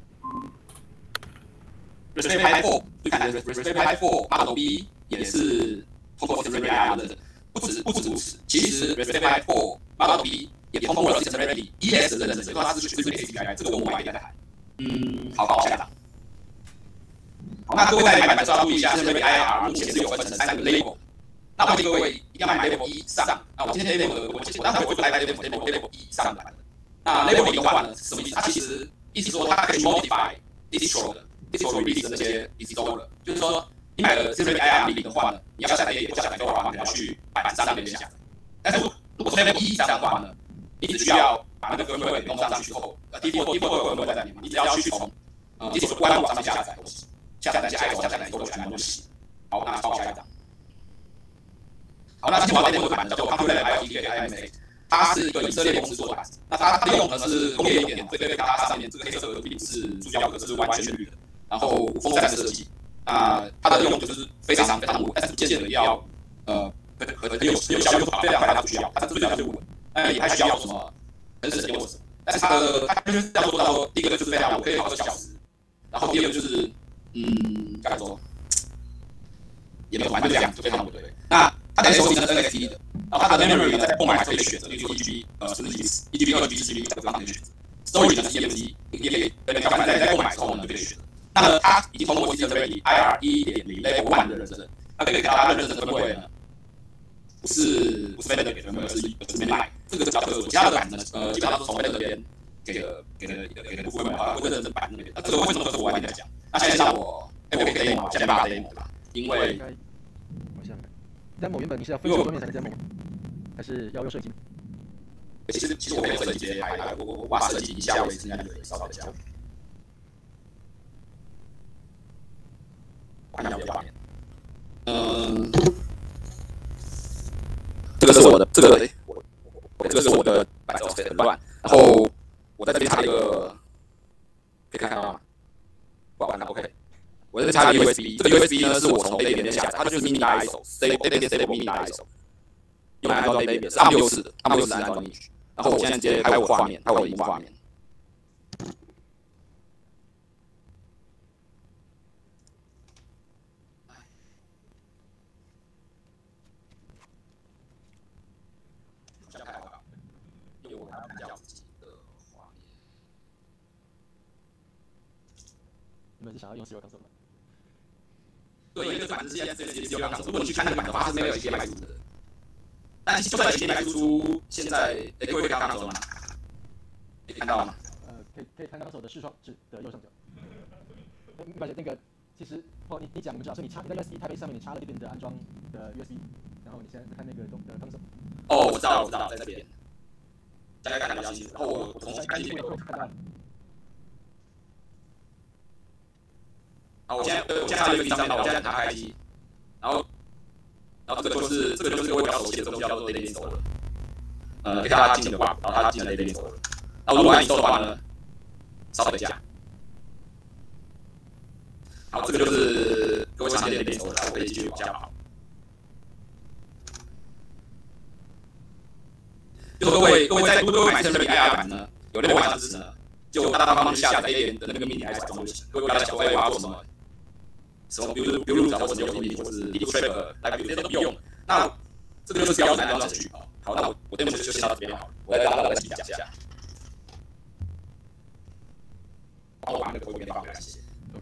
Raspberry Pi 4，就看 Raspberry Pi 4 Model B 也是通过 Raspberry IR 认证。不止如此，其实 Raspberry Pi 4 Model B 也通过了 Raspberry ES 的认证，所以说它是属于 ACPI， 这个我们晚一点再谈。好，帮我下一张。好，那各位在买版要注意一下 ，Raspberry IR 目前是有分成3个 label。那我建议各位一定要买 label 1以上。那我今天 label 我当然会来 label 1以上版的。那 label 1的话呢，是什么意思？它其实意思说它可以 modify distro release 的那些 installer， 就是说你买了 Raspberry IR 0的话呢，你要下载 label 下载的话，你要去版上面下载。但是如果是 label 1以上的话呢，你只需要把那个 firmware 弄上去之后，default firmware 在里面，你只要去从distro 官网上面下载，下载那些 ISO 下载都全部洗。好，那帮我下一张。好，那今天我要 demo 的版叫做 Popular IoT IMA。它是一个以色列公司做的版，那它用的是工业一点，这个它上面这个黑色的并不是塑胶壳，是完全绿的，然后无风扇设计，那它的用就是非常稳，但是不见得要很有效率，非常快它不需要，它最主要就是稳，也还需要什么很省电或什么，但是它就是要做到说，第一个就是非常稳，可以跑2小时，然后第二个就是该怎么说，也没有完就这样，就非常稳对。那它的 SOC 是 NFT 的。然后它的 memory 呢，在购买可以选择，例如说 1GB、1GB、2GB、4GB 这个方面可以选择。Storage 呢是 EMD， 也可以在购买之后呢就可以选择。那它已经通过 Raspberry IR 1.0 Level 1的认证，那可以看到它认证的分位呢，不是 Vendor 给的分位，而是 Mainline， 这个比较特殊。其他的版呢，基本上都是从 Vendor 那边给的部分嘛，不认证版那边。那这个为什么我晚点再讲？那现在让我可以 demo， 先把它 demo 对吧？因为 demo 原本你是要分析桌面才能 demo 吗？还是要用摄影机？ 其实我没有摄影机直接拍，我把摄影机一下位置，应该就可以稍微加。看一下我的画面。这个是我的，这个是我的板子很乱。然后我在这边插一个，可以看到吗？不好看 ，OK。我在这插一个 USB， 这个 USB 呢是我从 Debian 那边下载，它就是 mini ISO，Debian stable mini ISO， 用来安装 Debian 是 ARM64的，ARM64安装进去。然后我现在直接拍我的画面，拍我的荧幕画面。因为我还要看一下自己的画面。 你们是想要用 Zero Console 吗？ 对，因为这个版是现在直接Zero Console，如果你去看那个版的话，它是没有 HDMI 输出的。但就算 HDMI 输出，现在各位可以看到吗？可以看到吗？ 可以看到手的视窗的右上角。 而且那个其实你讲你们知道，所以你在 USB Type A 上面你插了这边的安装的 USB， 然后你现在看那个东西。 哦，我知道，在这边，大概看得比较清楚。然后我同时看这个。好，我现在插了一个 USB 上面，我现在打开机，然后这个就是我比较熟悉的东西，叫做 Daily Installer。给它进的话，然后它进了 Daily Installer。然后如果按 install 的话呢，稍等一下。好，这个就是各位常见的 Daily Installer，我可以继续往下跑。就是各位在如果买成 IR 版呢，有另外一项支持呢，就大大方方去下载 A 的那个命令来使用就行。各位不要想说我要做什么，比如找什么有命令或者是 Trap 来，这些都不用。那这个就是标准安装程序。好，那我 demo 就先到这边好了，我再让大家讲一下。帮我把那个投影放回来，谢谢。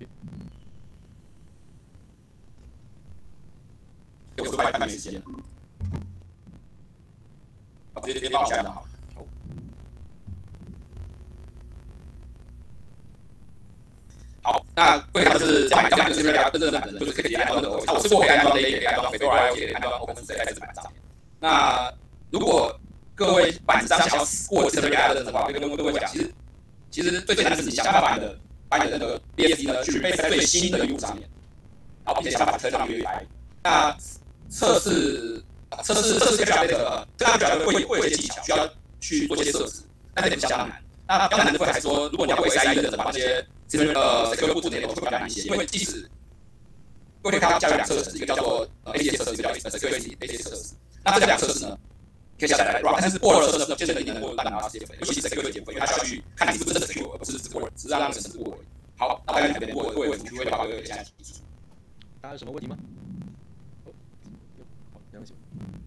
给我快半年时间。好，直接帮我下载好了。好，那贵它是这样就是这样真正版的，就是可以安装的。我试过可以安装的，也可以安装 Fedora， 也可以安装 OpenSUSE 在这版上面。那如果各位版商想要过这个 IR 的话，跟各位讲，其实最简单的是你想办法把你的那个 BSD 呢去配在最新的 U 上面，然后并且想办法推上 UEFI。那测试 FPGA 的这个 FPGA 会有一些技巧，需要去做一些设置，但是比较难。那比较难的会还说，如果你要过 SIE 的把那些secure 部内容会比较难一些，因为即使各位可以看到加有两个测试，一个叫做ACS 测试，一个叫 secure ACS 测试。那这两个测试呢，可以下载来 run， 但是过了测试呢，现在一定能够让它解分，尤其是 secure 解分，因为它需要去看你是不是真的 secure， 而不是只过，只是让程式过而已。好，那大家这边过程序会把各位现在提出。 大家有什么问题吗？杨姐。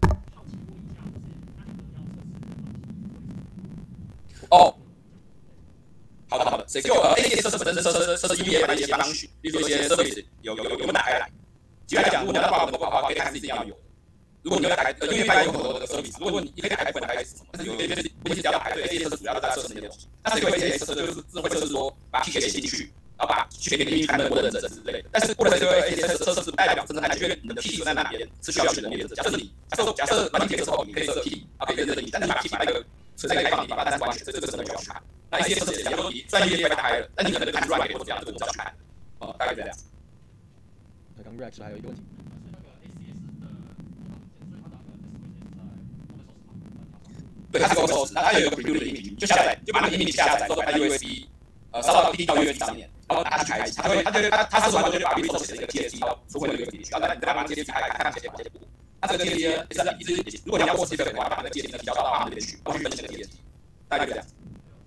哦，好的 ，secure ACS 测试本身测试 UEFI 的一些方序，例如说一些 service 有没有打开来。举例来讲，如果你要把我们的话，可以看自己要有。如果你要打开，UEFI 有很多的 service， 如果你可以打开部分打开是什么，但是有些问题只要排队 ，ACS 主要在测试那些东西。那secure ACS 测试就是智慧测试说，把 key 写进去，然后把去给你看能不能认证之类的。但是过了secure ACS 测试不代表真的还确认你的 key 在哪边是需要选择认证。假设把 key 的时候，你可以设 key， 然后可以认证你，但是把 key 把那个存在开放地方，但是完全这个真的就要去看。那一些测试也说你专业 UEFI 打开了，但你可能看 run 或者这样，这个我们就要去看。大概这样。 那刚 Rex 还有一个问题。 对，它是 Open Source， 那它有一个 preview 的 image， 就下载，就把那个 image 下载之后放在 USB， 烧到 PD 到 USB 上面，然后拿它去开机，它测试完之后就把 Windows 写的一个 TXT 到出回那个 TXT， 然后再把 TXT 开看这些过。那这个 TXT 也是如果你要过 CFA 的话，把那个 TXT 提交到他们那边去，然后去分析这个 TXT， 大概就这样。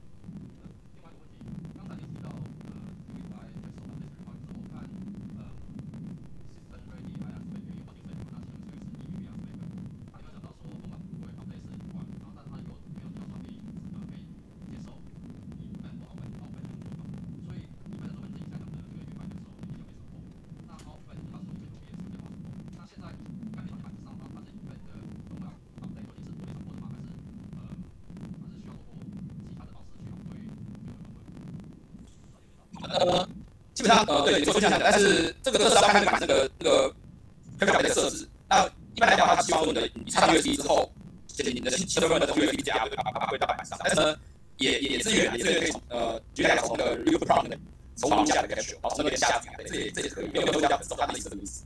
基本上对，你说这样讲，但是这个测试要看那个分表的设置。那一般来讲，它希望说你插到 USB 之后，你的新的 USB 夹把归到板上，但是呢，也支援可以从举例来讲，从那个 Real Pro 那个从网下的 cache， 然后从那边下载，这也可以，没有都这样子，它的意思这个意思。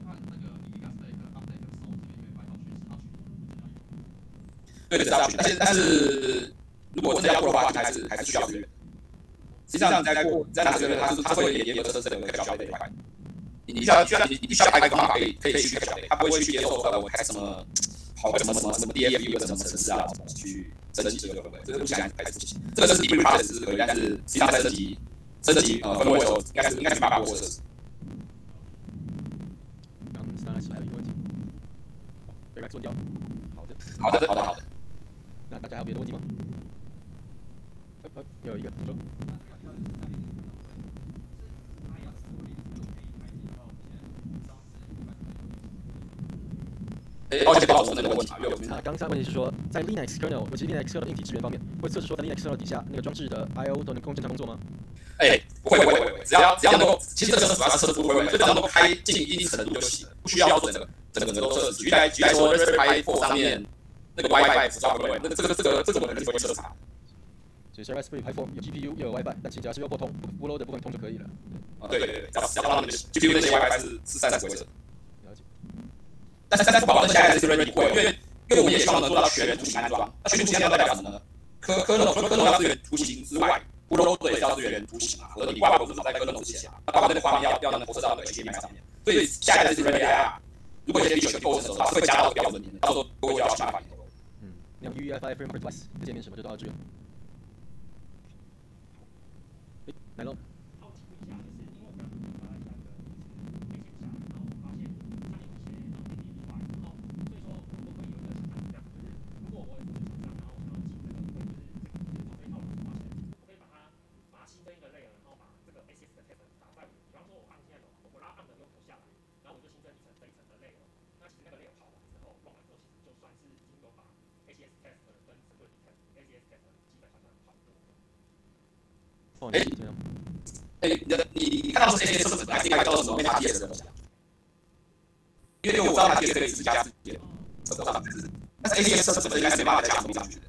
对，是要去，但是如果真的要过的话，还是需要支援。实际上，在拿这个，它会也有测试的开小类这一块。你必须要开一个方法可以去开小类，它不会去接受我开什么什么 DFU 的什么程式啊，去升级这个会不会？这个目前还是不行。这个是 deep process 是可以，但是实际上在升级分位的时候，应该是没办法过测试。 刚刚还有一个问题，对，来做掉。 好的。 那大家还有别的问题吗？有一个，你说。 抱歉，不好意思，那个问题啊， 刚才问题是说，在 Linux kernel， 尤其 Linux kernel 硬体支援方面，会测试说在 Linux kernel 底下那个装置的 I/O 都能正常工作吗？ 不会。 只要能够，其实这个主要是测试不会，所以只要能够开进一定程度就行了，不需要做整个都测试。举例来说 ，Raspberry Pi 4上面那个 WiFi 辅助不会，这个我们是不会测查。 所以 Raspberry Pi 4有 GPU 又有 WiFi，但其实只要是用拨通 Flow 的部分通就可以了。 对，只要让那个 GPU 那些 WiFi 是暂时不会测。 了解。但是不保证下来的是 Ready 会，因为我们也希望能做到全图形安装。那全图形安装代表什么呢？可能要支援图形之外，Flow 也是要支援图形嘛，或者你挂钩至少在可能之前嘛，那包括那个画面要能投射到那个 HDMI 上面。所以下一代是 Ready IR， 如果一些 feature 构成的话，是会加到标准里面，到时候都会要去麻烦。 那 UEFI Framework Plus 的界面什么就都要支援。来喽。 你看到是 ACS 测试，还是应该叫什么 MetaTS 的东西？因为我知道它 TS 可以自己加自己的手上名字，但是 ACS 测试应该是没办法加东西上去的。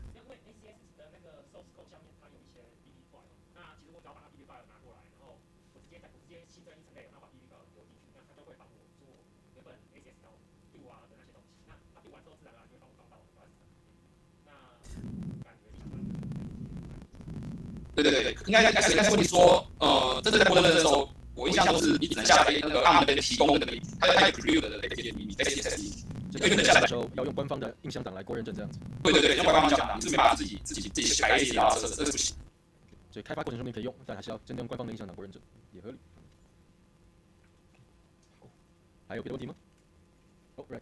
对，应该是问题说，真正在播的时候，我印象都是你只能下载那个 ARM 那边提供那个名，它有 preview 的那些秘密 ，ACS， 所以你下载的时候要用官方的映像档来过认证这样子。 对，用官方映像档，你是没办法自己改 ACS 啊，这是不行。 所以开发过程中你可以用，但还是要真正用官方的映像档过认证，也合理。还有别的问题吗？Rex。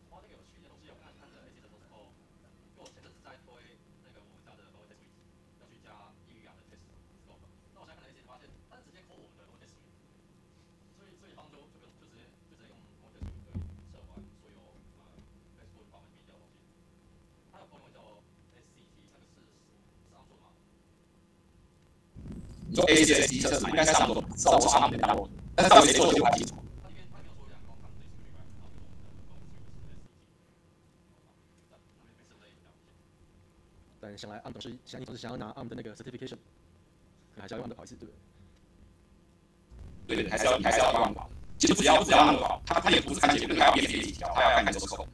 你说 ACS 测试应该是差不多，至少我上面打过，但是到底谁做的就不太清楚。 但想来 ARM 董事想要拿 ARM 的那个 certification， 还是要用 ARM 的跑一次，对不对？对，还是要用 ARM 跑。其实不只要 ARM 跑，它也不是看结果，它要编辑几条，它要看你手指口。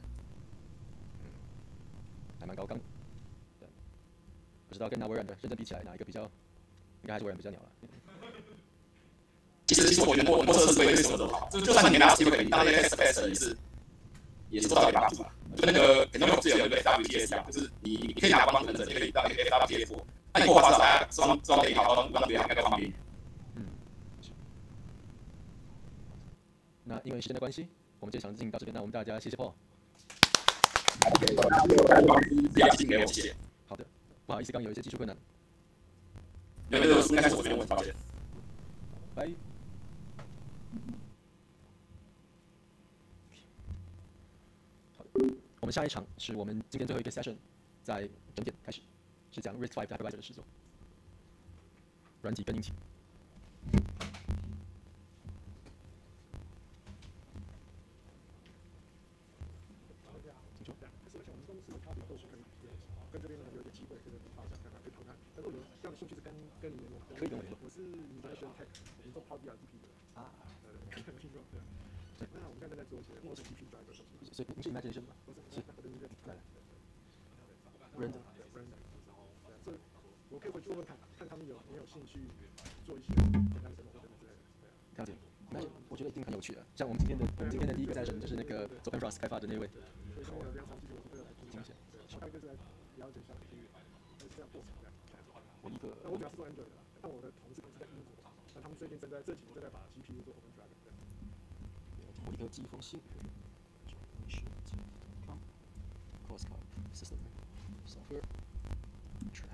还蛮高纲的。不知道跟拿微软的认证比起来，哪一个比较？应该还是微软比较鸟了。 其实我觉得我测试对什么都好，就算你拿机会，那些 test 也是多少有帮助吧。就那个肯定有自己有一个 WTS 一样，就是你可以拿官方认证，也可以让 WTS 过。那你过发大家装给你好，让别人那个方便。 那因为时间的关系，我们这场进行到这边，那我们大家谢谢 Paul。好的，不好意思，刚有一些技术困难。 应该是我这边问题，抱歉。 拜。好的，我们下一场是我们今天最后一个 session， 在整点开始，是讲 RISC-V hypervisor 的实作，软体跟硬体。可以跟我联络。 我是Imagination Tech， 我是做 Power BI DP 的。可能听过。对。那我们现在正在做一些陌生 DP 的一个手机。 所以你是 Imagination 吗？是。Brandon。这我可以回去问看他们有没有兴趣做一些简单的 demo 或者之类的。了解。那我觉得一定很有趣的。像我们今天的第一个session就是那个做 OpenROS 开发的那位。 所以说我比较长期就这个来听一下。还有一个是来了解一下这样过程这样。我主要是做 Android 的啦，但我的同事可能是在英国，那他们最近这几年正在把 GPU 做 OpenDrive。 我一个寄封信。Crosscut System Software Track。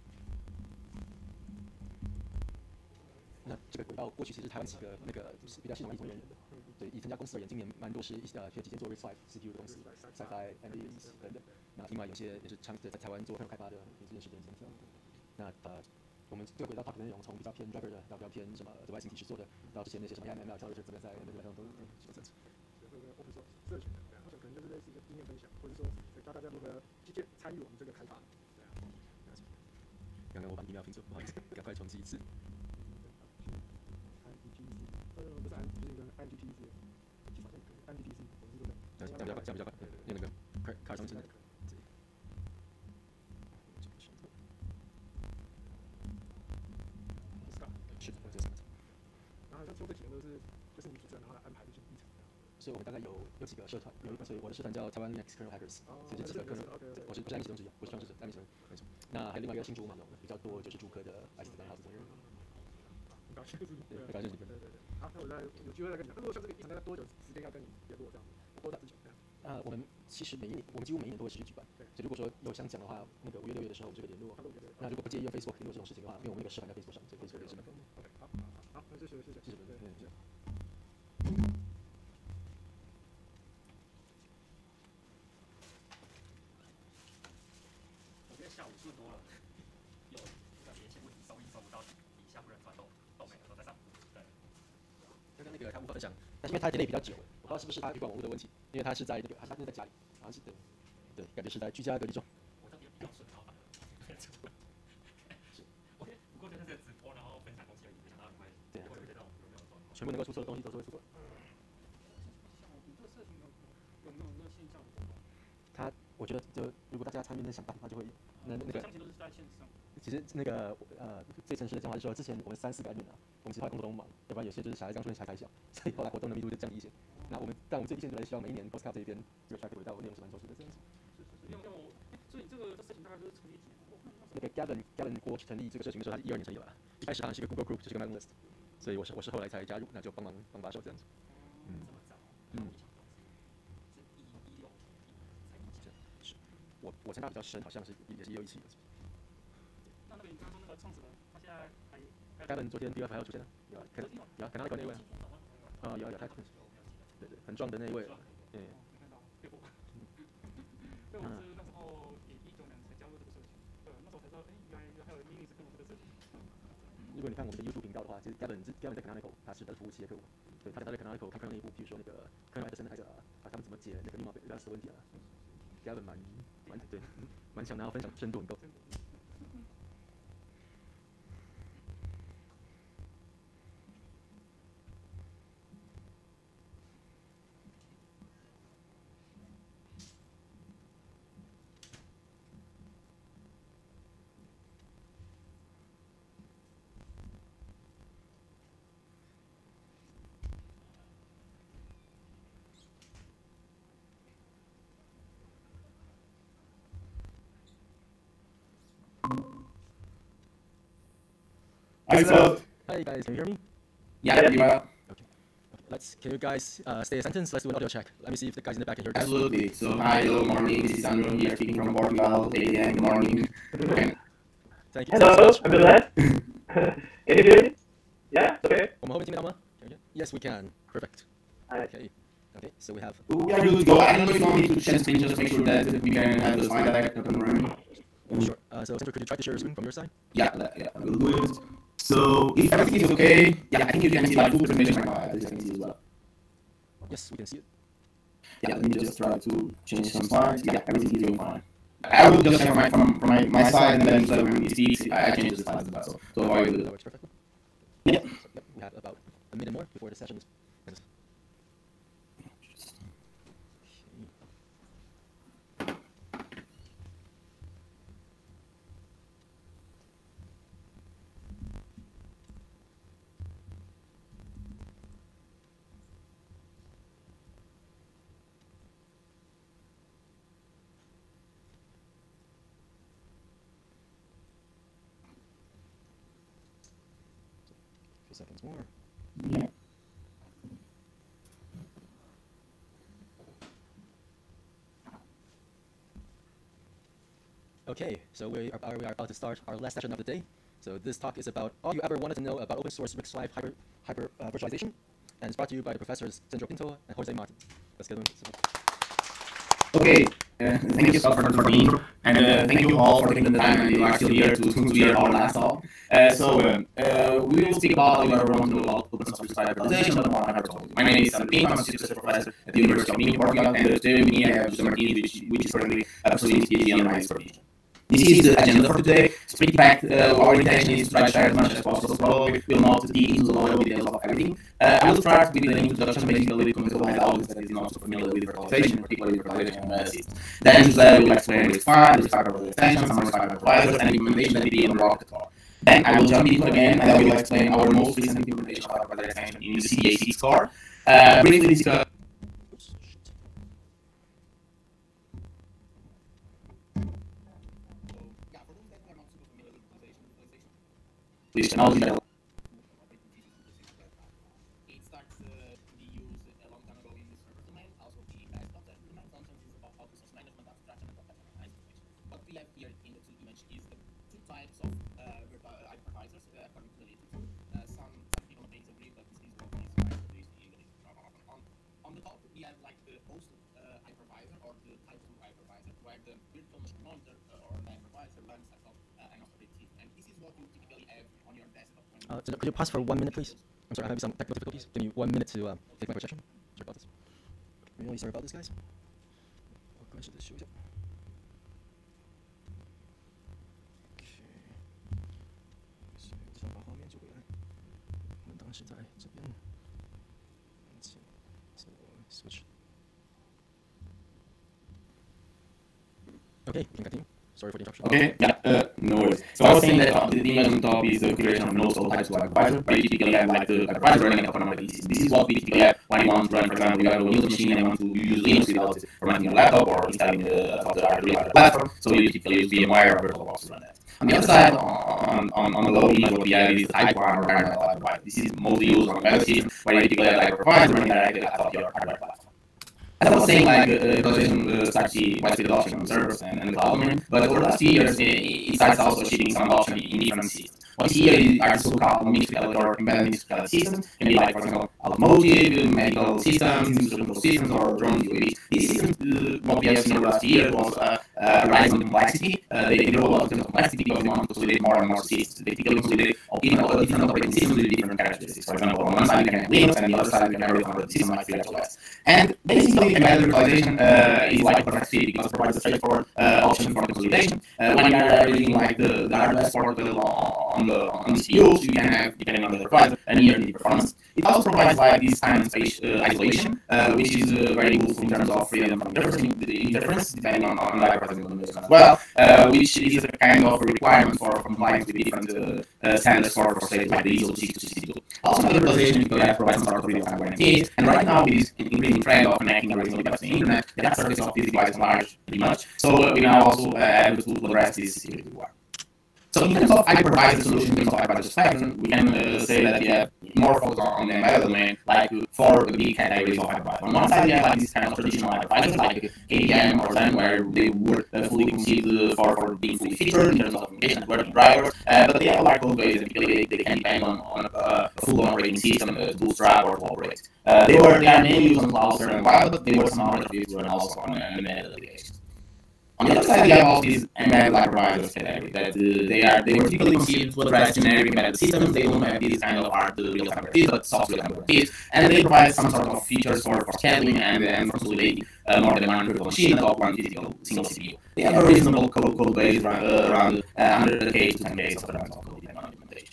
那这个轨道过去其实台湾几个那个比较系统一同源人的，对，以这家公司而言，今年蛮多是几间做 RISC-V CPU 的公司 ，SiFi、NVIDIA 等等。那另外有些也是在台湾做朋友开发的，也是认识的人。那我们这个轨道 talk 的内容从比较偏 driver 的到比较偏什么紫外线体式做的，到之前那些什么 AML 跳跃是怎么在那个上都说这次。 open source 社群的，对啊，可能就是类似一个经验分享，或者说教大家如何积极参与我们这个开发，对啊。 刚刚我把 email 拼错，不好意思，赶快重启一次。 不是 就是一个 IMTC， 其实好像IMTC， 我们是对。 这样比较快，这样比较快，用那个卡上去的。是的，我就是。 然后说这几个都是就是你主持人然后来安排这些议程。 所以我们大概有几个社团，所以我的社团叫台湾 Linux Kernel Hackers，所以这几个 kernel，我是 IMC 中之一，我是创始者 IMC 中，没错。那还有另外一个新竹马龙，比较多就是竹科的 IC 班号这种人。 很高兴是你， 对，很高兴你。 对。好，那我再有机会再跟你讲。如果像这个议程大概多久时间要跟你联络这样子？多打之前这样。 我们其实我们几乎每一年都会持续举办。所以如果说有想讲的话，那个5月6月的时候我们就可以联络。那如果不介意用 Facebook 联络这种事情的话，因为我们那个社团在 Facebook 上，所以 Facebook 也是能够。 OK， 好，那谢谢。 我觉得下午数多了，有特别一些问题收不到底，下不能传都没有都在上。对。 刚刚那个他无法分享，但是因为他 delay 比较久，我不知道是不是他旅馆网络的问题，因为他是在那个他在家里，好像是对，感觉是在居家隔离中。 我这边比较顺畅吧。是。OK， 不过就是这个直播，然后分享东西而已，没想到很快。对啊。 全部能够出错的东西都是会出错。 你这个社群有没有那线上活动？ 我觉得就如果大家参与能想办法就会那个。 相信都是在线上。 其实那个最诚实的讲话是说，之前我们3-4个admin啊，我们其实工作都忙，要不然有些就是小孩刚出生才开小，所以后来活动的密度就降低一些。但我们最低限度来希望每一年 Postcard 这一边这个 track 回到内容是蛮充实的这样子。 所以这个社群大概就是成立几年？ 那个 Gavin 郭成立这个社群的时候，他是12年成立的吧？一开始好像是一个 Google Group， 就是一个 mailing list， 所以我是后来才加入，那就帮把手这样子。是我参加比较深，好像是也是117的。 那个你刚刚说那个创始人，他现在还 Gavin 昨天第2排还有出现了，有看到那位啊，有他，对，很壮的那一位，对。 对，我是那时候也19年才加入这个社群，对，那时候才知道，原来还有Linux跟我这个社群。 如果你看我们的 YouTube 频道的话，其实 Gavin 在 Canonical， 他是服务器的客户，对，他在 Canonical 看内部，比如说那个 Kernel Edison 还有他们怎么解那个密码表的问题啊 ，Gavin 蛮强的，然后分享深度很够。 Hi, guys, can you hear me? Yeah, you are. Okay. Can you guys stay a sentence? Let's do an audio check. Let me see if the guys in the back can hear. Absolutely. So, hi, hello, morning. This is Andrew here, speaking from Portugal. 8 a.m. Good morning. Okay. Thank you. Hello, I'm glad. Can you hear me? Yeah, okay. Yes, we can. Perfect. Okay. So we have. We are good to go. I don't know if you want me to share the screen just to make sure that we can have the slide deck up and running. Sure. So, Sandra, could you try to share your screen from your side? Yeah, we'll do it. So, if everything is okay, yeah, I think you can see like full presentation right now. At least I can see as well. Yes, we can see it. Yeah, let me just try to change some slides. Yeah, everything is going fine. I will just share from my side, and then so when you see, I change the slides as well. So, how are you doing? That works perfectly. Yeah. We have about a minute more before the session is finished. Seconds more. Yeah. Okay, so we are about to start our last session of the day. So this talk is about all you ever wanted to know about open source RISC-V hyper virtualization, and it's brought to you by the professors Sandro Pinto and Jose Martin. Let's get into it. Okay, Thank you, Scott, for the intro, and thank you all for taking the time and you are still here to hear our last talk. We will speak about what we want to know about open source virtualization, but more I told you. My name is Sandrine, I'm a assistant professor at the University of Minho, Portugal, and today with me I have José Martins, which is currently pursuing his PhD on my expertise. This is the agenda for today. It's pretty packed. Our intention is to try to share as much as possible. Probably we'll not dig into the loyal details of everything. I will start with an introduction, basically to conceptualize the audience that is not so familiar with virtualization, particularly virtualization on systems. Then Jose will explain the RISC-V, the RISC-V extension, some RISC-V hypervisors, and implementation that we unlock the core. Then I will jump into it again, and I will explain our most recent implementation of hypervisor extension in the CDA6 core. Briefly discuss. This technology that it starts to be used a long time ago in the server domain, also the desktop domain functions is about resource management, abstraction, and containerize. What we have here in the two images is the two types of hypervisors according to the literature. Some people may disagree, but this is what is right. On the top, we have like the host hypervisor or the type 2 hypervisor, where the virtual machine monitor or the hypervisor runs as of an operating system. And this is what you typically have on your desktop. So could you pause for 1 minute, please? I'm sorry, I'm having some technical difficulties. Give me 1 minute to take my projection. Sorry about this. Really sorry about this, guys. 我关系的修一下。先把画面救回来。我们当时在这边，请自我 switch。Okay, you can continue. Sorry for the interruption. Okay, yeah, no worries. So I was saying that the image on top is the creation of nodes or types of hypervisor, where you typically have like the hypervisor running upon a PC. This is what we typically have when you want to run, for example, you have a Windows machine and you want to use Linux without formatting your laptop or installing the hardware platform, so you typically use VMware or VirtualBox to run that. On the other side, on the low image, what we have is Type 1 or kernel hypervisor. This is mostly used on embedded systems, where you typically have like hypervisor running directly atop your hardware platform. As I was saying, like, virtualization starts to see widespread adoption on servers and the cloud domain, but over the last few years, it starts also shipping some adoption in different systems. What you see here are so-called mixed reality or embedded mixed reality systems. Can be like, for example, automotive, medical systems, industrial systems, or drone UAVs. These systems, what we have seen over the last year was a rise in complexity. They grow a lot in terms of complexity because they want to consolidate more and more systems. They typically consolidate different operating systems with different characteristics. For example, on one side you can have Linux, and the other side you can have a operating system like FreeRTOS. And basically, embedded virtualization is like a perfect fit because it provides a straightforward option for consolidation. When you are using like the hardware support on the CPUs, you can have, depending on the hypervisor, a near-infinite performance. It also provides like this time and space isolation, which is very useful in terms of freedom from interference, depending on the hypervisor implementation as well, which is a kind of requirement for compliance with different standards for say like the ISO 62262. Also, virtualization provides some sort of real-time guarantees, and right now with this increasing trend of connecting everything to the internet, the attack surface of this device is large pretty much. So we now also have the tool to address this security requirement. So in terms of hypervisor solutions, in terms of hypervisor spectrum, we can say that we have more focus on the embedded domain, like 4 big categories of hypervisor. On one side, we have like this kind of traditional hypervisors, like KVM or Zen, where they were fully conceived for being fully featured in terms of communication, networking drivers, but they have like code base, and typically they can depend on a full operating system to bootstrap or to operate. They are mainly used on cloud server and wild, but they were somehow introduced and also on embedded applications. On the other side, we have all these embedded hypervisors category that they were typically conceived to address generic embedded systems. They don't have this kind of hard real-time guarantees, but software guarantees, and they provide some sort of features for scheduling and for consolidating more than one virtual machine atop one physical single CPU. They have a reasonable code base around 100K to 10K of runs of code depending on implementation.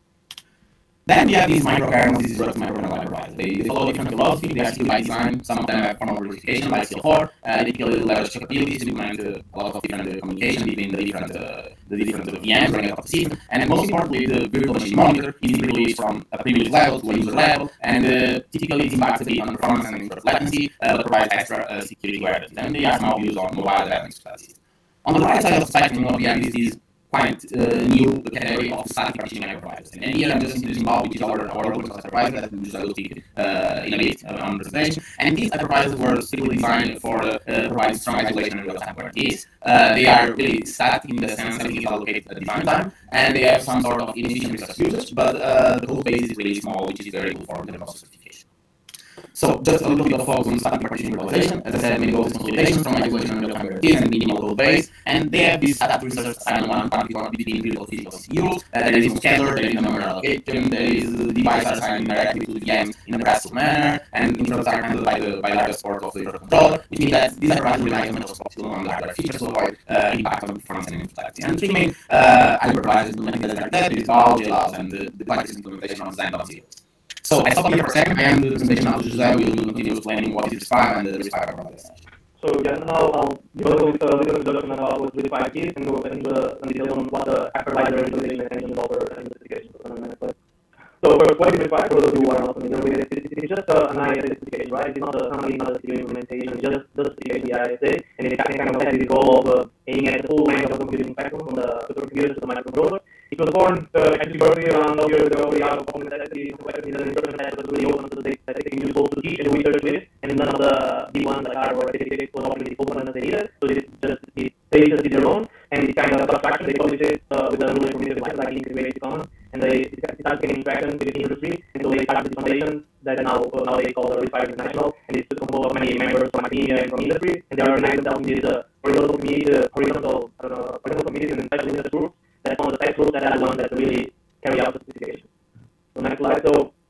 Then we have these microkernels, these virtual microkernel hypervisors. They follow different philosophy, they are still by design. Some of them have formal verification, like CL4. They typically leverage capabilities to implement a lot of different communication between the different VMs running out of the system. And most importantly, the virtual machine monitor is typically from a privilege level to a user level, and typically it impacts a bit on performance and latency, but provides extra security guarantees. And they are now used on mobile devices. On the right side of the spectrum, what we have is these quite new category of static partitioning hypervisors. And here I'm just introducing Bob, which is our open source hypervisor that we will speak in a bit on the presentation. And these hypervisors were strictly designed for providing strong isolation and real-time guarantees. They are really static in the sense that they allocate a design time, and they have some sort of inefficient resource usage, but the code base is really small, which is very good for the certification. So just a little bit of focus on static partition virtualization. As I said, many goals is consolidation from isolation and real-time routines and minimal code base. And they have this static research assigned one quantity between critical physical CPUs. There is scatter, there is memory allocation, there is devices are assigned directly to the VMs in a practical manner, and interrupts are handled by the largest part of the controller, which means that these hypervisors rely as much as possible on the hardware features to avoid impact on performance and inflexibility. And three main hypervisors implementing that like that is BAL, JLAS, and the Python implementation of Zen.0. So I stop here for a second, and the presentation now to Jose will continue explaining what is RISC-V and the RISC-V hypervisor. So yeah, now I'll go with a little introduction about what RISC-V is and go into some details on what the hypervisor implementation extensions offer and specifications. So first, what is RISC-V? For those of you who are not familiar with it, it's just an ISA specification, right? It's not a company, not a CPU implementation, it's just the specification, the ISA, and it kind of has the goal of aiming at the full range of the computing spectrum from the supercomputer to the microcontroller. It was born actually roughly around 12 years ago, out of common necessity. The instruction set was really open, so that they can use both to teach and do research with, and none of the big ones like R or x86 was obviously open as they needed, so they just did their own, and it's kind of abstraction. They publish it with the ruling community devices like Integrated Commons, and they start getting traction with the industry, and so they started this foundation that now they call the RISC-V International, and it's composed of many members from academia and from industry, and they organize themselves in these horizontal committees and special interest groups. That's one of the type groups that are the ones that really carry out the specification. So next slide.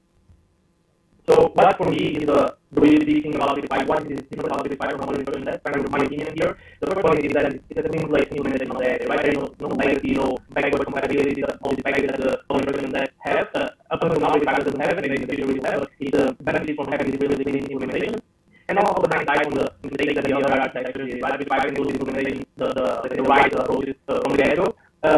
So what for me is the really big thing about RISC-V, what is different about RISC-V from other instructions? That's kind of my opinion here. The first point is that it's a clean place implementation of the ISA, right? There is no legacy, no backward compatibility, all these packages that the other instructions that have. Up until now, RISC-V doesn't have it, maybe in the future we will have, but it's a benefit from having this really clean implementation. And also the nice side from the mistake that the other architecture is, right? RISC-V can do this implementation, the right approaches from the get-go.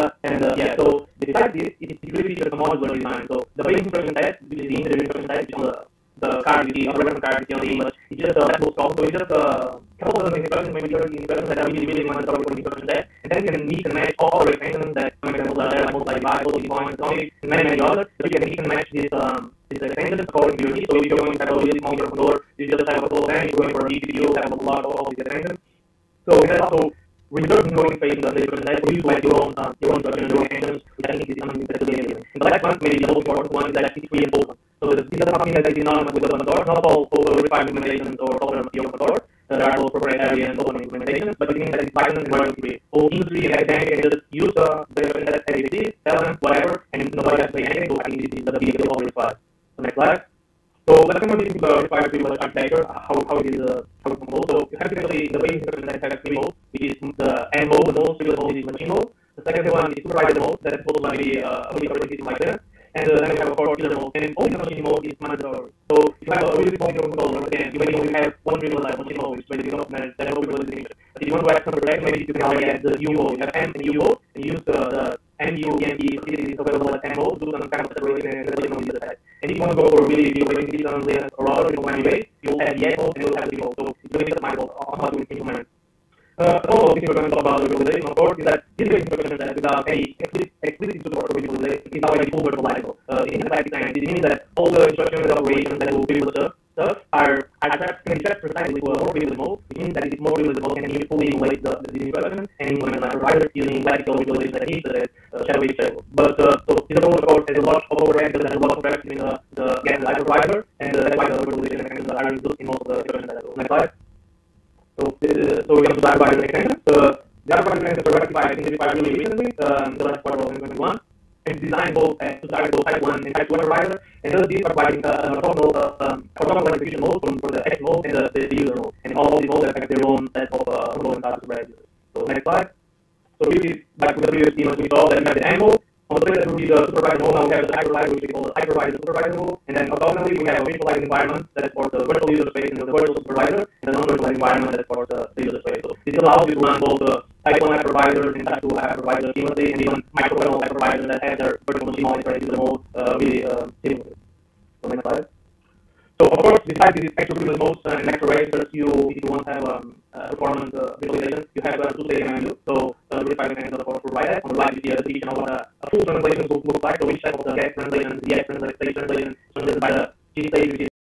So besides this, it really features a modular design. So the basic instruction set, which is the integer instruction set, which is on the card you see, on the reference card you see on the image, it's just a network call. So it's just a couple of instructions, maybe 30 instructions that are really mandatory for the instruction set. And then you can mix and match all the extensions that some examples are there, like multiply, divide, multiply, points, and many others. So you can mix and match this extensions according to your needs. So if you're going to have a really small microcontroller, you just have a full RAM. If you're going for a GPU, have a lot of all these extensions. So that's also reserve growing phase in the instruction set for you to have your own instruction and your own extensions, which I think is something that's really amazing. And the last one, maybe the most important one, is that it's free and open. So these are something that is synonymous with open source. Not all RISC-V implementations or software must be open source. There are also proprietary and open implementations, but it means that it's license and royalty free. All industry and academic can just use the instruction set as it is, sell them, whatever, and nobody has to pay anything. So I think this is the big deal of RISC-V. So next slide. So let's come into the RISC-V privilege architecture, how it is composed. So you have typically the basic instruction set has three modes, which is the end mode, the most privileged mode is machine mode. The second one is supervisor mode, that is supposed to be a really operating system like this. And then we have a core killer mode, and only the machine mode is mandatory. So if you have a really small microcontroller, again, you may only have one privilege like machine mode, which basically not managed, there's no privilege in it. But if you want to add some protection, maybe you can already add the U mode. You have M and U mode, and use the MU, EMP facilities available as M mode, do some kind of separation and separation on the other side. And if you want to go for really big operating systems, Linux or other memory base, you'll add the X mode and you'll have the mode. So it's really customizable on how to implement. Also, this is what we're going to talk about the virtualization, of course, is that this instruction set without any explicit support for virtualization is already full virtualizable. In practice, it means that all the instructions and operations that will privilege stuff can be set precisely to a more privileged mode, which means that it is more privileged mode and you fully emulate the instruction and implement like providers using classical virtualization techniques such as shadow shadow. But so this approach, of course, has a lot of overhead because there's a lot of traffic between the get and the hypervisor, and that's why the virtualization mechanisms are used in most of the instruction sets. Next slide. So we come to the hypervisor extensions. The hypervisor extensions were rectified in RISC-V really recently, the last quarter of 2021. It's designed both to target both type 1 and type 2 hypervisor, and does this by providing orthogonal execution mode for the X mode and the user mode. And all these modes have their own set of control and tasks for users. So next slide. So this is back to the previous scheme we saw that we have the N mode. On the plate that will be the supervisor mode, now we have the hypervisor, which we call the hypervisor supervisor mode. And then orthogonally, we have a virtualized environment that supports the virtual user space and the virtual supervisor, and the non-virtualized environment that supports the user space. So this allows you to run both the type 1 hypervisors and type 2 hypervisors seamlessly, and even microkernel hypervisors that have their virtual machine mode integrated user mode really seamlessly. So next slide. So of course, besides these extra privileged modes and extra registers, if you want to have performance visualization, you have a two-stage menu. So RISC-V can of course provide that. On the right, you see a description of what a full translation looks like. So each type of the get translation, the X translation, stage translation, translated by the G stage, which is